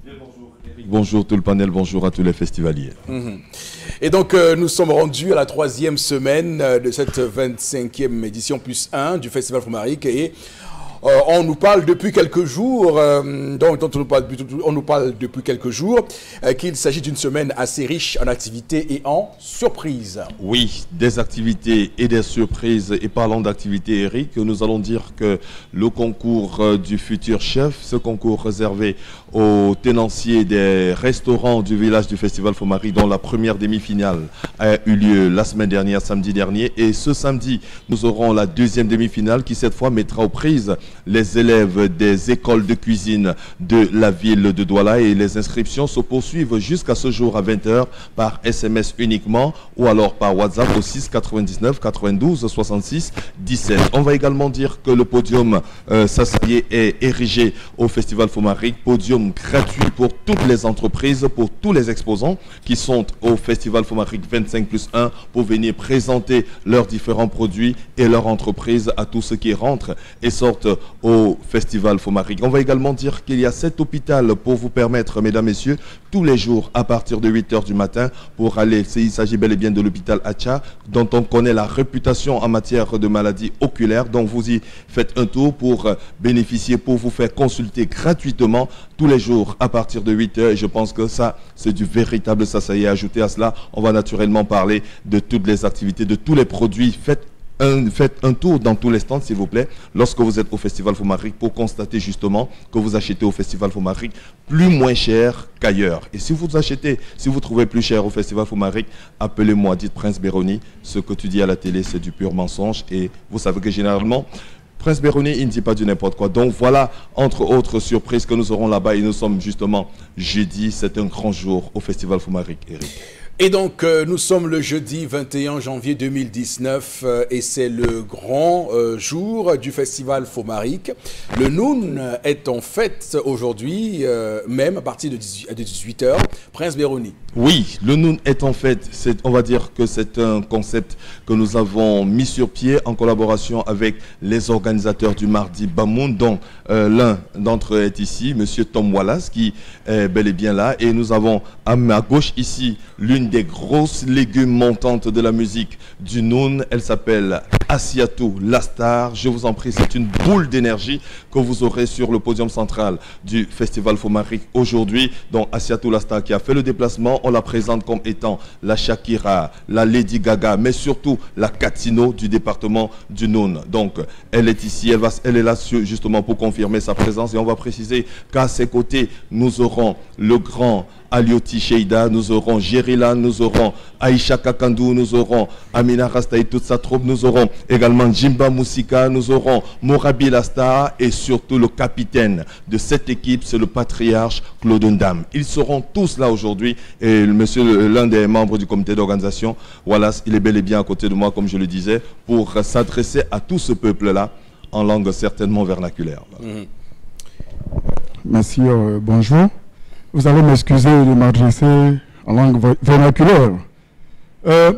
Bonjour tout le panel, bonjour à tous les festivaliers. Mmh. Et donc, euh, nous sommes rendus à la troisième semaine euh, de cette vingt-cinquième édition plus un du Festival Fomaric. Et euh, on nous parle depuis quelques jours, euh, donc, dont on, nous parle, on nous parle depuis quelques jours, euh, qu'il s'agit d'une semaine assez riche en activités et en surprises. Oui, des activités et des surprises. Et parlant d'activités, Eric, nous allons dire que le concours euh, du futur chef, ce concours réservé aux tenanciers des restaurants du village du Festival Fomaric, dont la première demi-finale a eu lieu la semaine dernière, samedi dernier. Et ce samedi, nous aurons la deuxième demi-finale qui, cette fois, mettra aux prises les élèves des écoles de cuisine de la ville de Douala. Et les inscriptions se poursuivent jusqu'à ce jour à vingt heures par S M S uniquement ou alors par WhatsApp au six quatre-vingt-dix-neuf quatre-vingt-douze soixante-six dix-sept. On va également dire que le podium euh, ça, ça y est, est érigé au Festival Fomaric. Podium gratuit pour toutes les entreprises, pour tous les exposants qui sont au Festival Fomaric vingt-cinq plus un pour venir présenter leurs différents produits et leurs entreprises à tous ceux qui rentrent et sortent au Festival Fomaric. On va également dire qu'il y a cet hôpital pour vous permettre, mesdames, messieurs, tous les jours à partir de huit heures du matin pour aller, il s'agit bel et bien de l'hôpital Hacha, dont on connaît la réputation en matière de maladies oculaires. Donc vous y faites un tour pour bénéficier, pour vous faire consulter gratuitement tous les jours à partir de huit heures. Et je pense que ça, c'est du véritable ça, ça y est. Ajouté à cela, on va naturellement parler de toutes les activités, de tous les produits. Faites un, faites un tour dans tous les stands, s'il vous plaît, lorsque vous êtes au Festival Fomaric, pour constater justement que vous achetez au Festival Fomaric plus moins cher qu'ailleurs. Et si vous achetez, si vous trouvez plus cher au Festival Fomaric, appelez-moi, dites Prince Béroni, ce que tu dis à la télé, c'est du pur mensonge. Et vous savez que généralement, Prince Béroni, il ne dit pas du n'importe quoi. Donc voilà, entre autres surprises que nous aurons là-bas. Et nous sommes justement jeudi, c'est un grand jour au Festival Fomaric, Eric. Et donc, euh, nous sommes le jeudi vingt et un janvier deux mille dix-neuf euh, et c'est le grand euh, jour du Festival Fomaric. Le Noun est en fête aujourd'hui, euh, même à partir de dix-huit heures. Prince Béroni. Oui, le Noun est en fête. On va dire que c'est un concept que nous avons mis sur pied en collaboration avec les organisateurs du Mardi Bamoun, dont euh, l'un d'entre eux est ici, Monsieur Tom Wallace, qui est bel et bien là. Et nous avons à ma gauche ici l'une des grosses légumes montantes de la musique du Noun. Elle s'appelle Asiatou la Star. Je vous en prie, c'est une boule d'énergie que vous aurez sur le podium central du Festival Fomaric aujourd'hui. Donc Asiatou la Star qui a fait le déplacement, on la présente comme étant la Shakira, la Lady Gaga, mais surtout la Katino du département du Noun. Donc elle est ici, elle, va, elle est là justement pour confirmer sa présence et on va préciser qu'à ses côtés, nous aurons le grand Alioti Sheida, nous aurons Jerila, nous aurons Aïcha Kakandou, nous aurons Amina Rasta et toute sa troupe, nous aurons également Jimba Moussika, nous aurons Morabi Lasta et surtout le capitaine de cette équipe, c'est le patriarche Claude Ndam. Ils seront tous là aujourd'hui et monsieur, l'un des membres du comité d'organisation, Wallace, il est bel et bien à côté de moi, comme je le disais, pour s'adresser à tout ce peuple-là en langue certainement vernaculaire. Voilà. Mmh. Merci, euh, bonjour. Vous allez m'excuser de m'adresser en langue vernaculaire. Euh,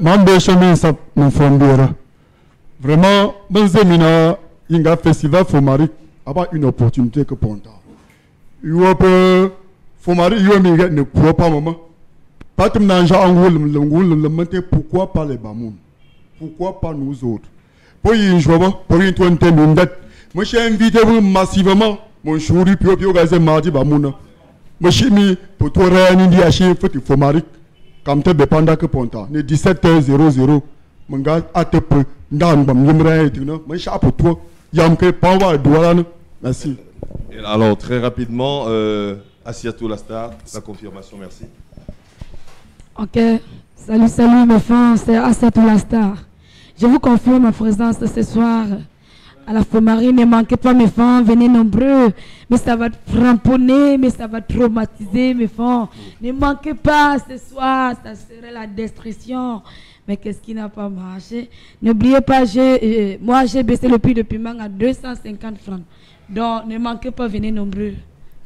Vraiment, dans un festival Fomaric, avoir une opportunité que pour nous. Fomaric, ne pourra pas maman. Pas de manger en le pourquoi pas les Bamoun? Pourquoi pas nous autres? Pour y jouer, pour y tourner une dette. Moi, j'ai invité massivement mon chouri pio pio gazé mardi Bamouna. Moshimi pour toi réunir à chez Fomaric comme te dépendant que ponta ne dix-sept heures mon gars à te peu dans bam yimra et tu know moi chapeau toi yam que pas voir douane. Merci. Alors très rapidement euh, Asiatou la Star, la confirmation, merci. Ok, salut salut mes fans, c'est Asiatou la Star. Je vous confirme ma présence ce soir à la Fomaric. Ne manquez pas mes fans, venez nombreux. Mais ça va cramponner, mais ça va traumatiser mes fans. Ne manquez pas ce soir, ça serait la destruction. Mais qu'est-ce qui n'a pas marché? N'oubliez pas, euh, moi j'ai baissé le prix de piment à deux cent cinquante francs. Donc ne manquez pas, venez nombreux.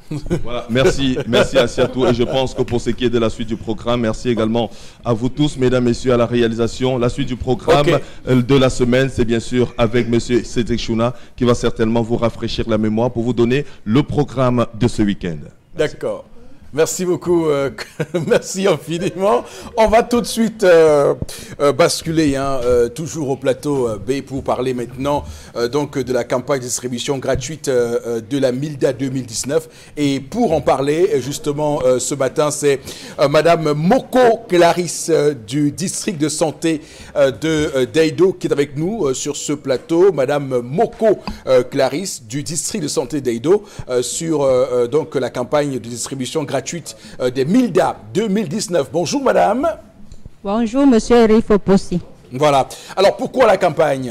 Voilà, merci, merci Assiatou. Et je pense que pour ce qui est de la suite du programme, merci également à vous tous, mesdames, messieurs, à la réalisation. La suite du programme okay. de la semaine, c'est bien sûr avec monsieur Cédric Chouna qui va certainement vous rafraîchir la mémoire pour vous donner le programme de ce week-end. D'accord. Merci beaucoup, euh, merci infiniment. On va tout de suite euh, euh, basculer, hein, euh, toujours au plateau euh, B pour parler maintenant euh, donc de la campagne de distribution gratuite euh, de la MILDA deux mille dix-neuf. Et pour en parler, justement, euh, ce matin, c'est euh, Madame Moko Clarisse euh, du district de santé euh, de euh, d'Eido qui est avec nous euh, sur ce plateau. Madame Moko euh, Clarisse du district de santé d'Eido euh, sur euh, donc la campagne de distribution gratuite gratuite des MILDA deux mille dix-neuf. Bonjour madame. Bonjour monsieur Eric Fopossi. Voilà. Alors pourquoi la campagne?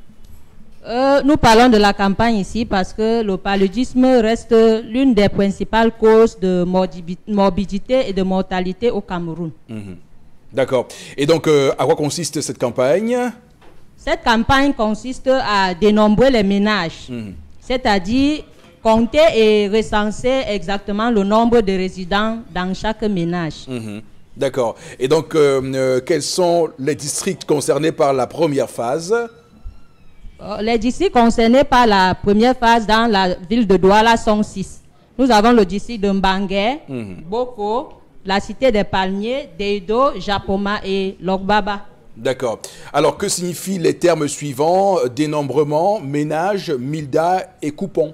euh, Nous parlons de la campagne ici parce que le paludisme reste l'une des principales causes de morbidité et de mortalité au Cameroun. Mmh. D'accord. Et donc euh, à quoi consiste cette campagne? Cette campagne consiste à dénombrer les ménages, mmh. c'est-à-dire compter et recenser exactement le nombre de résidents dans chaque ménage. Mmh. D'accord. Et donc, euh, euh, quels sont les districts concernés par la première phase? euh, Les districts concernés par la première phase dans la ville de Douala sont six. Nous avons le district de Mbangué, mmh. Boko, la cité des Palmiers, Deido, Japoma et Logbaba. D'accord. Alors, que signifient les termes suivants? Dénombrement, ménage, MILDA et coupon?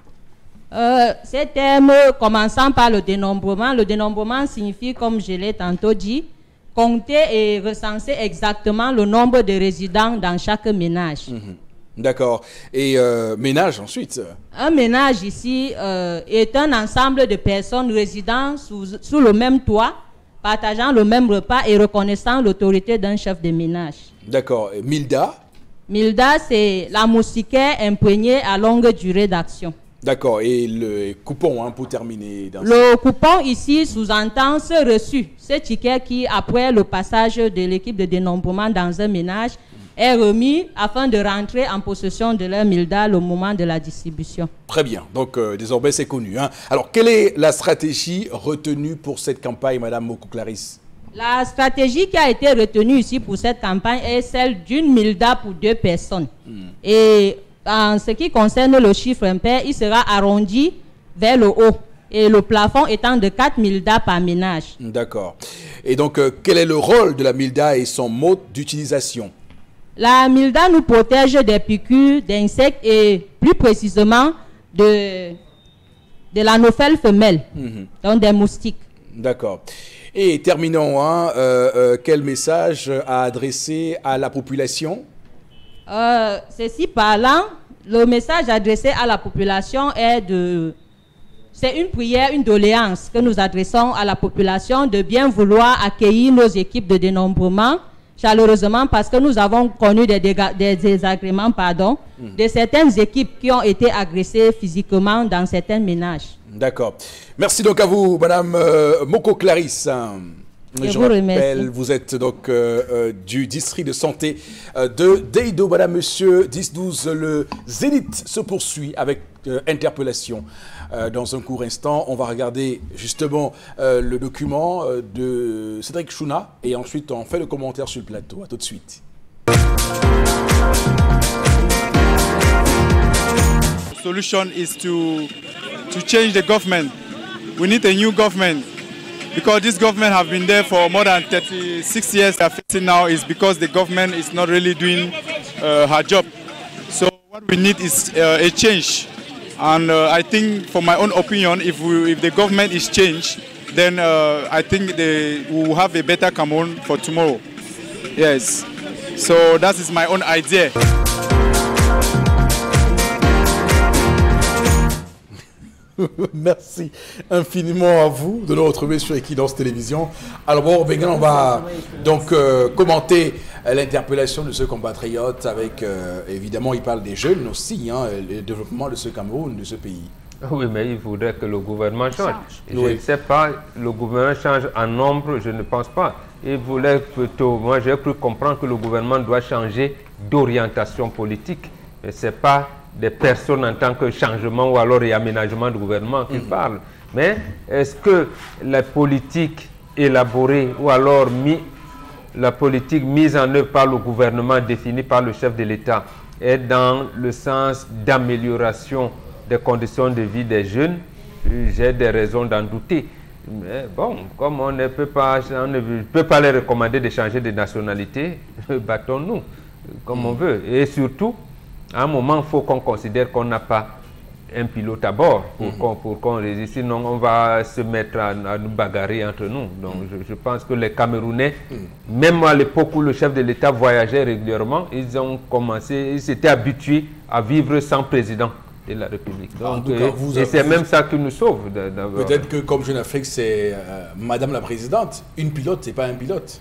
Euh, ces termes, commençant par le dénombrement, le dénombrement signifie, comme je l'ai tantôt dit, compter et recenser exactement le nombre de résidents dans chaque ménage. Mmh. D'accord. Et euh, ménage ensuite? Un ménage ici euh, est un ensemble de personnes résidant sous, sous le même toit, partageant le même repas et reconnaissant l'autorité d'un chef de ménage. D'accord. Et MILDA? MILDA, c'est la moustiquaire imprégnée à longue durée d'action. D'accord. Et le coupon, hein, pour terminer. Dans le coupon ici sous-entend ce reçu, ce ticket qui, après le passage de l'équipe de dénombrement dans un ménage, est remis afin de rentrer en possession de leur MILDA au moment de la distribution. Très bien. Donc, euh, désormais, c'est connu. Hein. Alors, quelle est la stratégie retenue pour cette campagne, Madame Moko Clarisse? La stratégie qui a été retenue ici pour cette campagne est celle d'une MILDA pour deux personnes. Hmm. Et en ce qui concerne le chiffre impair, il sera arrondi vers le haut et le plafond étant de quatre MILDA par ménage. D'accord. Et donc, euh, quel est le rôle de la MILDA et son mode d'utilisation? La MILDA nous protège des piqûres d'insectes et plus précisément de, de l'anophèle femelle, mmh. donc des moustiques. D'accord. Et terminons, hein, euh, euh, quel message à adresser à la population? Euh, ceci parlant, le message adressé à la population est de... C'est une prière, une doléance que nous adressons à la population de bien vouloir accueillir nos équipes de dénombrement chaleureusement parce que nous avons connu des, des désagréments pardon, mmh. de certaines équipes qui ont été agressées physiquement dans certains ménages. D'accord. Merci donc à vous, Madame euh, Moko Clarisse. Je, Je vous rappelle, remercie. Vous êtes donc euh, euh, du district de santé euh, de Deido. Madame, Monsieur, dix douze, le Zénith se poursuit avec euh, interpellation. Euh, dans un court instant, on va regarder justement euh, le document euh, de Cédric Chouna et ensuite on fait le commentaire sur le plateau. À tout de suite. The solution is to, to change the government. We need a new government. Because this government have been there for more than thirty-six years. They are facing now is because the government is not really doing uh, her job. So what we need is uh, a change. And uh, I think, for my own opinion, if we, if the government is changed, then uh, I think they will have a better Cameroon for tomorrow. Yes. So that is my own idea. Merci infiniment à vous de nous retrouver sur Equinox Télévision. Alors bon, on va donc euh, commenter l'interpellation de ce compatriote avec, euh, évidemment, il parle des jeunes aussi, hein, le développement de ce Cameroun, de ce pays. Oui, mais il faudrait que le gouvernement change. Je oui. ne sais pas, le gouvernement change en nombre, je ne pense pas. Il voulait plutôt, moi j'ai cru comprendre que le gouvernement doit changer d'orientation politique. Mais ce n'est pas des personnes en tant que changement ou alors réaménagement du gouvernement qui mmh. parlent. Mais est-ce que la politique élaborée ou alors mis, la politique mise en œuvre par le gouvernement définie par le chef de l'État est dans le sens d'amélioration des conditions de vie des jeunes? J'ai des raisons d'en douter. Mais bon, comme on ne peut pas, on ne peut pas les recommander de changer de nationalité, battons-nous comme mmh. on veut. Et surtout, à un moment, il faut qu'on considère qu'on n'a pas un pilote à bord pour mmh. qu'on pour qu'on résiste. Sinon, on va se mettre à, à nous bagarrer entre nous. Donc, mmh. je, je pense que les Camerounais, mmh. même à l'époque où le chef de l'État voyageait régulièrement, ils ont commencé, ils s'étaient habitués à vivre sans président de la République. Donc, cas, et, vous, et c'est même ça qui nous sauve. Peut-être que comme Jeune Afrique, c'est euh, Madame la Présidente. Une pilote, c'est pas un pilote.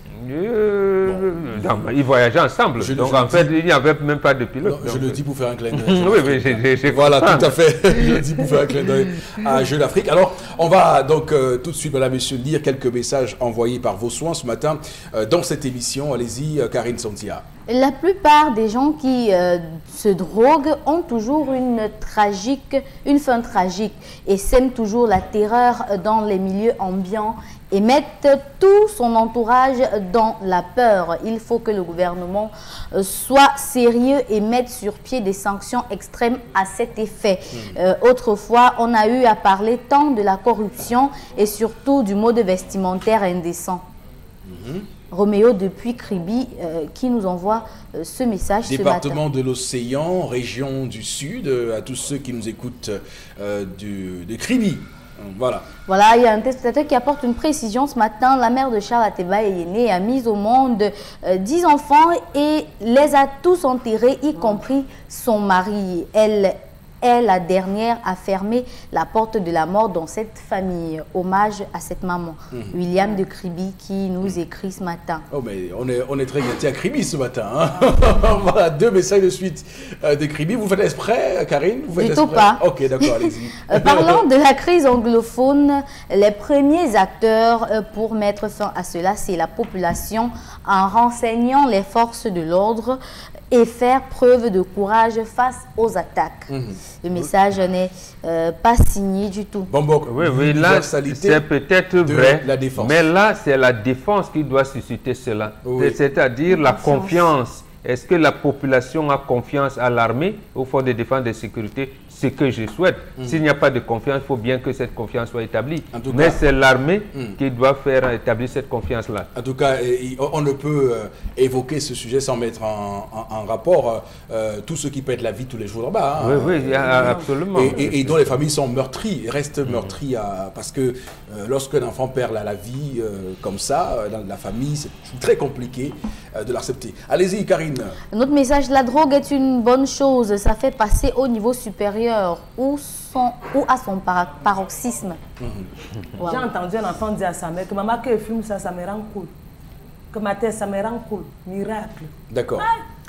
Euh, bon. Non, ils voyageaient ensemble. Je, donc je en fait, dis... il n'y avait même pas de pilote. Non, je le dis pour faire un clin d'œil. Oui, mais j'ai, j'ai Voilà, tout à fait. Je le dis pour faire un clin d'œil à Jeune Afrique. Alors, on va donc euh, tout de suite, madame, monsieur, lire quelques messages envoyés par vos soins ce matin euh, dans cette émission. Allez-y, euh, Karine Santia. La plupart des gens qui euh, se droguent ont toujours une tragique, une fin tragique et sèment toujours la terreur dans les milieux ambiants et mettent tout son entourage dans la peur. Il faut que le gouvernement euh, soit sérieux et mette sur pied des sanctions extrêmes à cet effet. Mmh. Euh, autrefois, on a eu à parler tant de la corruption et surtout du mode vestimentaire indécent. Mmh. Roméo depuis Kribi euh, qui nous envoie euh, ce message Département ce matin. de l'Océan, région du Sud, euh, à tous ceux qui nous écoutent euh, du, de Kribi. Voilà. Voilà, il y a un téléspectateur qui apporte une précision ce matin. La mère de Charles Ateba Eyene a mis au monde euh, dix enfants et les a tous enterrés, y compris son mari. Elle est la dernière à fermer la porte de la mort dans cette famille. Hommage à cette maman. Mmh. William de Kribi qui nous mmh. écrit ce matin. Oh, mais on est, on est très gâtés à Kribi ce matin. Hein. Voilà, deux messages de suite euh, de Kribi. Vous faites exprès, Karine? Vous faites Plutôt pas. Ok, d'accord, allez-y. euh, parlant de la crise anglophone, les premiers acteurs euh, pour mettre fin à cela, c'est la population en renseignant les forces de l'ordre et faire preuve de courage face aux attaques. Mmh. Le message n'est euh, pas signé du tout. Bon, bon, oui, oui, là, c'est peut-être vrai, la défense. Mais là, c'est la défense qui doit susciter cela. Oui. C'est-à-dire la confiance. Est-ce que la population a confiance à l'armée, aux forces de défense et de sécurité? Ce que je souhaite. Mmh. S'il n'y a pas de confiance, il faut bien que cette confiance soit établie. Mais c'est l'armée mmh. qui doit faire établir cette confiance-là. En tout cas, on ne peut évoquer ce sujet sans mettre en, en, en rapport euh, tout ce qui peut être la vie tous les jours là-bas. Hein. Oui, oui, absolument. Et, et, et dont les familles sont meurtries, restent mmh. meurtries à, parce que euh, lorsqu'un enfant perd la, la vie euh, comme ça, dans la famille, c'est très compliqué euh, de l'accepter. Allez-y, Karine. Notre message, la drogue est une bonne chose. Ça fait passer au niveau supérieur ou, son, ou à son par paroxysme. Mmh. Wow. J'ai entendu un enfant dire à sa mère que maman, que fume ça, ça me rend cool. Que ma tête, ça me rend cool. Miracle. D'accord.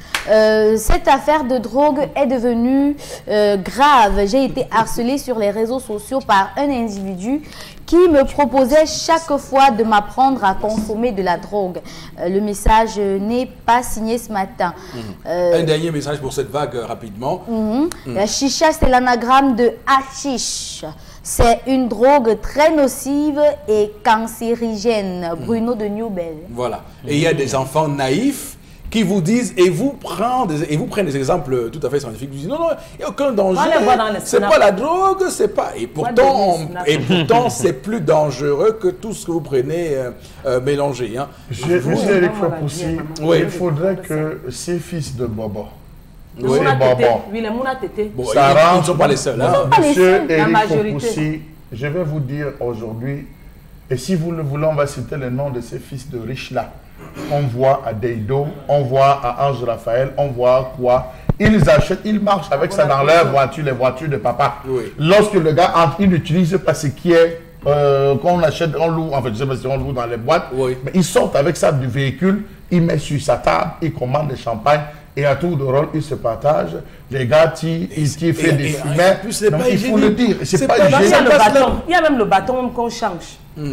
Euh, cette affaire de drogue est devenue euh, grave. J'ai été harcelée sur les réseaux sociaux par un individu qui me proposait chaque fois de m'apprendre à consommer de la drogue. Euh, le message n'est pas signé ce matin. Mmh. Euh, un dernier message pour cette vague, euh, rapidement. Mmh. Mmh. La chicha, c'est l'anagramme de hashish. C'est une drogue très nocive et cancérigène. Mmh. Bruno de Newbell. Voilà. Et il y a des enfants naïfs qui vous disent, et vous, des, et vous prennent des exemples tout à fait scientifiques, vous disent non, non, il n'y a aucun danger, c'est pas la drogue, c'est pas... Et pourtant, et pourtant c'est plus dangereux que tout ce que vous prenez euh, euh, mélangé. Hein. Je vous ai Eric Fapoussi, oui. Il faudrait que ces fils de Bobo, oui, oui, les Mouna Tété, bon, ils ne sont pas les seuls. Hein. Monsieur Eric Fapoussi, je vais vous dire aujourd'hui, et si vous le voulez, on va citer le nom de ces fils de riches-là. On voit à Deido, on voit à Ange Raphaël, on voit quoi. Ils achètent, ils marchent avec ça dans leur voiture, les voitures de papa. Oui. Lorsque le gars entre, il n'utilise pas ce qui est, euh, qu'on achète, on loue, en fait, je sais pas si on loue dans les boîtes, oui. Mais ils sortent avec ça du véhicule, ils mettent sur sa table, ils commandent le champagne, et à tour de rôle, ils se partagent. Les gars, qui font des fumets, donc il faut le dire. C'est pas hygiénique. Il y a même le bâton qu'on change. Mm.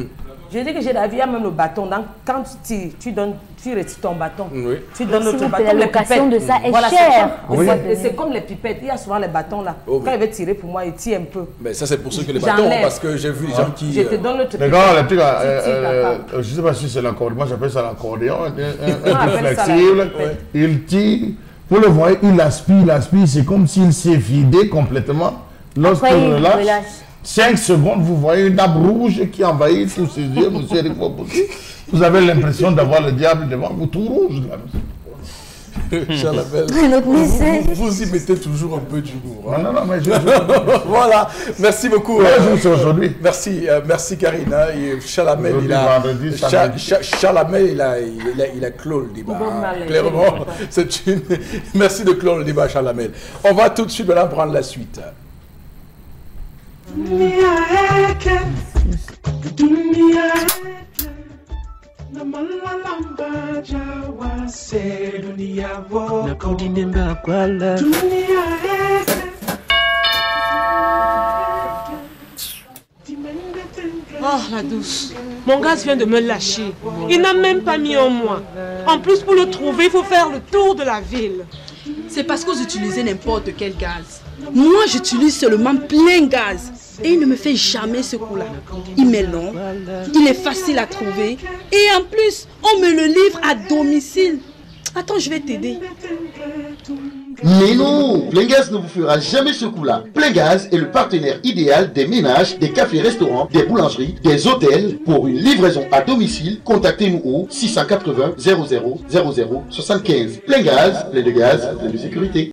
Je dis que j'ai la vie, il y a même le bâton. Donc, quand tu tires, tu donnes, tu retires ton bâton. Oui. Tu donnes S'il l'autre vous plaît, bâton. la location de ça est chère. Oui. C'est comme les pipettes. Il y a souvent les bâtons là. Oh, quand oui. il veut tirer pour moi, il tire un peu. Mais ça, c'est pour ceux qui les bâtons, parce que j'ai vu les gens qui. Je te donne l'autre Les gars, les petits gars, euh, euh, je ne sais pas si c'est l'accordéon. Moi, j'appelle ça l'accordéon. Un peu flexible. Il tire. Vous le voyez, il aspire, il aspire. C'est comme s'il s'est vidé complètement. Lorsqu'il relâche. cinq secondes, vous voyez une nappe rouge qui envahit tous ses yeux, monsieur Eric Mobutu. Vous avez l'impression d'avoir le diable devant vous, tout rouge. Chalamel, vous, vous, vous y mettez toujours un peu d'humour. Hein? Non, non, non, mais je... je... Voilà, merci beaucoup. Euh, c'est aujourd'hui. Merci, euh, merci Karine. Hein? Et Chalamel, il a... Vendredi, Cha, Cha, Chalamel, il a, il a, il a clos le débat. Hein? Clairement, c'est une... Merci de clore le débat, Chalamel. On va tout de suite maintenant prendre la suite. Oh, la douce. Mon gaz vient de me lâcher. Il n'a même pas mis un mois. En plus, pour le trouver, il faut faire le tour de la ville. C'est parce que vous utilisez n'importe quel gaz. Moi, j'utilise seulement plein gaz. Et il ne me fait jamais ce coup-là. Il m'est long, il est facile à trouver. Et en plus, on me le livre à domicile. Attends, je vais t'aider. Mais non, Plein Gaz ne vous fera jamais ce coup-là. Plein Gaz est le partenaire idéal des ménages, des cafés-restaurants, des boulangeries, des hôtels. Pour une livraison à domicile, contactez-nous au six cent quatre-vingts zéro zéro zéro zéro soixante-quinze. Plein Gaz, plein de gaz, plein de sécurité.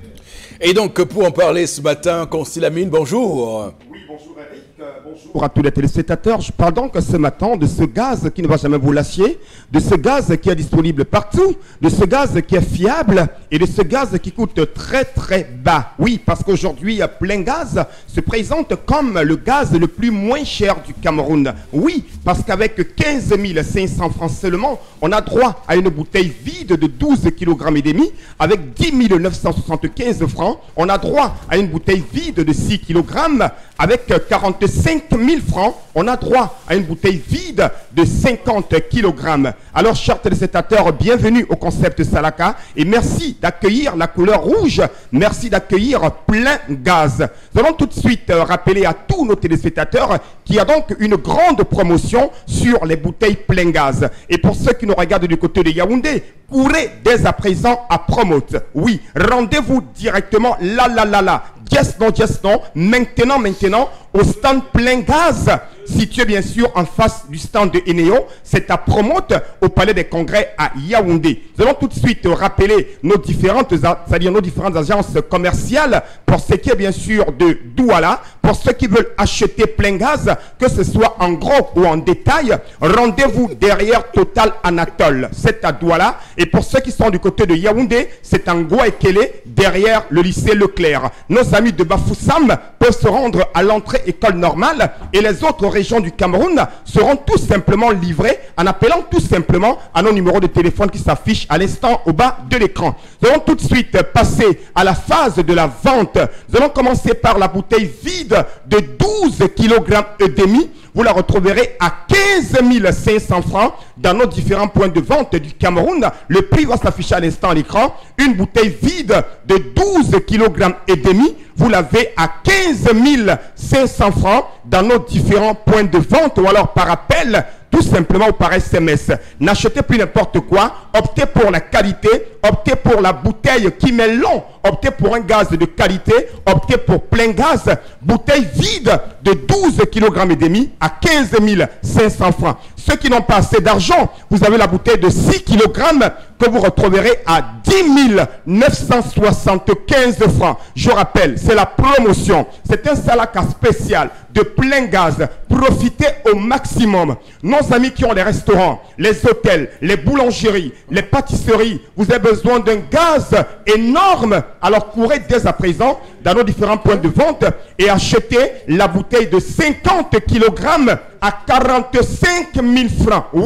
Et donc, pour en parler ce matin, Constilamine, bonjour. Oui, bonjour Eric, bonjour à tous les téléspectateurs. Je parle donc ce matin de ce gaz qui ne va jamais vous lâcher, de ce gaz qui est disponible partout, de ce gaz qui est fiable et de ce gaz qui coûte très très bas. Oui, parce qu'aujourd'hui, Plein Gaz se présente comme le gaz le plus moins cher du Cameroun. Oui, parce qu'avec quinze mille cinq cents francs seulement, on a droit à une bouteille vide de douze kilogrammes et demi. Avec dix mille neuf cent soixante-quinze francs, on a droit à une bouteille vide de six kilogrammes. Avec quarante-cinq mille francs, on a droit à une bouteille vide de cinquante kilogrammes. Alors, chers téléspectateurs, bienvenue au concept Salaka et merci d'accueillir la couleur rouge. Merci d'accueillir Plein Gaz. Nous allons tout de suite rappeler à tous nos téléspectateurs qu'il y a donc une grande promotion sur les bouteilles Plein Gaz. Et pour ceux qui nous regardent du côté de Yaoundé, courez dès à présent à Promote. Oui, rendez-vous directement là, là, là, là. Yes, non, yes, non. Maintenant, maintenant, au stand Plein Gaz, situé bien sûr en face du stand de Enéo. C'est à Promote, au Palais des Congrès à Yaoundé. Nous allons tout de suite rappeler nos différentes, c'est-à-dire nos différentes agences commerciales pour ce qui est bien sûr de Douala. Pour ceux qui veulent acheter Plein Gaz, que ce soit en gros ou en détail, rendez-vous derrière Total Anatole. C'est à Douala. Et pour ceux qui sont du côté de Yaoundé, c'est en Gouaekele, derrière le lycée Leclerc. Nos amis de Bafoussam peuvent se rendre à l'entrée école normale et les autres régions du Cameroun seront tout simplement livrées en appelant tout simplement à nos numéros de téléphone qui s'affichent à l'instant au bas de l'écran. Nous allons tout de suite passer à la phase de la vente. Nous allons commencer par la bouteille vide de douze kilogrammes et demi. Vous la retrouverez à quinze mille cinq cents francs dans nos différents points de vente du Cameroun. Le prix va s'afficher à l'instant à l'écran. Une bouteille vide de douze kilogrammes et demi. Vous l'avez à quinze mille cinq cents francs dans nos différents points de vente ou alors par appel, tout simplement ou par S M S. N'achetez plus n'importe quoi, optez pour la qualité, optez pour la bouteille qui met long, optez pour un gaz de qualité, optez pour Plein Gaz, bouteille vide de douze kilogrammes et demi à quinze mille cinq cents francs. Ceux qui n'ont pas assez d'argent, vous avez la bouteille de six kilogrammes que vous retrouverez à dix mille neuf cent soixante-quinze francs. Je rappelle, c'est la promotion. C'est un Salaka spécial de Plein Gaz. Profitez au maximum. Nos amis qui ont les restaurants, les hôtels, les boulangeries, les pâtisseries, vous avez besoin d'un gaz énorme. Alors courez dès à présent dans nos différents points de vente et achetez la bouteille de cinquante kilogrammes à quarante-cinq mille francs. Oui,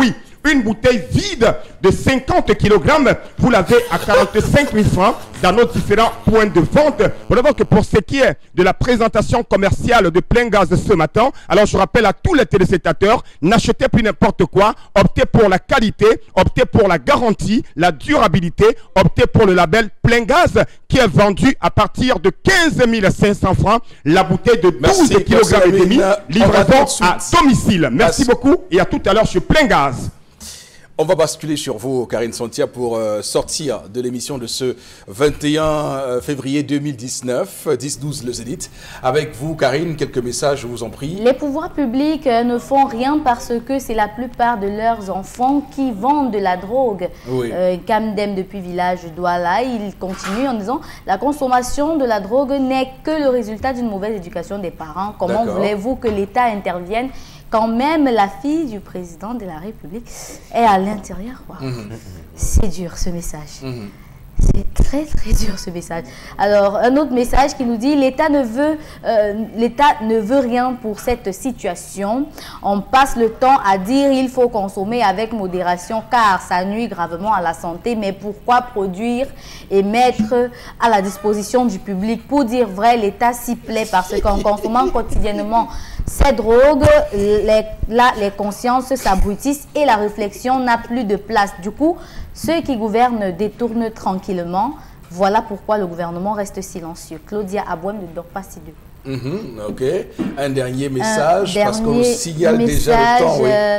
une bouteille vide de cinquante kilogrammes, vous l'avez à quarante-cinq mille francs dans nos différents points de vente. Voilà donc pour ce qui est de la présentation commerciale de Plein Gaz ce matin. Alors je rappelle à tous les téléspectateurs, n'achetez plus n'importe quoi, optez pour la qualité, optez pour la garantie, la durabilité, optez pour le label Plein Gaz qui est vendu à partir de quinze mille cinq cents francs, la bouteille de douze kilogrammes et demi, livraison à domicile. Merci beaucoup et à tout à l'heure sur Plein Gaz. On va basculer sur vous, Karine Santia, pour euh, sortir de l'émission de ce vingt et un février deux mille dix-neuf, dix douze le Zénith. Avec vous, Karine, quelques messages, je vous en prie. Les pouvoirs publics euh, ne font rien parce que c'est la plupart de leurs enfants qui vendent de la drogue. Oui. Euh, Kamdem depuis village Douala, il continue en disant « La consommation de la drogue n'est que le résultat d'une mauvaise éducation des parents. Comment voulez-vous que l'État intervienne ?» Quand même la fille du président de la République est à l'intérieur. Wow. Mmh. C'est dur ce message. Mmh. C'est très très dur ce message. Alors un autre message qui nous dit l'État ne veut euh, l'État ne veut rien pour cette situation. On passe le temps à dire il faut consommer avec modération car ça nuit gravement à la santé. Mais pourquoi produire et mettre à la disposition du public? Pour dire vrai, l'État s'y plaît parce qu'en consommant quotidiennement ces drogues, les, là, les consciences s'abrutissent et la réflexion n'a plus de place. Du coup, ceux qui gouvernent détournent tranquillement. Voilà pourquoi le gouvernement reste silencieux. Claudia Abouem ne dort pas si dur. Mm-hmm, ok. Un dernier message, Un parce qu'on signale déjà le temps. Oui. Euh,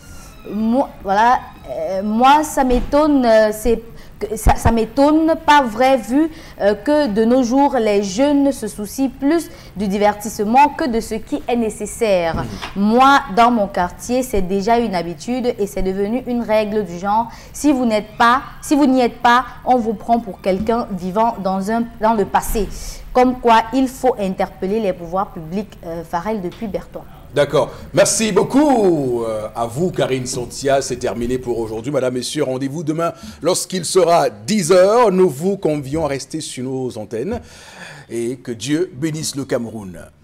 moi, voilà, euh, moi, ça m'étonne, euh, c'est Ça, ça m'étonne, pas vrai, vu euh, que de nos jours, les jeunes se soucient plus du divertissement que de ce qui est nécessaire. Mmh. Moi, dans mon quartier, c'est déjà une habitude et c'est devenu une règle du genre. Si vous n'êtes pas, si vous n'y êtes pas, on vous prend pour quelqu'un vivant dans, un, dans le passé. Comme quoi, il faut interpeller les pouvoirs publics. Euh, Farel depuis Bertois. D'accord. Merci beaucoup euh, à vous, Karine Santia. C'est terminé pour aujourd'hui. Madame, Messieurs, rendez-vous demain lorsqu'il sera dix heures. Nous vous convions à rester sur nos antennes et que Dieu bénisse le Cameroun.